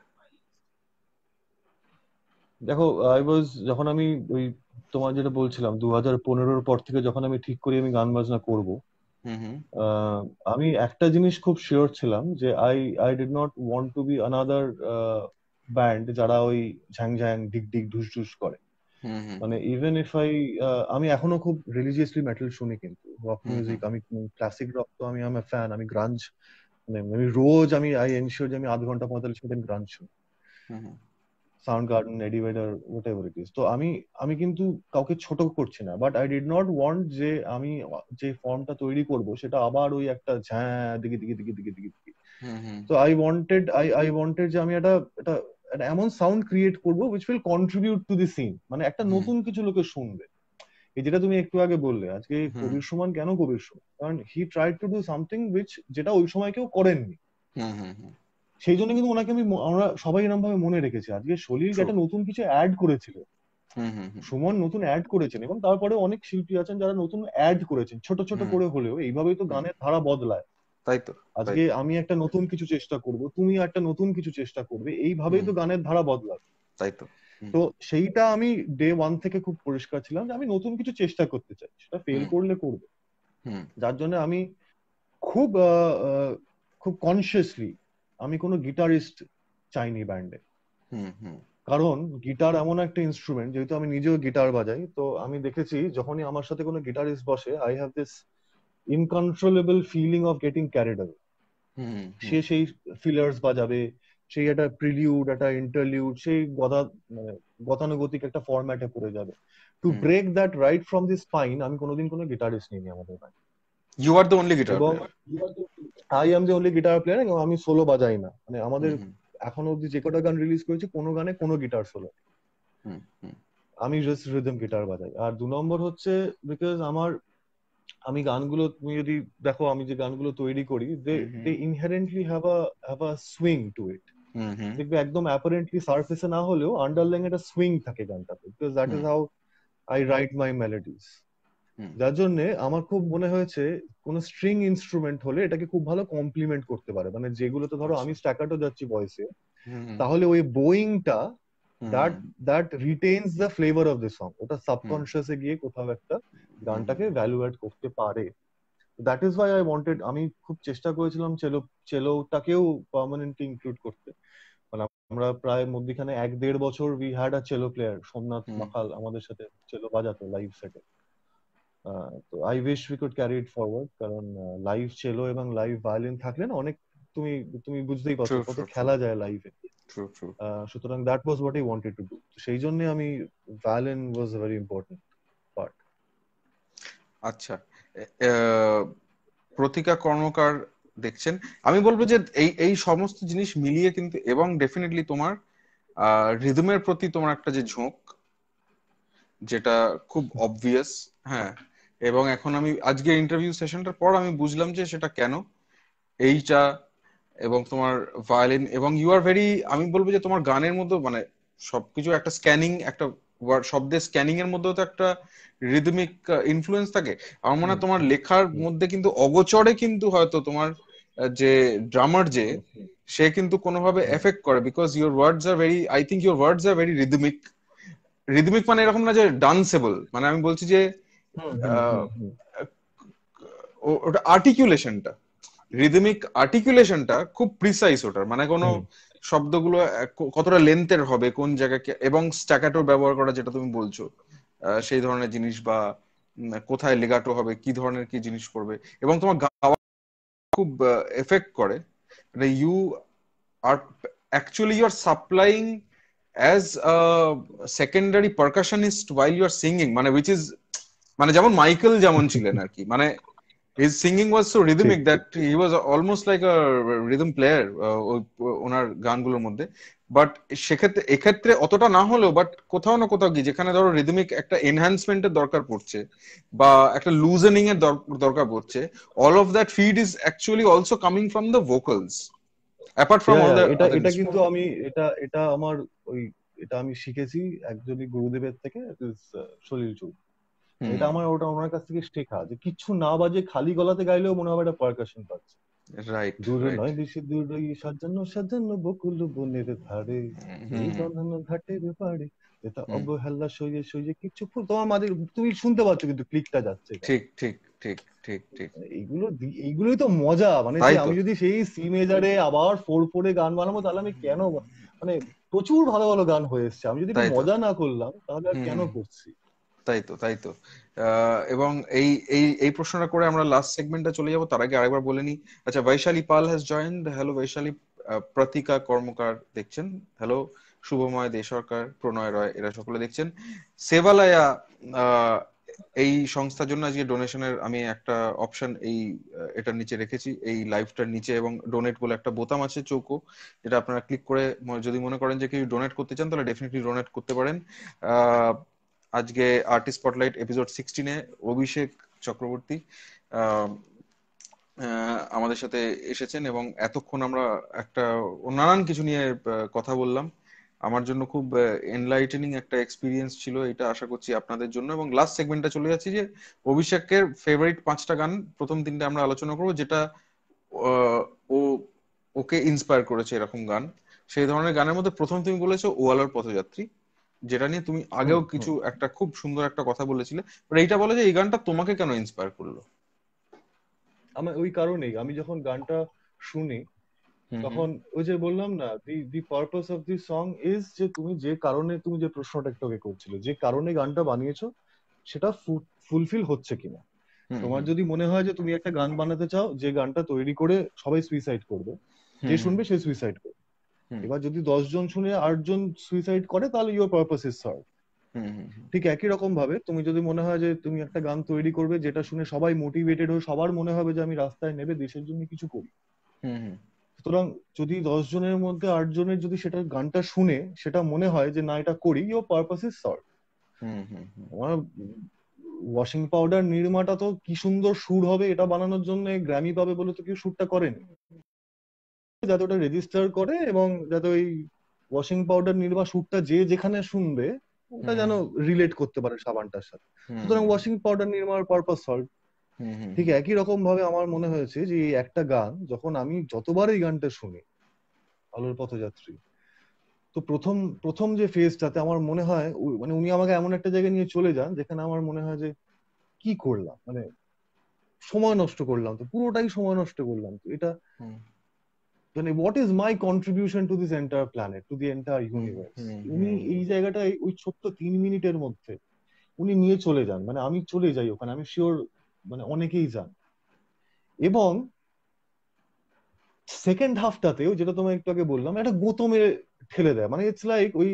দেখো, যখন আমি ওই তোমার যেটা বলছিলাম 2015-র পর থেকে যখন আমি ঠিক করি আমি গান বাজনা করব, আমি একটা জিনিস খুব শিওর ছিলাম যে I did not want to be another band যারা ওই ঝ্যাং ঝ্যাং ডিগ ডিগ ঢুস ঢুস করে। মানে ইভেন ইফ আমি এখনো খুব রিলিজিয়াসলি মেটাল শুনি, কিন্তু রক মিউজিক, আমি ক্লাসিক রক তো আমি ফ্যান, আমি গ্রাঞ্জ, মানে আমি রোজ আই এনশিওর যে আমি 8 ঘন্টা 45 মিনিট গ্রাঞ্জ শুনি, Soundgarden, Eddie Vedder, whatever it is. তো আমি কিন্তু কাউকে ছোট করছি না, but I did not want যে আমি যে ফর্মটা তৈরি করব সেটা আবার ওই একটা দিকে দিকে দিকে দিকে দিকে দিকে। তো আই ওয়ান্টেড যে আমি একটা এমন সাউন্ড ক্রিয়েট করব which will contribute to the scene, মানে একটা নতুন কিছু লোকে শুনবে। এই যেটা তুমি একটু আগে বললে, আজকে কবির সুমন কেন কবির সুমন, কারণ he tried to do something যেটা ওই সময় কেউ করেননি। সেই জন্য কিন্তু ওনাকে আমরা সবাই এরকম ভাবে মনে রেখেছি। আজকে সলিল একটা নতুন কিছু অ্যাড করেছিল, সুমন নতুন অ্যাড করেছেন, এবং তারপরে অনেক শিল্পী আছেন যারা নতুন অ্যাড করেছেন, ছোট ছোট করে হলেও। এইভাবেই তো গানের ধারা বদলায়। তাই তো, আজকে আমি একটা নতুন কিছু চেষ্টা করব, তুমি একটা নতুন কিছু চেষ্টা করবে, এইভাবেই তো গানের ধারা বদলাবে। তাই তো। তো সেইটা আমি ডে 1 থেকে খুব পরিষ্কার ছিলাম যে আমি নতুন কিছু চেষ্টা করতে চাই, সেটা ফেল করলে করবে। যার জন্য আমি খুব খুব কনসিয়াসলি আমি কোনো গিটারিস্ট চাইনি ব্যান্ডে। কারণ গিটার এমন একটা ইনস্ট্রুমেন্ট, যেহেতু আমি নিজেও গিটার বাজাই, তো আমি দেখেছি যখনই আমার সাথে কোনো গিটারিস্ট বসে, I have this uncontrollable feeling of getting carried away. সে সেই ফিলার্স বাজাবে, সেই একটা প্রিলিউড, একটা ইন্টারলিউড, সেই মানে গতানুগতিক একটা ফরম্যাটে পড়ে যাবে। To break that right from the spine আমি কোনোদিন কোনো গিটারিস্ট নিইনি আমাদের ব্যান্ডে। You are the only guitar এবং I am the only guitar player, এবং আমি সোলো বাজাই না। মানে আমাদের এখনো অব্দি যে কটা গান রিলিজ করেছে কোনো গানে কোনো গিটার সোলো, আমি জাস্ট রিদম গিটার বাজাই। আর 2 নম্বর হচ্ছে বিকজ আমি গানগুলো, তুমি যদি দেখো আমি যে গানগুলো তৈরি করি, they inherently have a swing to it. দেখবে একদম অ্যাপারেন্টলি সারফেসে না হলেও আন্ডারলাইং একটা সুইং থাকে গানটাতে, because that is how I write my melodies. যার জন্য আমার খুব মনে হয়েছে কোন স্ট্রিং ইনস্ট্রুমেন্ট হলে এটাকে খুব ভালো কমপ্লিমেন্ট করতে পারে। মানে যেগুলোতে ধরো আমি স্ট্যাকাটো যাচ্ছি ভয়েসে, তাহলে ওই বোয়িংটা that retains the flavor of the song, ওটা সাবকনশিয়াসে গিয়ে কোথাও একটা গানটাকে ভ্যালু অ্যাড করতে পারে। That is why I wanted, আমি খুব চেষ্টা করেছিলাম চেলোটাকেও পার্মানেন্টলি ইনক্লুড করতে। মানে আমরা প্রায় মধ্যখানে 1-1.5 বছর উই হ্যাড আ চেলো প্লেয়ার, সোমনাথ মাখাল আমাদের সাথে চেলো বাজাতো লাইভ সেটে। তো I wish we could carry it forward, কারণ লাইভ চেলো এবং লাইভ ভায়োলিন থাকলে না অনেক, তুমি বুঝতেই পারছো কত খেলা যায় লাইভে। সুতরাং that was what I wanted to do. সেই জন্য আমি violin was a very important part. আচ্ছা, প্রতিকা কর্মকার দেখছেন, আমি বলবো যে এই সমস্ত জিনিস মিলিয়ে কিন্তু, এবং ডেফিনেটলি তোমার রিদমের প্রতি তোমার একটা যে ঝোঁক, যেটা খুব অবভিয়াস। হ্যাঁ, এবং এখন আমি আজকে ইন্টারভিউ সেশনটার পর আমি বুঝলাম যে সেটা কেন। এইটা এবং তোমার ভায়োলিন, এবং ইউ আর ভেরি, আমি বলবো যে তোমার গানের মধ্যে মানে সবকিছু একটা স্ক্যানিং, একটা শব্দের স্ক্যানিং এর মধ্যেও তো একটা রিদমিক ইনফ্লুয়েন্স থাকে। আমার মনে হয় তোমার লেখার মধ্যে কিন্তু অগোচরে কিন্তু হয়তো তোমার যে ড্রামার যে সে কিন্তু কোনোভাবে এফেক্ট করে, because your words are very, I think your words are very rhythmic. Rhythmic মানে এরকম না যে ডান্সেবল, মানে আমি বলছি যে ওটা আর্টিকুলেশনটা, রিদমিক আর্টিকুলেশনটা খুব প্রিসাইজ ওটার, মানে কোনো শব্দগুলো কতটা লেন্থের হবে, কোন জায়গায়, এবং স্ট্যাকাটো ব্যবহার করা যেটা তুমি বলছো, সেই ধরনের জিনিস, বা কোথায় লেগাটো হবে, কি ধরনের কি জিনিস করবে, এবং তোমার গাওয়া খুব এফেক্ট করে। You are actually you are supplying as a secondary percussionist while you are singing, মানে which is, মানে যেমন মাইকেল যেমন ছিলেন আর কি, মানে his singing was so rhythmic that he was almost like a rhythm player ওনার গানগুলোর মধ্যে। বাট সেক্ষেত্রে এক্ষেত্রে অতটা না হলেও, বাট কোথাও না কোথাও গিয়ে যেখানে ধরো রিদমিক একটা এনহ্যান্সমেন্টের দরকার পড়ছে বা একটা লুজেনিং এর দরকার পড়ছে, all of that feed is actually also coming from the vocals apart from all the. এটা কিন্তু আমি এটা আমার এটা আমি শিখেছি একজনই গুরুদেবের থেকে, সলিল চৌধুরী। এটা আমার ওনার কাছ থেকে শেখা, যে কিছু না বাজে খালি গলাতে গাইলেও মনে হবে একটা পারকাশন পাচ্ছে। রাইট, দূরে নয় বেশি দূরে সাজানো সাজানো বকুল বনের ধারে, এই বাঁধানো ঘাটের পাড়ে, এটা অবহেলা সইয়ে সইয়ে কিছু ফুল তোমার মাঝে, তুমি শুনতে পাচ্ছ কিন্তু ক্লিকটা যাচ্ছে। ঠিক ঠিক ঠিক ঠিক ঠিক, এইগুলোই তো মজা। মানে আমি যদি সেই সি মেজারে আবার 4/4 গান বানাবো, তাহলে আমি কেন, মানে প্রচুর ভালো ভালো গান হয়ে এসছে, আমি যদি মজা না করলাম তাহলে আর কেন করছি। তাই তো। এবং এই এই এই প্রশ্নটা করে আমরা লাস্ট সেগমেন্টে চলে যাব। তার আগে আরেকবার বলে নিই, আচ্ছা, Baishali Pal has joined. Hello Baishali. Pratika Karmakar দেখছেন, হ্যালো। শুভময় দে সরকার, প্রণয় রয়, এরা সকলে দেখছেন। সেবালয়া এই সংস্থার জন্য আজকে ডোনেশনের আমি একটা অপশন এটার নিচে রেখেছি, এই লাইভটার নিচে, এবং ডোনেট বলে একটা বোতাম আছে চৌকো, যেটা আপনারা ক্লিক করে যদি মনে করেন যে কেউ ডোনেট করতে চান, তাহলে ডেফিনেটলি ডোনেট করতে পারেন। আজকে আর্টিস্ট স্পটলাইট এপিসোড 16-এ অভিষেক চক্রবর্তী আমাদের সাথে এসেছেন, এবং এতক্ষণ আমরা একটা নানান কিছু নিয়ে কথা বললাম। আমার জন্য খুব এনলাইটেনিং একটা এক্সপিরিয়েন্স ছিল, এটা আশা করছি আপনাদের জন্য। এবং লাস্ট সেগমেন্টটা চলে যাচ্ছি, যে অভিষেকের ফেভারিট 5টা গান, প্রথম 3টে আমরা আলোচনা করবো, যেটা ওকে ইন্সপায়ার করেছে এরকম গান। সেই ধরনের গানের মধ্যে প্রথম তুমি বলেছো ওয়ালার পথযাত্রী, যেটা নিয়ে তুমি আগেও কিছু একটা খুব সুন্দর একটা কথা বলেছিলে। এইটা বলে যে এই গানটা তোমাকে কেন ইন্সপায়ার করলো? আমার ওই কারণেই আমি যখন গানটা শুনি তখন ওই যে বললাম না, the purpose of the song is যে তুমি যে কারণে, তুমি যে প্রশ্নটা একটু আগে করছিলে, যে কারণে গানটা বানিয়েছো সেটা ফুলফিল হচ্ছে কিনা। তোমার যদি মনে হয় যে তুমি একটা গান বানাতে চাও যে গানটা তৈরি করে সবাই সুইসাইড করবে, যে শুনবে সে সুইসাইড করবে, এবার যদি 10 জন শুনে 8 জন সুইসাইড করে তাহলে ইউর পারপাস ইজ সার্ভ। ঠিক একই রকম ভাবে তুমি যদি মনে হয় যে তুমি একটা গান তৈরি করবে যেটা শুনে সবাই মোটিভেটেড হয়ে সবার মনে হবে যে আমি রাস্তায় নেবে দেশের জন্য কিছু করি, সুতরাং যদি 10 জনের মধ্যে 8 জনের যদি সেটা গানটা শুনে সেটা মনে হয় যে না এটা করি, ইউর পারপাস ইজ সার্ভ। আমার ওয়াশিং পাউডার নির্মাটা তো কি সুন্দর সুর হবে এটা বানানোর জন্য গ্র্যামি পাবে বলে তো কেউ সুরটা করেনি, যাতে ওটা রেজিস্টার করে এবং যাতে ওই ওয়াশিং পাউডার নির্মা সুরটা যে যেখানে শুনবে ওটা যেন রিলেট করতে পারে সাবানটার সাথে, সুতরাং ওয়াশিং পাউডার নির্মার পারপাস সলভ। ঠিক একই রকম ভাবে আমার মনে হয়েছে যে এই একটা গান যখন আমি যতবার এই গানটা শুনি, আলোর পথযাত্রী, তো প্রথম প্রথম যে ফেজটাতে আমার মনে হয় মানে উনি আমাকে এমন একটা জায়গায় নিয়ে চলে যান যেখানে আমার মনে হয় যে কি করলাম, মানে সময় নষ্ট করলাম, তো পুরোটাই সময় নষ্ট করলাম, তো এটা মানে what is my contribution to this entire planet, to the entire universe. উনি এই জায়গাটায় ওই ছোট্ট 3 মিনিটের মধ্যে উনি নিয়ে চলে যান, মানে আমি চলে যাই ওখানে, আমি শিওর মানে অনেকেই যান। এবং সেকেন্ড হাফটাতেও যেটা তোমায় একটু আগে বললাম একটা গোতমে ঠেলে দেয়, মানে ইটস লাইক ওই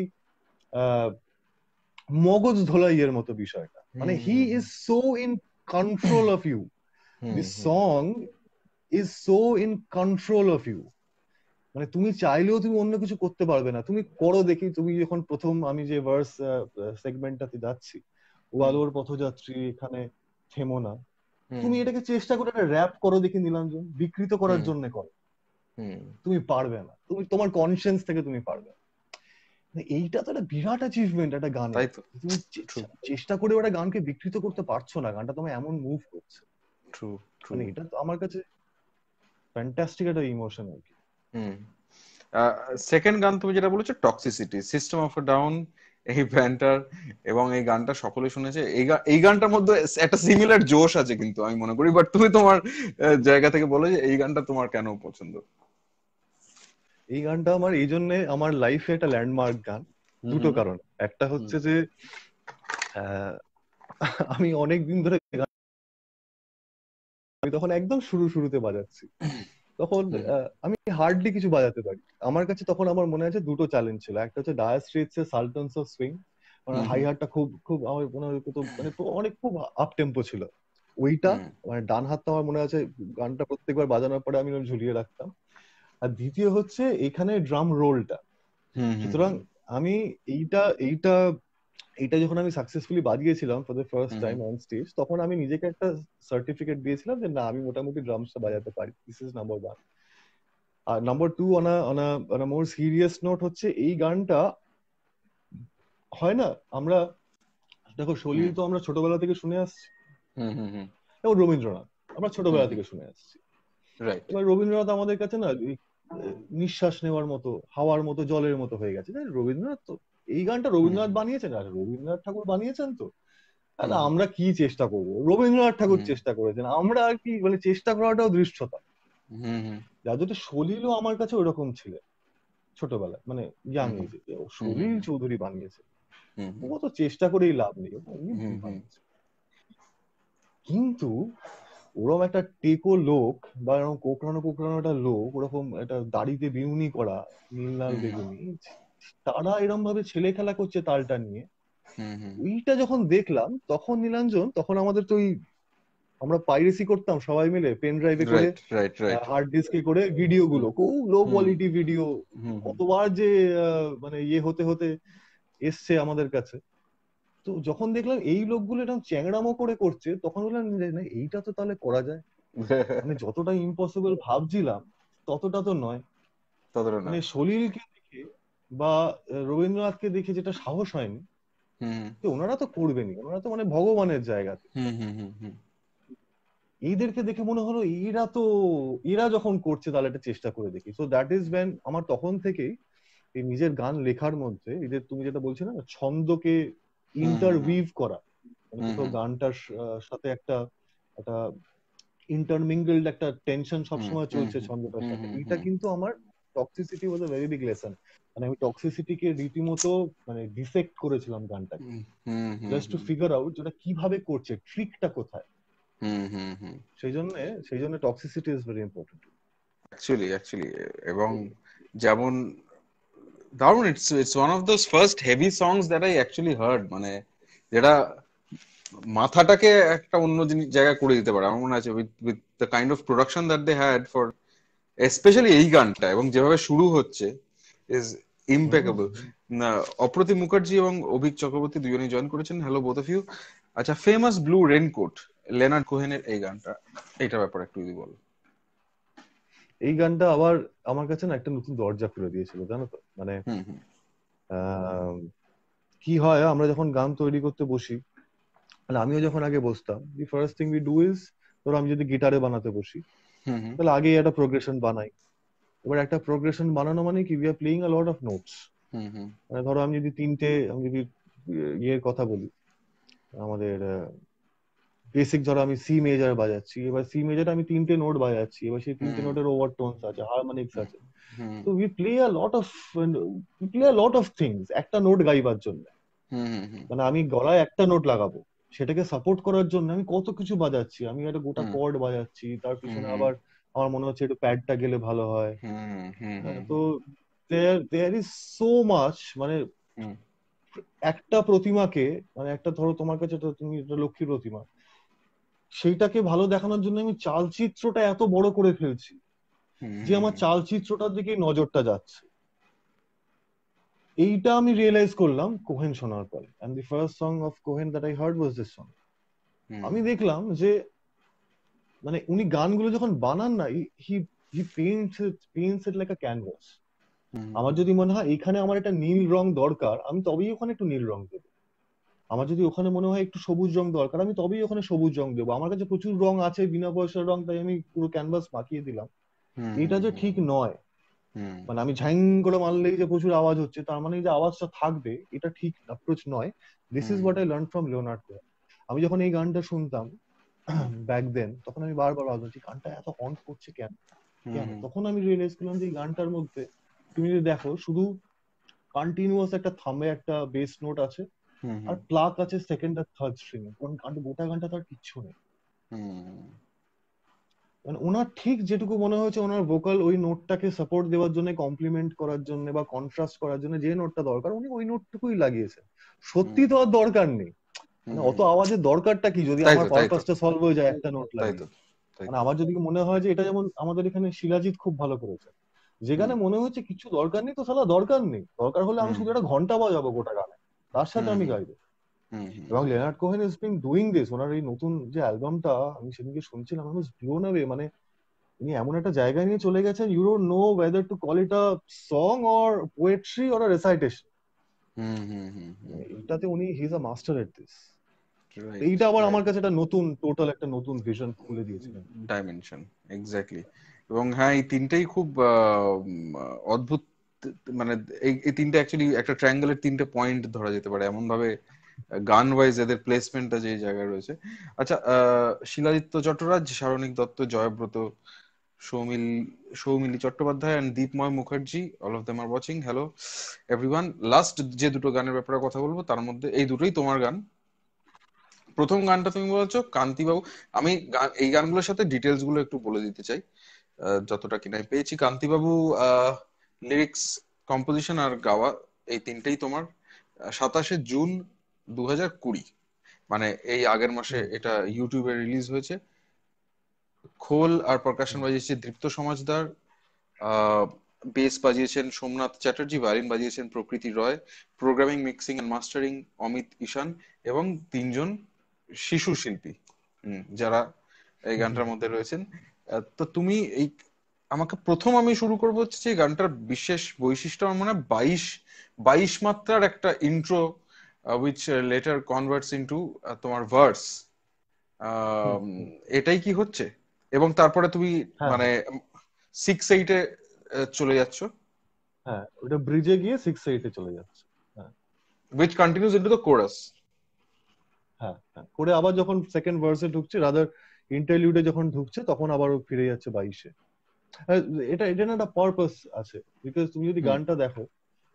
মগজ ধোলাইয়ের মতো বিষয়টা, মানে he is so in control of you, this song is so in control of you, মানে তুমি চাইলেও তুমি অন্য কিছু করতে পারবে না, তুমি করো দেখি। তুমি যখন প্রথম আমি যে ভার্স সেগমেন্টটাতে যাচ্ছি, ও আলোর পথযাত্রী এখানে থেমো না, তুমি এটাকে চেষ্টা করে একটা র্যাপ করো দেখি নীলাঞ্জন, বিকৃত করার জন্য করো, তুমি পারবে না, তুমি তোমার কনসিয়েন্স থেকে তুমি পারবে না। এইটা তো একটা বিরাট অ্যাচিভমেন্ট একটা গানে, তুমি চেষ্টা করে ওটা গানকে বিকৃত করতে পারছো না, গানটা তোমায় এমন মুভ করছে, মানে এটা তো আমার কাছে ফ্যান্টাস্টিক একটা ইমোশন আর কি। সেকেন্ড গান তুমি যেটা বলেছো toxicity, System of a Down, এই ব্যান্ডটার এবং এই গানটা সকলে শুনেছে, এই গানটার মধ্যে একটা সিমিলার জোশ আছে কিন্তু আমি মনে করি, বাট তুমি তোমার জায়গা থেকে বলো যে এই গানটা তোমার কেন পছন্দ। এই গানটা আমার এই জন্য আমার লাইফে একটা ল্যান্ডমার্ক গান, দুটো কারণ। একটা হচ্ছে যে আমি অনেকদিন ধরে আমি তখন একদম শুরুতে বাজাচ্ছি, তখন আমি হার্ডলি কিছু বাজাতে পারি। আমার কাছে তখন আমার মনে আছে দুটো চ্যালেঞ্জ ছিল, একটা হচ্ছে ডায়ার স্ট্রেটস এর সালটনস অফ সুইং, মানে হাই হাতটা খুব খুব আমার মনে হয় মানে অনেক খুব আপ টেম্পো ছিল ওইটা, মানে ডান হাতটা আমার মনে আছে গানটা প্রত্যেকবার বাজানোর পরে আমি ঝুলিয়ে রাখতাম। আর দ্বিতীয় হচ্ছে এখানে ড্রাম রোলটা, সুতরাং আমি এইটা এইটা এইটা যখন আমি সাকসেসফুলি বাজিয়েছিলাম for the first time on stage, তখন আমি নিজেকে একটা সার্টিফিকেট দিয়েছিলাম যে না আমি মোটামুটি ড্রামসটা বাজাতে পারি, দিস ইজ নাম্বার 1। আর number 2 on a more serious note হচ্ছে এই গানটা হয় না, আমরা দেখো সলিল তো আমরা ছোটবেলা থেকে শুনে আসছি, এবং রবীন্দ্রনাথ আমরা ছোটবেলা থেকে শুনে আসছি, এবার রবীন্দ্রনাথ আমাদের কাছে না নিঃশ্বাস নেওয়ার মতো, হাওয়ার মতো, জলের মতো হয়ে গেছে। রবীন্দ্রনাথ তো এই গানটা রবীন্দ্রনাথ বানিয়েছেন, আর রবীন্দ্রনাথ ঠাকুর বানিয়েছেন, তো আমরা কি চেষ্টা করবো, রবীন্দ্রনাথ ঠাকুর চেষ্টা করেছেন, আমরা আর কি, মানে চেষ্টা করাটাও দৃশ্যতা। যাতে সলিলও আমার কাছে ওরকম ছিল ছোটবেলায়, মানে ইয়াং এজে, সলিল চৌধুরী বানিয়েছে, ও তো চেষ্টা করেই লাভ নেই, কিন্তু ওরকম একটা টেকো লোক বা এরকম কোকড়ানো একটা লোক, ওরকম একটা দাড়িতে বিউনি করা নীল লাল বেগুনি, তারা এরকম ভাবে ছেলে খেলা করছে তালটা নিয়ে, ওইটা যখন দেখলাম তখন নীলাঞ্জন, তখন আমাদের তো ওই আমরা পাইরেসি করতাম সবাই মিলে পেন ড্রাইভে করে, হার্ড ডিস্কে করে ভিডিও গুলো, খুব লো কোয়ালিটি ভিডিও, কতবার যে মানে ইয়ে হতে হতে এসছে আমাদের কাছে। তো যখন দেখলাম এই লোকগুলো এরকম চ্যাংড়ামো করে করছে, তখন বললাম না এইটা তো তাহলে করা যায়, মানে যতটা ইম্পসিবল ভাবছিলাম ততটা তো নয়। মানে সলিলকে দেখে বা রবীন্দ্রনাথকে দেখে যেটা সাহস হয়নি, ওনারা তো করবেনই, ওনারা তো মানে ভগবানের জায়গাতে, এইদেরকে দেখে মনে হলো এরা যখন করছে তাহলে একটা চেষ্টা করে দেখি। সো দ্যাট ইজ ওয়েন আমার তখন থেকেই এই নিজের গান লেখার মধ্যে এই যে তুমি যেটা বলছিলে না ছন্দকে ইন্টারউইভ করা, মানে কোথাও গানটার সাথে একটা একটা ইন্টারমিঙ্গলড একটা টেনশন সবসময় চলছে ছন্দটার সাথে। এটা কিন্তু আমার toxicity was a very big lesson. মানে আমি টক্সিসিটিকে রীতিমতো মানে ডিসেক্ট করেছিলাম গানটাকে, জাস্ট টু ফিগার আউট যেটা কিভাবে করছে, ট্রিকটা কোথায়। সেই জন্য toxicity is very important actually এবং যেমন দারুন, it's one of those first heavy songs that I actually heard, মানে যেটা মাথাটাকে একটা অন্য জিনিস জায়গা করে দিতে পারে। আমার মনে আছে with the kind of production that they had for specially এই গানটা, এবং যেভাবে শুরু হচ্ছে ইজ ইম্পেকেবল। অপ্রতিম মুখার্জি এবং অভিক চক্রবর্তী দুজনেই জয়েন করেছেন। Hello both of you. আচ্ছা, ফেমাস ব্লু রেনকোট, লেনার্ড কোহেনের এই গানটা, এইটার ব্যাপারে একটু যদি বলো। এই গানটা আবার আমার কাছে না একটা নতুন দরজা খুলে দিয়েছিল, জানো তো। মানে কি হয়, আমরা যখন গান তৈরি করতে বসি, মানে আমিও যখন আগে বসতাম, the first thing we do is, ধরো আমি যদি গিটারে বানাতে বসি, তাহলে আগে একটা প্রোগ্রেশন বানাই। এবার একটা প্রোগ্রেশন বানানো মানে কি, we are playing a lot of notes. মানে ধরো আমি যদি ইয়ের কথা বলি, আমাদের বেসিক, ধরো আমি সি মেজর বাজাচ্ছি, এবার সি মেজর আমি 3টে নোট বাজাচ্ছি, এবার সেই 3টে নোটের ওভারটোনস আছে, হারমোনিক্স আছে। তো we play a lot of things একটা নোট গাইবার জন্য। মানে আমি গলায় একটা নোট লাগাবো, সেটাকে সাপোর্ট করার জন্য আমি কত কিছু বাজাচ্ছি, আমি একটা গোটা কর্ড বাজাচ্ছি, তার পিছনে আবার আমার মনে হচ্ছে একটু প্যাডটা গেলে ভালো হয়। তো দেয়ার ইজ সো মাচ, মানে একটা প্রতিমাকে, মানে একটা ধরো তোমার কাছে তুমি লক্ষ্মী প্রতিমা, সেইটাকে ভালো দেখানোর জন্য আমি চালচিত্রটা এত বড় করে ফেলছি যে আমার চালচিত্রটার দিকে নজরটা যাচ্ছে। এইটা আমি রিয়েলাইজ করলাম কোহেন শোনার পরে, and the first song of Cohen that I heard was this song. আমি দেখলাম যে মানে উনি গানগুলো যখন বানান না, he paints it like a canvas. আমার যদি মনে হয় এখানে আমার একটা নীল রং দরকার, আমি তবেই ওখানে একটু নীল রং দেবো। আমার যদি ওখানে মনে হয় একটু সবুজ রং দরকার, আমি তবেই ওখানে সবুজ রং দেবো। আমার কাছে প্রচুর রং আছে, বিনা পয়সার রং, তাই আমি পুরো ক্যানভাস মাখিয়ে দিলাম। এটা যে ঠিক নয়, মানে আমি ঝাইং করে মারলেই যে প্রচুর আওয়াজ হচ্ছে, তার মানে যে আওয়াজটা থাকবে, এটা ঠিক অ্যাপ্রোচ নয়। This is what I learn from Leonard Cohen. আমি যখন এই গানটা শুনতাম ব্যাক দেন, তখন আমি বারবার ভাবছি গানটা এত হন্ট করছে কেন কেন। তখন আমি রিয়েলাইজ করলাম যে এই গানটার মধ্যে তুমি যদি দেখো, শুধু কন্টিনিউয়াস একটা থামে একটা বেস নোট আছে, আর প্লাক আছে সেকেন্ড আর থার্ড স্ট্রিং। গোটা গানটা তার কিচ্ছু নেই। মানে ওনার ঠিক যেটুকু মনে হয়েছে ওনার ভোকাল ওই নোটটাকে সাপোর্ট দেওয়ার জন্য, কমপ্লিমেন্ট করার জন্য বা কন্ট্রাস্ট করার জন্য যে নোটটা দরকার, উনি ওই নোটটুকুই লাগিয়েছেন। সত্যি তো আর দরকার নেই, মানে অত আওয়াজের দরকারটা কি যদি আমার পারপাসটা সলভ হয়ে যায় একটা নোট লাগিয়ে। মানে আমার যদি মনে হয় যে এটা, যেমন আমাদের এখানে শিলাজিৎ খুব ভালো করেছে, যেখানে মনে হচ্ছে কিছু দরকার নেই, তো সালা দরকার নেই, দরকার হলে আমি শুধু একটা ঘন্টা বাজাবো গোটা গানে, তার সাথে আমি গাইবো। এবং Leonard Cohen is been doing this. ওনার এই নতুন যে অ্যালবামটা আমি সেদিনকে শুনছিলাম, আমি ব্লোন অ্যাওয়ে। মানে উনি এমন একটা জায়গায় নিয়ে চলে গেছেন, you don't know whether to call it a song or poetry or a recitation. এটাতে উনি he is a master at this. এইটা আবার আমার কাছে একটা নতুন, টোটাল একটা নতুন ভিশন খুলে দিয়েছিলেন, ডাইমেনশন। এক্স্যাক্টলি। এবং হ্যাঁ, এই তিনটেই খুব অদ্ভুত। মানে এই তিনটে অ্যাকচুয়ালি একটা ট্রায়াঙ্গেলের তিনটে পয়েন্ট ধরা যেতে পারে, এমন ভাবে গান ওয়াইজ এদের প্লেসমেন্টটা যে জায়গায় রয়েছে। আচ্ছা, Shiladitya Chattaraj, Sharanik Dutta, Joybrata, Soumili Chattopadhyay and Dipmoy Mukherjee, all of them are watching. Hello everyone. Last যে দুটো গানের ব্যাপারে কথা বলবো, তার মধ্যে এই দুটোই তোমার গান। প্রথম গানটা তুমি বলছো কান্তিবাবু। আমি এই গানগুলোর সাথে ডিটেলস গুলো একটু বলে দিতে চাই, যতটা কিনা পেয়েছি। কান্তিবাবু লিরিক্স, কম্পোজিশন আর গাওয়া এই তিনটেই তোমার। 27 জুন 2020, মানে এই আগের মাসে এটা ইউটিউবে রিলিজ হয়েছে। খোল আর পারকাশন বাজিয়েছে দীপ্ত সমাজদার, বেস বাজিয়েছেন সোমনাথ চ্যাটার্জি, ভায়োলিন বাজিয়েছেন Prakriti Roy, programming, mixing and mastering Amit Ishan, এবং 3জন শিশু শিল্পী যারা এই গানটার মধ্যে রয়েছেন। তো তুমি এই আমাকে প্রথম আমি শুরু করবো হচ্ছে যে গানটার বিশেষ বৈশিষ্ট্য আমার মনে হয় 22 মাত্রার একটা intro which later converts into তোমার ভার্স। এটাই কি হচ্ছে? এবং তারপরে তুমি মানে 6/8 চলে যাচ্ছ। হ্যাঁ, ওটা ব্রিজে গিয়ে 6/8 চলে যাচ্ছে, which continues into the chorus। হ্যাঁ, করে আবার যখন সেকেন্ড ভার্সে ঢুকছে, রাদার ইন্টারলিউডে যখন ঢুকছে তখন আবার ও ফিরে যাচ্ছে 22-এ। এটা এটা না একটা পারপাস আছে, বিকজ তুমি যদি গানটা দেখো,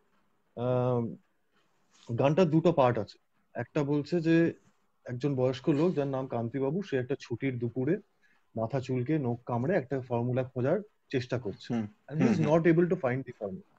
গানটার দুটো পার্ট আছে। একটা বলছে যে একজন বয়স্ক লোক যার নাম কান্তিবাবু, সে একটা ছুটির দুপুরে মাথা চুলকে নখ কামড়ে একটা ফর্মুলা খোঁজার চেষ্টা করছে, and he is not able to find the formula.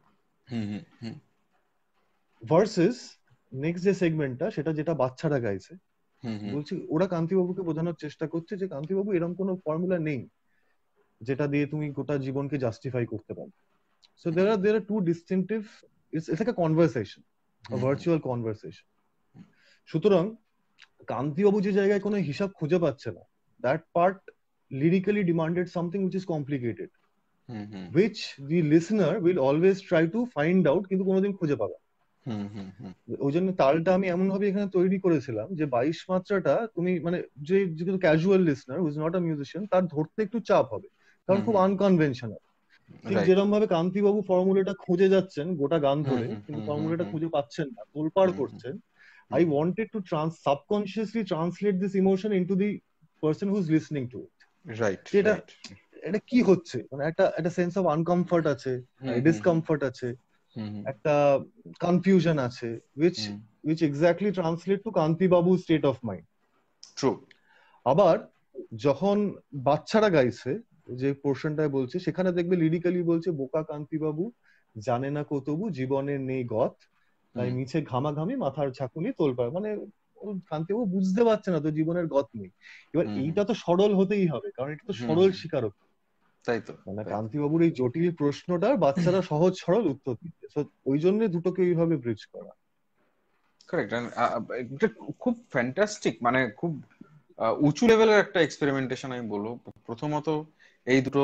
Verses next যে সেগমেন্টটা, সেটা যেটা বাচ্চারা গাইছে, বলছি ওরা কান্তিবাবুকে বোঝানোর চেষ্টা করছে যে কান্তিবাবু এরকম কোনো ফর্মুলা নেই যেটা দিয়ে তুমি গোটা জীবনকে জাস্টিফাই করতে পারো। So there are two distinctive, it's like a conversation, a virtual conversation. সুতরাং কান্তিবাবু যে জায়গায় কোনো হিসাব খুঁজে পাচ্ছে না, that part lyrically demanded something which is complicated, which the listener will always try to find out, কিন্তু কোনোদিন খুঁজে পাবে না। ওই জন্য তালটা আমি এমন ভাবে এখানে তৈরি করেছিলাম যে 22 মাত্রাটা তুমি মানে যে casual listener who is not a musician, তার ধরতে একটু চাপ হবে, কারণ খুব আনকনভেনশনাল। ঠিক যেরকম ভাবে কান্তিবাবু ফর্মুলাটা খুঁজে যাচ্ছেন গোটা গান ধরে, কিন্তু ফর্মুলাটা খুঁজে পাচ্ছেন না, তোলপাড় করছেন। I wanted to subconsciously translate this emotion into the person who's listening to it. Right. এটা কি হচ্ছে, মানে একটা সেন্স অফ আনকমফর্ট আছে, ডিসকমফর্ট আছে, একটা কনফিউশন আছে, which exactly translate to Kanti Babu state of mind. True. আবার যখন বাচ্চারা গাইছে যে পোর্শনটায় বলছে, সেখানে দেখবে লিরিক্যালি বলছে বোকা কান্তি বাবু জানে না কতবু জীবনের নেই গত, তাই মিছে ঘামাঘামি মাথার ঝাঁকুনি তোলপাড়, মানে কান্তিবাবু বুঝতে পারছে না তো জীবনের গত নেই। এবার এইটা তো সরল হতেই হবে, কারণ এটা তো সরল স্বীকারোক্তি, তাই তো। মানে কান্তিবাবুর এই জটিল প্রশ্নটার বাচ্চারা সহজ সরল উত্তর দিচ্ছে, ওই জন্য দুটোকে এইভাবে ব্রিজ করা। কারেক্ট। এটা খুব ফ্যান্টাস্টিক, মানে খুব উঁচু লেভেলের একটা এক্সপেরিমেন্টেশন আমি বলবো। প্রথমত এই দুটো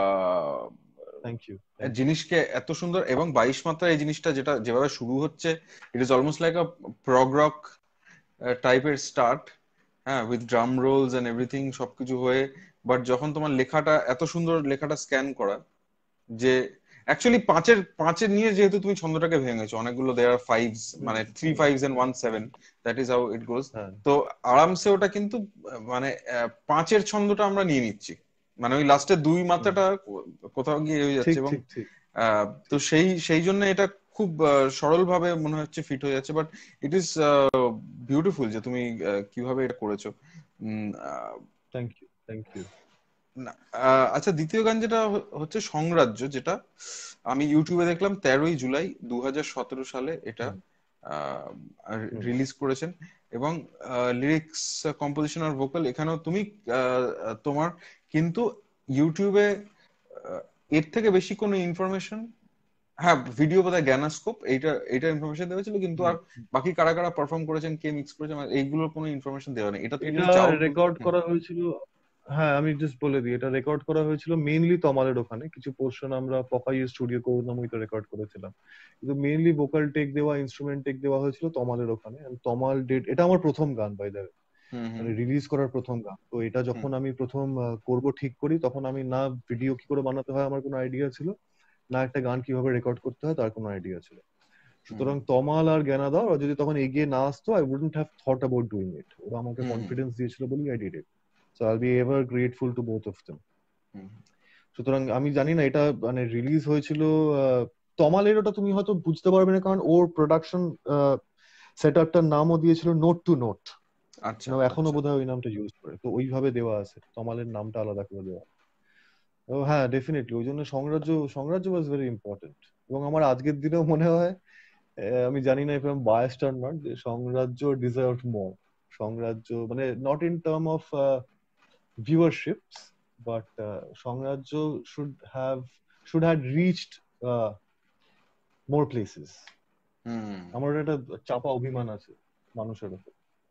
জিনিসকে এত সুন্দর, এবং 22 মাত্রা এই জিনিসটা যেটা যেভাবে শুরু হচ্ছে, it is almost like a prog rock টাইপের স্টার্ট, হ্যাঁ, with drum rolls and everything সবকিছু হয়ে, বাট যখন তোমার লেখাটা এত সুন্দর, লেখাটা স্ক্যান করা, যে অ্যাকচুয়ালি পাঁচের নিয়ে যেহেতু তুমি ছন্দটাকে ভেঙেছো, অনেকগুলো দেয়ার ফাইভস, মানে 3 5s and 1 7, that is how it goes. তো আরামসে ওটা কিন্তু মানে পাঁচের ছন্দটা আমরা নিয়ে নিচ্ছি, মানে ওই লাস্টের 2 মাত্রাটা কোথাও গিয়ে হয়ে যাচ্ছে, এবং তো সেই জন্য এটা খুব সরল ভাবে মনে হচ্ছে ফিট হয়ে যাচ্ছে। বাট ইট ইজ বিউটিফুল যে তুমি কিভাবে এটা করেছো। Thank you. আচ্ছা, দ্বিতীয় গান যেটা হচ্ছে সংরাজ্য, যেটা আমি ইউটিউবে দেখলাম 13ই জুলাই 2017 সালে এটা রিলিজ করেছেন, এবং লিরিক্স, কম্পোজিশন আর ভোকাল এখানেও তুমি তোমার, কিন্তু ইউটিউবে এর থেকে বেশি কোনো ইনফরমেশন, হ্যাঁ ভিডিও বোধহয় জ্ঞানাস্কোপ এইটা ইনফরমেশন দেওয়া ছিল, কিন্তু আর বাকি কারা কারা পারফর্ম করেছেন, কে মিক্স করেছেন, এইগুলোর কোনো ইনফরমেশন দেওয়া নেই। এটা তুমি চাও রেকর্ড করা হয়েছিল, হ্যাঁ আমি জাস্ট বলে দিই, এটা রেকর্ড করা হয়েছিল মেইনলি তমালের ওখানে, কিছু পোর্শন আমরা পকাইউ স্টুডিও করুণাময়ীতে রেকর্ড করেছিলাম, কিন্তু মেইনলি ভোকাল টেক দেওয়া, ইনস্ট্রুমেন্ট টেক দেওয়া হয়েছিল তমালের ওখানে। তমাল ডিড, এটা আমার প্রথম গান বাই দ্য ওয়ে, মানে রিলিজ করার প্রথম গান। তো এটা যখন আমি প্রথম করব ঠিক করি, তখন আমি না ভিডিও কি করে বানাতে হয় আমার কোনো আইডিয়া ছিল, না একটা গান কিভাবে রেকর্ড করতে হয় তার কোনো আইডিয়া ছিল। সুতরাং তমাল আর জ্ঞানাদা ওরা যদি তখন এগিয়ে না আসতো, I wouldn't have thought about doing it. ওরা আমাকে কনফিডেন্স দিয়েছিল বলেই I did it. So I'll be ever grateful to both of them. সুতরাং আমি জানি না এটা মানে রিলিজ হয়েছিল তমালের, ওটা তুমি হয়তো বুঝতে পারবে না, কারণ ওর প্রোডাকশন সেটআপটার নামও দিয়েছিল নোট টু নোট। আচ্ছা, এখনো বোধহয় ওই নামটা ইউজ করে, তো ওইভাবে দেওয়া আছে, তমালের নামটা আলাদা করে দেওয়া। ও হ্যাঁ, ডেফিনেটলি ওই জন্য সংরাজ্য ওয়াজ ভেরি ইম্পর্টেন্ট। এবং আমার আজকের দিনেও মনে হয়, আমি জানি না if I am biased or not, যে সংরাজ্য ডিজার্ভড মোর। সংরাজ্য মানে not in term of viewerships, but Songrajyo should have reached more places. আমার একটা চাপা অভিমান আছে মানুষের উপর।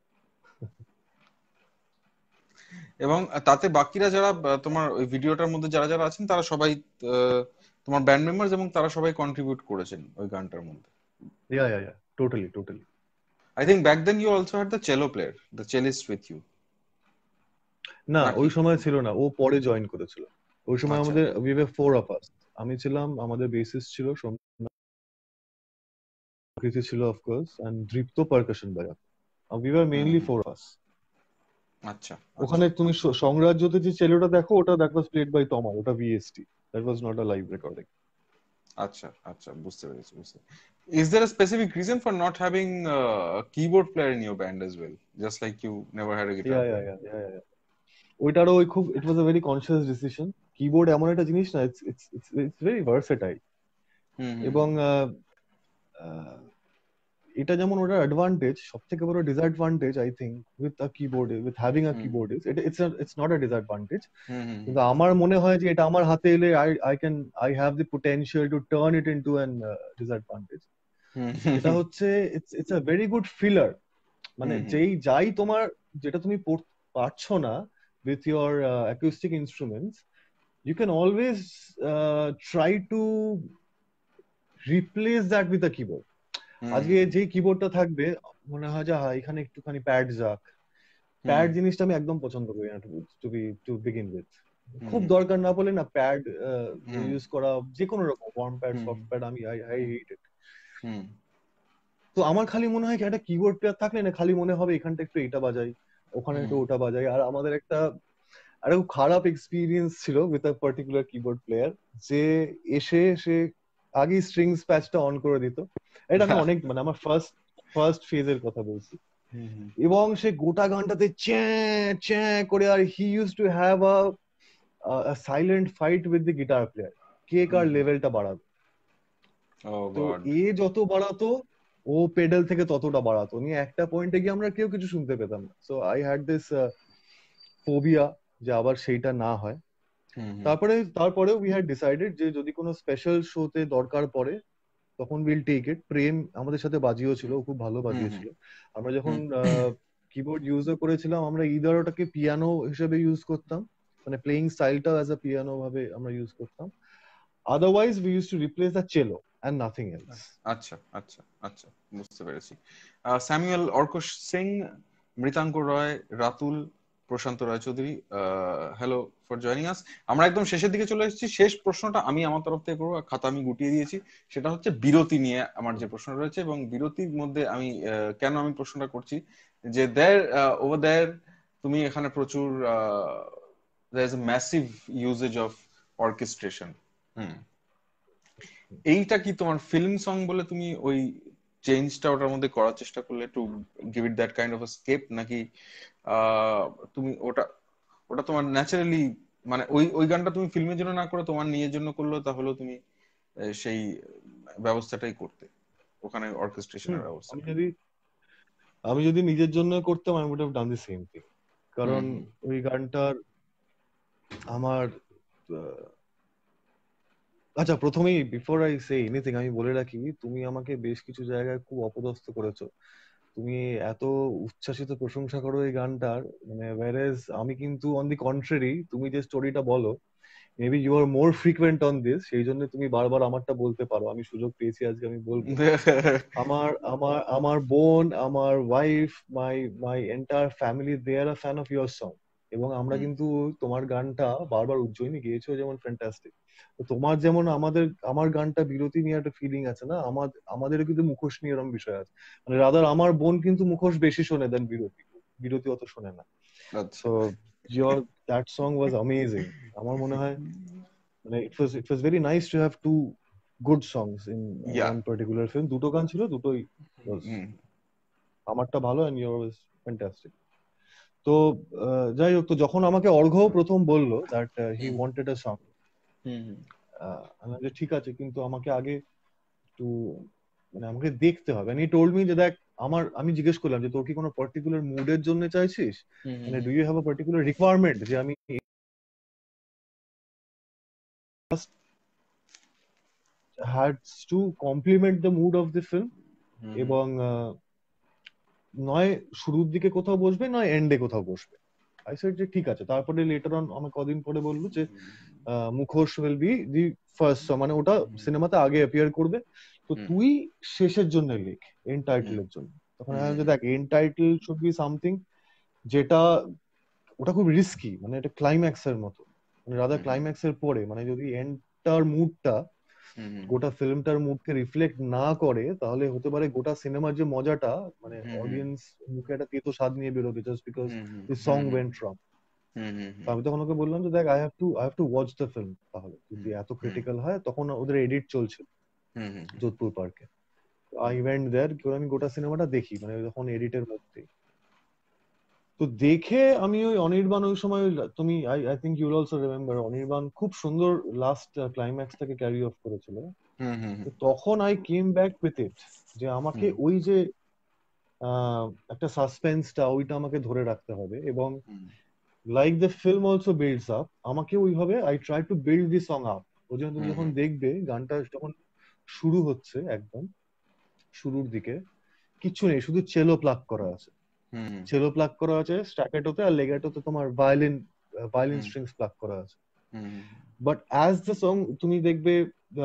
এবং তাতে বাকিরা যারা তোমার ওই ভিডিওটার মধ্যে যারা যারা আছেন, তারা সবাই তোমার ব্যান্ড মেম্বারস, এবং তারা সবাই কন্ট্রিবিউট করেছেন ওই গানটার মধ্যে। Yeah, totally. I think back then you also had the cello player, the cellist with you. না, ওই সময় ছিল না, ও পরে জয়েন করেছিল। ওই সময় আমাদের we were 4 of us. আমি ছিলাম, আমাদের বেসিস্ট ছিল কৃতি ছিল of course, and Dripto percussion বাজাত। We were mainly 4 of us. আচ্ছা ওখানে তুমি সংরাজ্যতে যে চেলোটা দেখো, ওটা that was played by Tama, ওটা VST, that was not a live recording. আচ্ছা আচ্ছা, বুঝতে পেরেছি Is there a specific reason for not having a keyboard player in your band as well? Just like you never had a guitar yeah yeah player. ইয়া ইয়া, ওইটারও ওই খুব, it was a very conscious decision. Keyboard এমন একটা জিনিস না, it's it's it's very versatile. Hmm এবং আহ, এটা যেমন ওটার অ্যাডভান্টেজ, সব থেকে বড় disadvantage I think with a keyboard, with having a keyboard is it's not a disadvantage, কিন্তু আমার মনে হয় যে এটা আমার হাতে এলে I have the potential to turn it into an disadvantage. সেটা হচ্ছে it's a very good filler. মানে যাই তোমার, যেটা তুমি পারছো না with your acoustic instruments, you can always try to replace that with a keyboard. আজকে যে কিবোর্ডটা থাকবে, মনে হয় যে এখানে একটুখানি প্যাড যাক। প্যাড জিনিসটা আমি একদম পছন্দ করি না, টু বিগিন উইথ। খুব দরকার না বলে না প্যাড ইউজ করা, যে কোনো রকম ওয়ার্ম প্যাড, সফট প্যাড, আমি আই হেট ইট। তো আমার খালি মনে হয় কি একটা কিবোর্ড প্লেয়ার থাকলে না, খালি মনে হবে এখানটা একটু এটা বাজাই, ওখানে একটু ওটা বাজাই। আর আমাদের একটা খুব খারাপ এক্সপিরিয়েন্স ছিল with a particular keyboard player, যে সে আগে স্ট্রিংস প্যাচটা অন করে দিত। এটা আমি অনেক, মানে আমার ফার্স্ট ফেজের কথা বলছি। এবং সে গোটা গানটাতে চ্যাঁ চ্যাঁ করে, আর he use to have a silent fight with the guitar player, কে কার লেভেলটা বাড়াবে। তো যত বাড়াতো, ও পেডাল থেকে ততটা বাড়াতো, নিয়ে একটা পয়েন্টে গিয়ে আমরা কেউ কিছু শুনতে পেতাম না। So I had this phobia যে আবার সেইটা না হয়। তারপরে উই হ্যাড ডিসাইডেড যে যদি কোনো স্পেশাল শোতে দরকার পড়ে তখন উইল টেক ইট। প্রেম আমাদের সাথে বাজিয়েও ছিল, খুব ভালো বাজিয়েছিল। আমরা যখন কিবোর্ড ইউজও করেছিলাম, আমরা ইদার ওটাকে পিয়ানো হিসেবে ইউজ করতাম, মানে প্লেইং স্টাইলটা অ্যাজ আ পিয়ানো ভাবে আমরা ইউজ করতাম। Otherwise we use to replace the cello and nothing else. আচ্ছা আচ্ছা আচ্ছা, বুঝতে পেরেছি। Samuel Arkash Singh, Mritanko Roy, Ratul, Prashanta Roychowdhury, hello for joining us. আমরা একদম শেষের দিকে চলে এসেছি। শেষ প্রশ্নটা আমি আমার তরফ থেকে করবো, খাতা আমি গুটিয়ে দিয়েছি। সেটা হচ্ছে বিরতি নিয়ে আমার যে প্রশ্নটা রয়েছে, এবং বিরতির মধ্যে আমি কেন আমি প্রশ্নটা করছি, যে ওভার দেয়ার তুমি এখানে প্রচুর there is a massive usage of orchestration. এইটা কি তোমার ফিল্ম সং বলে তুমি ওই চেঞ্জটা ওটার মধ্যে করার চেষ্টা করলে to give it that kind of a scape, নাকি তুমি ওটা তোমার ন্যাচারালি, মানে ওই গানটা তুমি ফিল্মের জন্য না করে তোমার নিজের জন্য করলো, তাহলেও তুমি সেই ব্যবস্থাটাই করতে, ওখানে অর্কেস্ট্রেশনের ব্যবস্থা? আমি যদি নিজের জন্য করতাম, আমি would have done the same thing. কারণ ওই গানটার আমার আচ্ছা, প্রথমেই বিফোর আই সে এনিথিং আমি বলে রাখি, তুমি আমাকে বেশ কিছু জায়গায় খুব অপদস্থ করেছো। তুমি এত উচ্ছ্বাসিত প্রশংসা করো এই গানটার, মানে whereas আমি কিন্তু অন দি কন্ট্রারি, তুমি যে স্টোরিটা বলো, maybe you are more frequent on this, সেই জন্য তুমি বারবার আমারটা বলতে পারো। আমি সুযোগ পেয়েছি আজকে, আমি বলবো। আমার বোন, আমার wife, my entire family, they are a fan of your song. এবং আমরা কিন্তু তোমার গানটা বারবার উজ্জয়িনী গেয়েছো, যেমন ফ্যান্টাস্টিক। তো তোমার যেমন আমার গানটা বিরতি নিয়ে একটা ফিলিং আছে না, আমাদের কিন্তু মুখোশ নিয়ে এরকম বিষয় আছে। মানে রাদার আমার বোন কিন্তু মুখোশ বেশি শোনে দেন বিরতি অত শোনে না। So that song was amazing. আমার মনে হয় মানে it was very nice to have two good songs in one particular film. দুটো গান ছিল, দুটোই আমারটা ভালো and yours was fantastic. তো যাই হোক, তো যখন আমাকে অর্ঘ্য প্রথম বললো that he wanted a song, আমি বললাম ঠিক আছে, কিন্তু আমাকে আগে একটু, মানে আমাকে দেখতে হবে। and he told me যে দেখ, আমি জিজ্ঞেস করলাম যে তোর কি কোনো পার্টিকুলার মুডের জন্য চাইছিস, মানে do you have a particular requirement যে আমি had to complement the mood of the film, এবং নয় শুরুর দিকে কোথাও বসবে, নয় এন্ডে কোথাও বসবে। আই সেড যে ঠিক আছে। তারপরে লেটার অন আমার কদিন পরে বললো যে Mukhosh will be the first song, মানে ওটা সিনেমাতে আগে অ্যাপিয়ার করবে, তো তুই শেষের জন্য লিখ, এন্ড টাইটেলের জন্য। তখন আমি যে দেখ, and title should be something যেটা, ওটা খুব রিস্কি, মানে এটা ক্লাইম্যাক্স এর মতো, মানে রাদা ক্লাইম্যাক্স এর পরে, মানে যদি এন্ডটার মুডটা গোটা ফিল্মটার মুডকে রিফ্লেক্ট না করে, তাহলে হতে পারে গোটা সিনেমার যে মজাটা, মানে অডিয়েন্স মুখে একটা তেতো স্বাদ নিয়ে বেরোবে just because the song went wrong. আমি তখন ওকে বললাম যে দেখ, I have to watch the film. তাহলে যদি এত ক্রিটিক্যাল হয়, তখন ওদের এডিট চলছিল যোধপুর পার্কে, আই ওয়েন্ট দেয়ার, আমি গোটা সিনেমাটা দেখি মানে যখন এডিটের মধ্যে। তো দেখে আমি ওই অনির্বাণ, ওই সময় তুমি I think you will also remember, Anirban খুব সুন্দর লাস্ট ক্লাইম্যাক্সটাকে ক্যারি অফ করেছিল। তো তখন I came back with it, যে আমাকে ওই যে একটা সাসপেন্সটা, ওইটা আমাকে ধরে রাখতে হবে। এবং like the film also builds up, আমাকে ওইভাবে I try to build the song up. ওই জন্য তুমি যখন দেখবে গানটা যখন শুরু হচ্ছে, একদম শুরুর দিকে কিচ্ছু নেই, শুধু চেলো প্লাগ করা আছে, চেলো প্লাগ করা আছে স্ট্যাকেটোতে, আর লেগাটোতে তোমার ভায়োলিন স্ট্রিংস প্লাগ করা আছে। বাট অ্যাজ দ্য সং তুমি দেখবে,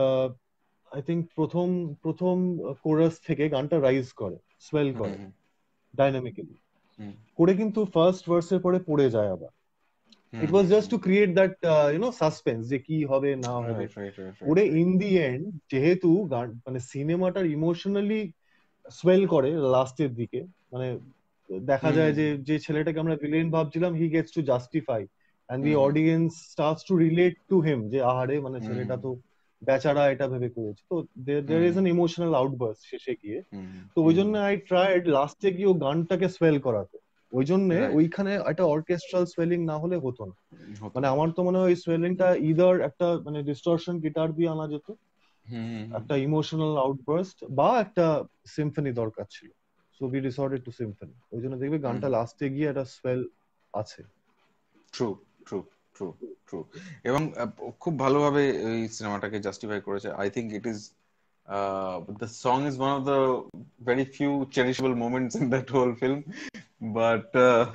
আই থিংক প্রথম কোরাস থেকে গানটা রাইজ করে, সোয়েল করে ডাইনামিক্যালি করে, কিন্তু ফার্স্ট ভার্সের পরে পড়ে যায় আবার। It was just to create that suspense যে কি হবে না হবে। ওরে ইন দি এন্ড যেহেতু গান মানে সিনেমাটার ইমোশনালি সোয়েল করে লাস্টের দিকে, মানে দেখা যায় যে ছেলেটাকে আমরা ভিলেন ভাবছিলাম, he gets to justify and the audience starts to relate to him, যে আহারে মানে ছেলেটা তো বেচারা এটা ভেবে করেছে। তো there is an emotional outburst শেষে গিয়ে। তো ওই জন্য আই ট্রাইড লাস্টে গিয়ে ও গানটাকে সোয়েল করাতে। ওই জন্য ওইখানে একটা অর্কেস্ট্রাল সোয়েলিং না হলে হতো না। মানে আমার তো মনে হয় ওই সোয়েলিংটা ইদার একটা মানে ডিস্টরশন গিটার দিয়ে আনা যেত, একটা ইমোশনাল আউটবার্স্ট, বা একটা সিম্ফনি দরকার ছিল। So we resorted to symphony. ওই জন্য দেখবে গানটা লাস্টে গিয়ে একটা সোয়েল আছে। True true true true. এবং খুব ভালোভাবে এই সিনেমাটাকে জাস্টিফাই করেছে। I think it is the song is one of the very few cherishable moments in that whole film, but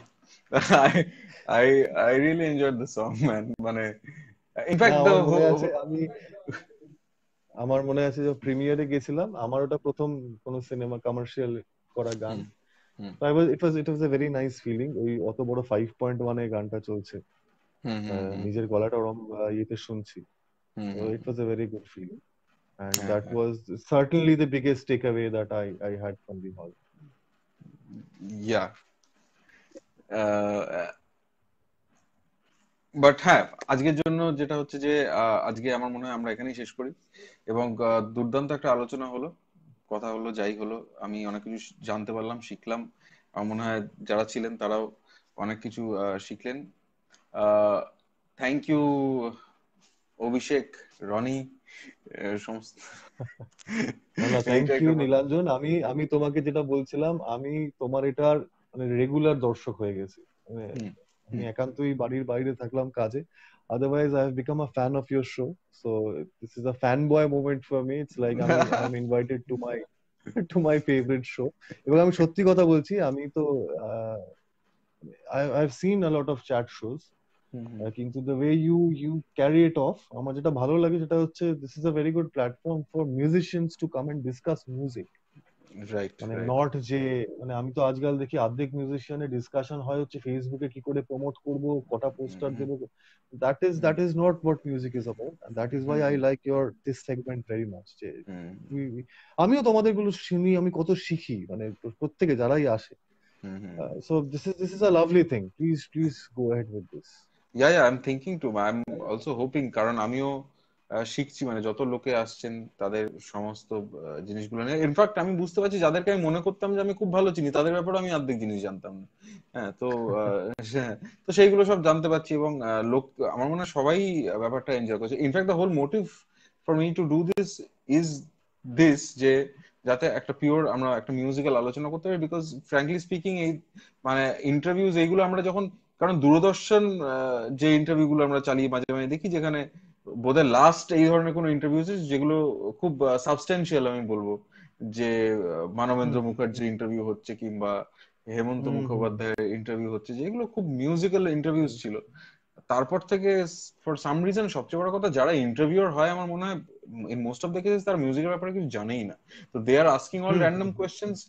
I really enjoyed the song, man. মানে in fact the আমার মনে আছে যে প্রিমিয়ারে গেছিলাম, আমার ওটা প্রথম কোন সিনেমা কমার্শিয়াল করা গান। It was a very nice feeling. ওই অত বড় 5.1 এ গানটা চলছে, নিজের গলাটা ওরম ইয়েতে শুনছি। It was a very good feeling, and that was certainly the biggest takeaway that I had from the hall. Yeah. But হ্যাঁ, আজকের জন্য যেটা হচ্ছে যে আজকে আমার মনে হয় আমরা এখানেই শেষ করি। এবং দুর্দান্ত একটা আলোচনা হলো, কথা হলো, যাই হলো, আমি অনেক কিছু জানতে পারলাম, শিখলাম। আমার মনে হয় যারা ছিলেন তারাও অনেক কিছু শিখলেন। থ্যাংক ইউ অভিষেক, রনি, সমস্ত। Thank you Nilanjan. আমি তোমাকে যেটা বলছিলাম, আমি তোমার এটার মানে রেগুলার দর্শক হয়ে গেছি। আমি একান্তই বাড়ির বাইরে থাকলাম কাজে, otherwise I have become a fan of your show, so this is a fanboy moment for me. It's like I'm invited to my favorite show. এবং আমি সত্যি কথা বলছি, আমি তো I've seen a lot of chat shows, কিন্তু the way you carry it off, আমার যেটা ভালো লাগে সেটা হচ্ছে this is a very good platform for musicians to come and discuss music. মানে নট যে মানে আমি তো আজকাল দেখি অর্ধেক মিউজিশিয়ানের ডিসকাশন হয় হচ্ছে ফেসবুকে কি করে প্রমোট করব, কটা পোস্টার দেব। that is not what music is about, and that is why I like your this segment very much. যে আমিও তোমাদের গুলো শুনি, আমি কত শিখি মানে প্রত্যেকে যারাই আসে। So this is a lovely thing. Please go ahead with this. Yeah, I'm thinking too. I'm also hoping, কারণ আমিও শিখছি, মানে যত লোকে আসছেন তাদের সমস্ত জিনিসগুলো নিয়ে। ইনফ্যাক্ট আমি বুঝতে পারছি যাদেরকে আমি মনে করতাম যে আমি খুব ভালো চিনি, তাদের ব্যাপারে আমি অর্ধেক জিনিস জানতাম না। হ্যাঁ, তো সেইগুলো সব জানতে পারছি। এবং লোক, আমার মনে হয় সবাই ব্যাপারটা এনজয় করছে। In fact the whole motive for me to do this is this, যে যাতে একটা পিওর আমরা একটা মিউজিক্যাল আলোচনা করতে পারি। বিকজ ফ্র্যাঙ্কলি স্পিকিং এই মানে ইন্টারভিউজ এইগুলো আমরা যখন, কারণ দূরদর্শন যে ইন্টারভিউ গুলো আমরা চালিয়ে মাঝে মাঝে দেখি, যেখানে বোধহয় লাস্ট এই ধরনের কোনো ইন্টারভিউ যেগুলো খুব সাবস্টেন্সিয়াল, আমি বলবো যে মানবেন্দ্র মুখার্জির ইন্টারভিউ হচ্ছে কিংবা হেমন্ত মুখোপাধ্যায়ের ইন্টারভিউ হচ্ছে, যেগুলো খুব মিউজিক্যাল ইন্টারভিউস ছিল। তারপর থেকে ফর সাম রিজন সবচেয়ে বড় কথা, যারা ইন্টারভিউয়ার হয় আমার মনে হয় in most of the cases তারা মিউজিকের ব্যাপারে কিছু জানেই না। তো they are asking all random questions,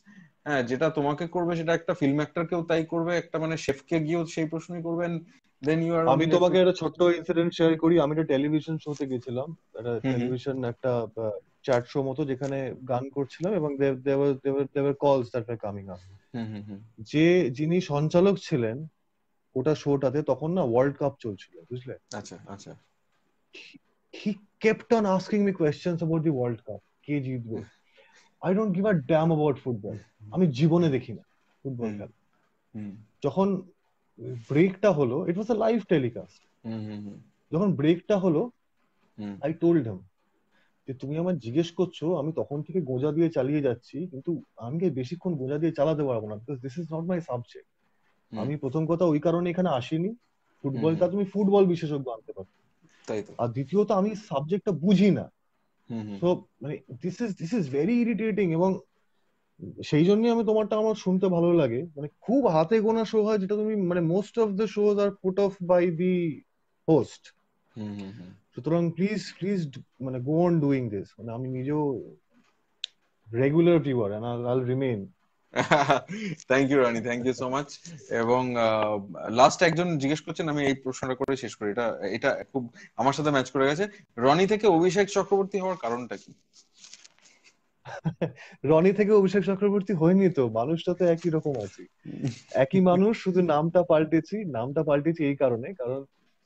হ্যাঁ, যেটা তোমাকে করবে সেটা একটা ফিল্ম অ্যাক্টর কেও তাই করবে, একটা মানে শেফকে গিয়েও সেই প্রশ্নই করবেন, দেন ইউ আর আমি তোমাকে একটা ছোট্ট ইনসিডেন্ট শেয়ার করি। আমি একটা টেলিভিশন শোতে গেছিলাম, একটা হুম হুম টেলিভিশন একটা চ্যাট শো মতো, যেখানে গান করছিলাম, এবং দেওয়ার calls that were coming up. Hmm hmm hmm যিনি সঞ্চালক ছিলেন ওটা শোটাতে, তখন না ওয়ার্ল্ড কাপ চলছিল, বুঝলে? আচ্ছা আচ্ছা he kept on asking me questions about the World Cup, কে জিতবে। I don't give a damn about football. আমি জীবনে দেখি না ফুটবল হুম খেলা। হুম যখন ব্রেকটা হলো, ইট ওয়াজ আ লাইভ টেলিকাস্ট, হুম হুম যখন ব্রেকটা হলো, হুম আই টোল্ড হিম যে তুমি আমার জিজ্ঞেস করছো, আমি তখন থেকে গোঁজা দিয়ে চালিয়ে যাচ্ছি, কিন্তু আমি কি বেশিক্ষণ গোঁজা দিয়ে চালাতে পারবো না, because this is not my subject. Hmm আমি প্রথম কথা ওই কারণে এখানে আসিনি। হুম হুম ফুটবলটা তুমি ফুটবল বিশেষজ্ঞ আনতে পারো, তাই তো আর দ্বিতীয়ত আমি সাবজেক্টটা বুঝি না। হুম হুম সো মানে দিস ইজ ভেরি ইরিটেটিং। এবং সেই জন্যই আমি তোমারটা আমার শুনতে ভালো লাগে। মানে খুব হাতে গোনা শো হয় যেটা তুমি, মানে most of the shows are put off by the host. Hmm hmm hmm সুতরাং প্লিজ প্লিজ মানে গো অন ডুইং দিস। মানে আমি নিজেও regular viewer and I'll remain. Thank you Rani, thank you so much. এবং লাস্ট একজন জিজ্ঞেস করছেন, আমি এই প্রশ্নটা করে শেষ করি, এটা এটা খুব আমার সাথে ম্যাচ করে গেছে। রনি থেকে অভিষেক চক্রবর্তী হওয়ার কারণটা কি? রনি থেকে অভিষেক চক্রবর্তী হয়নি তো, মানুষটা তো একই রকম আছে, একই মানুষ, শুধু নামটা পাল্টেছি এই কারণে, কারণ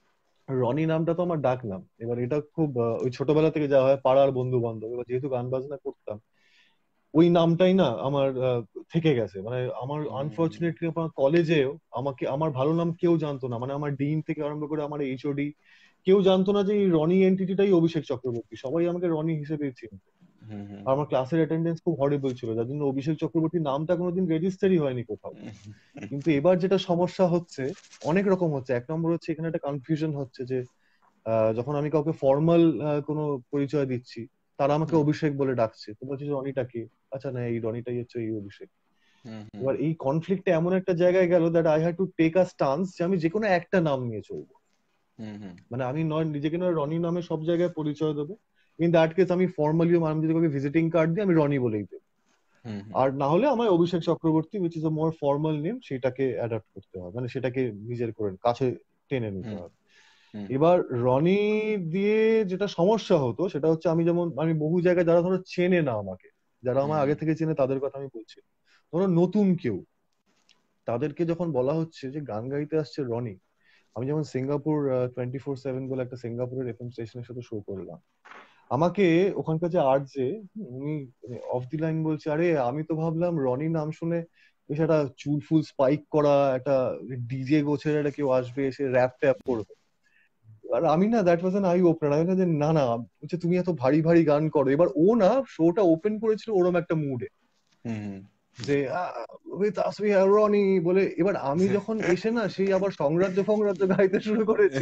রনি নামটা তো আমার ডাক নাম। এবার এটা খুব ওই ছোটবেলা থেকে যা হয়, পাড়ার বন্ধু বান্ধব, এবার যেহেতু গান বাজনা করতাম, ওই নামটাই না আমার থেকে গেছে। মানে আমার আনফরচুনেটলি আমার কলেজেও আমাকে, আমার ভালো নাম কেউ জানতো না, মানে আমার ডিন থেকে আরম্ভ করে আমার এইচওডি কেউ জানতো না যে এই রনি এন্টিটিটাই অভিষেক চক্রবর্তী, সবাই আমাকে রনি হিসেবেই চিনত। হুম হুম আর আমার ক্লাসের অ্যাটেন্ডেন্স খুব হরিবল ছিল, যার জন্য অভিষেক চক্রবর্তী নামটা কোনোদিন রেজিস্টারই হয়নি কোথাও। কিন্তু এবার যেটা সমস্যা হচ্ছে, অনেক রকম হচ্ছে। এক নম্বর হচ্ছে এখানে একটা কনফিউশন হচ্ছে যে যখন আমি কাউকে ফর্মাল কোনো পরিচয় দিচ্ছি, তারা আমাকে হুম অভিষেক বলে ডাকছে, তো বলছে যে রনিটা কি, আচ্ছা না এই রনিটাই হচ্ছে এই অভিষেক। হুম হুম এবার এই কনফ্লিক্টটা এমন একটা জায়গায় গেল that I had to take a stance যে আমি যে কোনো একটা নাম নিয়ে চলবো। হুম হুম মানে আমি নয় নিজেকে নয় রনি নামে সব জায়গায় পরিচয় দেবো। ইন দ্যাট কেস আমি ফর্মালিও, আমি যদি কাউকে ভিজিটিং কার্ড দিই, আমি রনি বলেই দেবো। হুম আর না হলে আমার Abhishek Chakraborty, which is a more formal name, সেটাকে অ্যাডাপ্ট করতে হবে, মানে সেটাকে নিজের করে কাছে টেনে নিতে হুম হবে। হুম এবার রনি দিয়ে যেটা সমস্যা হতো সেটা হচ্ছে, আমি বহু জায়গায়, যারা ধরো চেনে না আমাকে, যারা আমার হুম আগে থেকে চেনে, তাদের কথা আমি বলছি, ধরো নতুন কেউ, তাদেরকে যখন বলা হচ্ছে যে গান গাইতে আসছে রনি, আমি যেমন সিঙ্গাপুর 24/7 বলে একটা সিঙ্গাপুরের এফএম স্টেশনের সাথে শো করলাম, আমাকে ওখানকার যে আরজে, উনি অফ দি লাইন বলছে, আরে আমি তো ভাবলাম রনি নাম শুনে বেশ একটা চুল ফুল স্পাইক করা একটা ডিজে গোছের একটা কেউ আসবে, এসে র্যাপ ট্যাপ করবে। আর আমি না, that was an eye opener. আমি না যে না না, বলছে তুমি এত ভারী ভারী গান করো। এবার ও না শোটা ওপেন করেছিল ওরম একটা মুডে, হুম যে with us we have Rony বলে। এবার আমি যখন এসে না সেই আবার সংরাজ্য ফংরাজ্য গাইতে শুরু করেছি,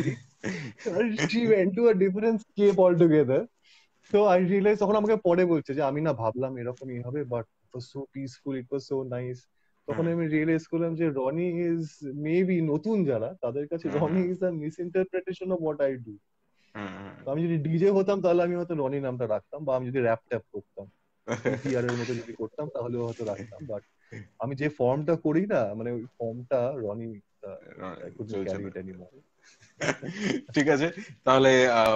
she went to a different scape altogether. তো আই রিয়েলাইজ, তখন আমাকে পরে বলছে যে আমি না ভাবলাম এরকমই হবে, but it was so peaceful, it was so nice. তখন হুম আমি রিয়েলাইজ করলাম যে রনি ইজ মেবি, নতুন যারা, তাদের কাছে Rony is a misinterpretation of what I do. তো আমি যদি ডিজে হতাম তাহলে আমি হয়তো রনি নামটা রাখতাম, বা আমি যদি র্যাপ ট্যাপ করতাম, ইপিআর এর মতো যদি করতাম, তাহলেও হয়তো রাখতাম। বাট আমি যে ফর্মটা করি না, মানে ওই ফর্মটা রনি, আই কুডন্ট চলছে ক্যারি না। It anymore. ঠিক আছে, তাহলে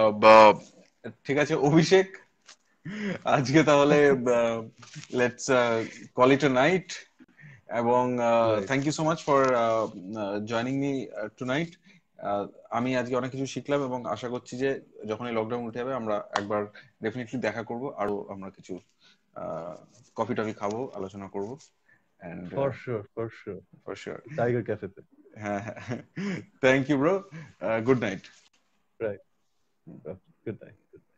ঠিক আছে অভিষেক, আজকে তাহলে let's call it a night. এবং right. Thank you so much for joining me tonight. আমি আজকে অনেক কিছু শিখলাম এবং আশা করছি যে যখন এই লকডাউন উঠে যাবে আমরা একবার ডেফিনেটলি দেখা করব, আরো আমরা কিছু কফি টফি খাবো, আলোচনা করবো। And for sure, for sure. For sure. Tiger ক্যাফেতে। হ্যাঁ হ্যাঁ, thank you bro, good night. Right. Good night.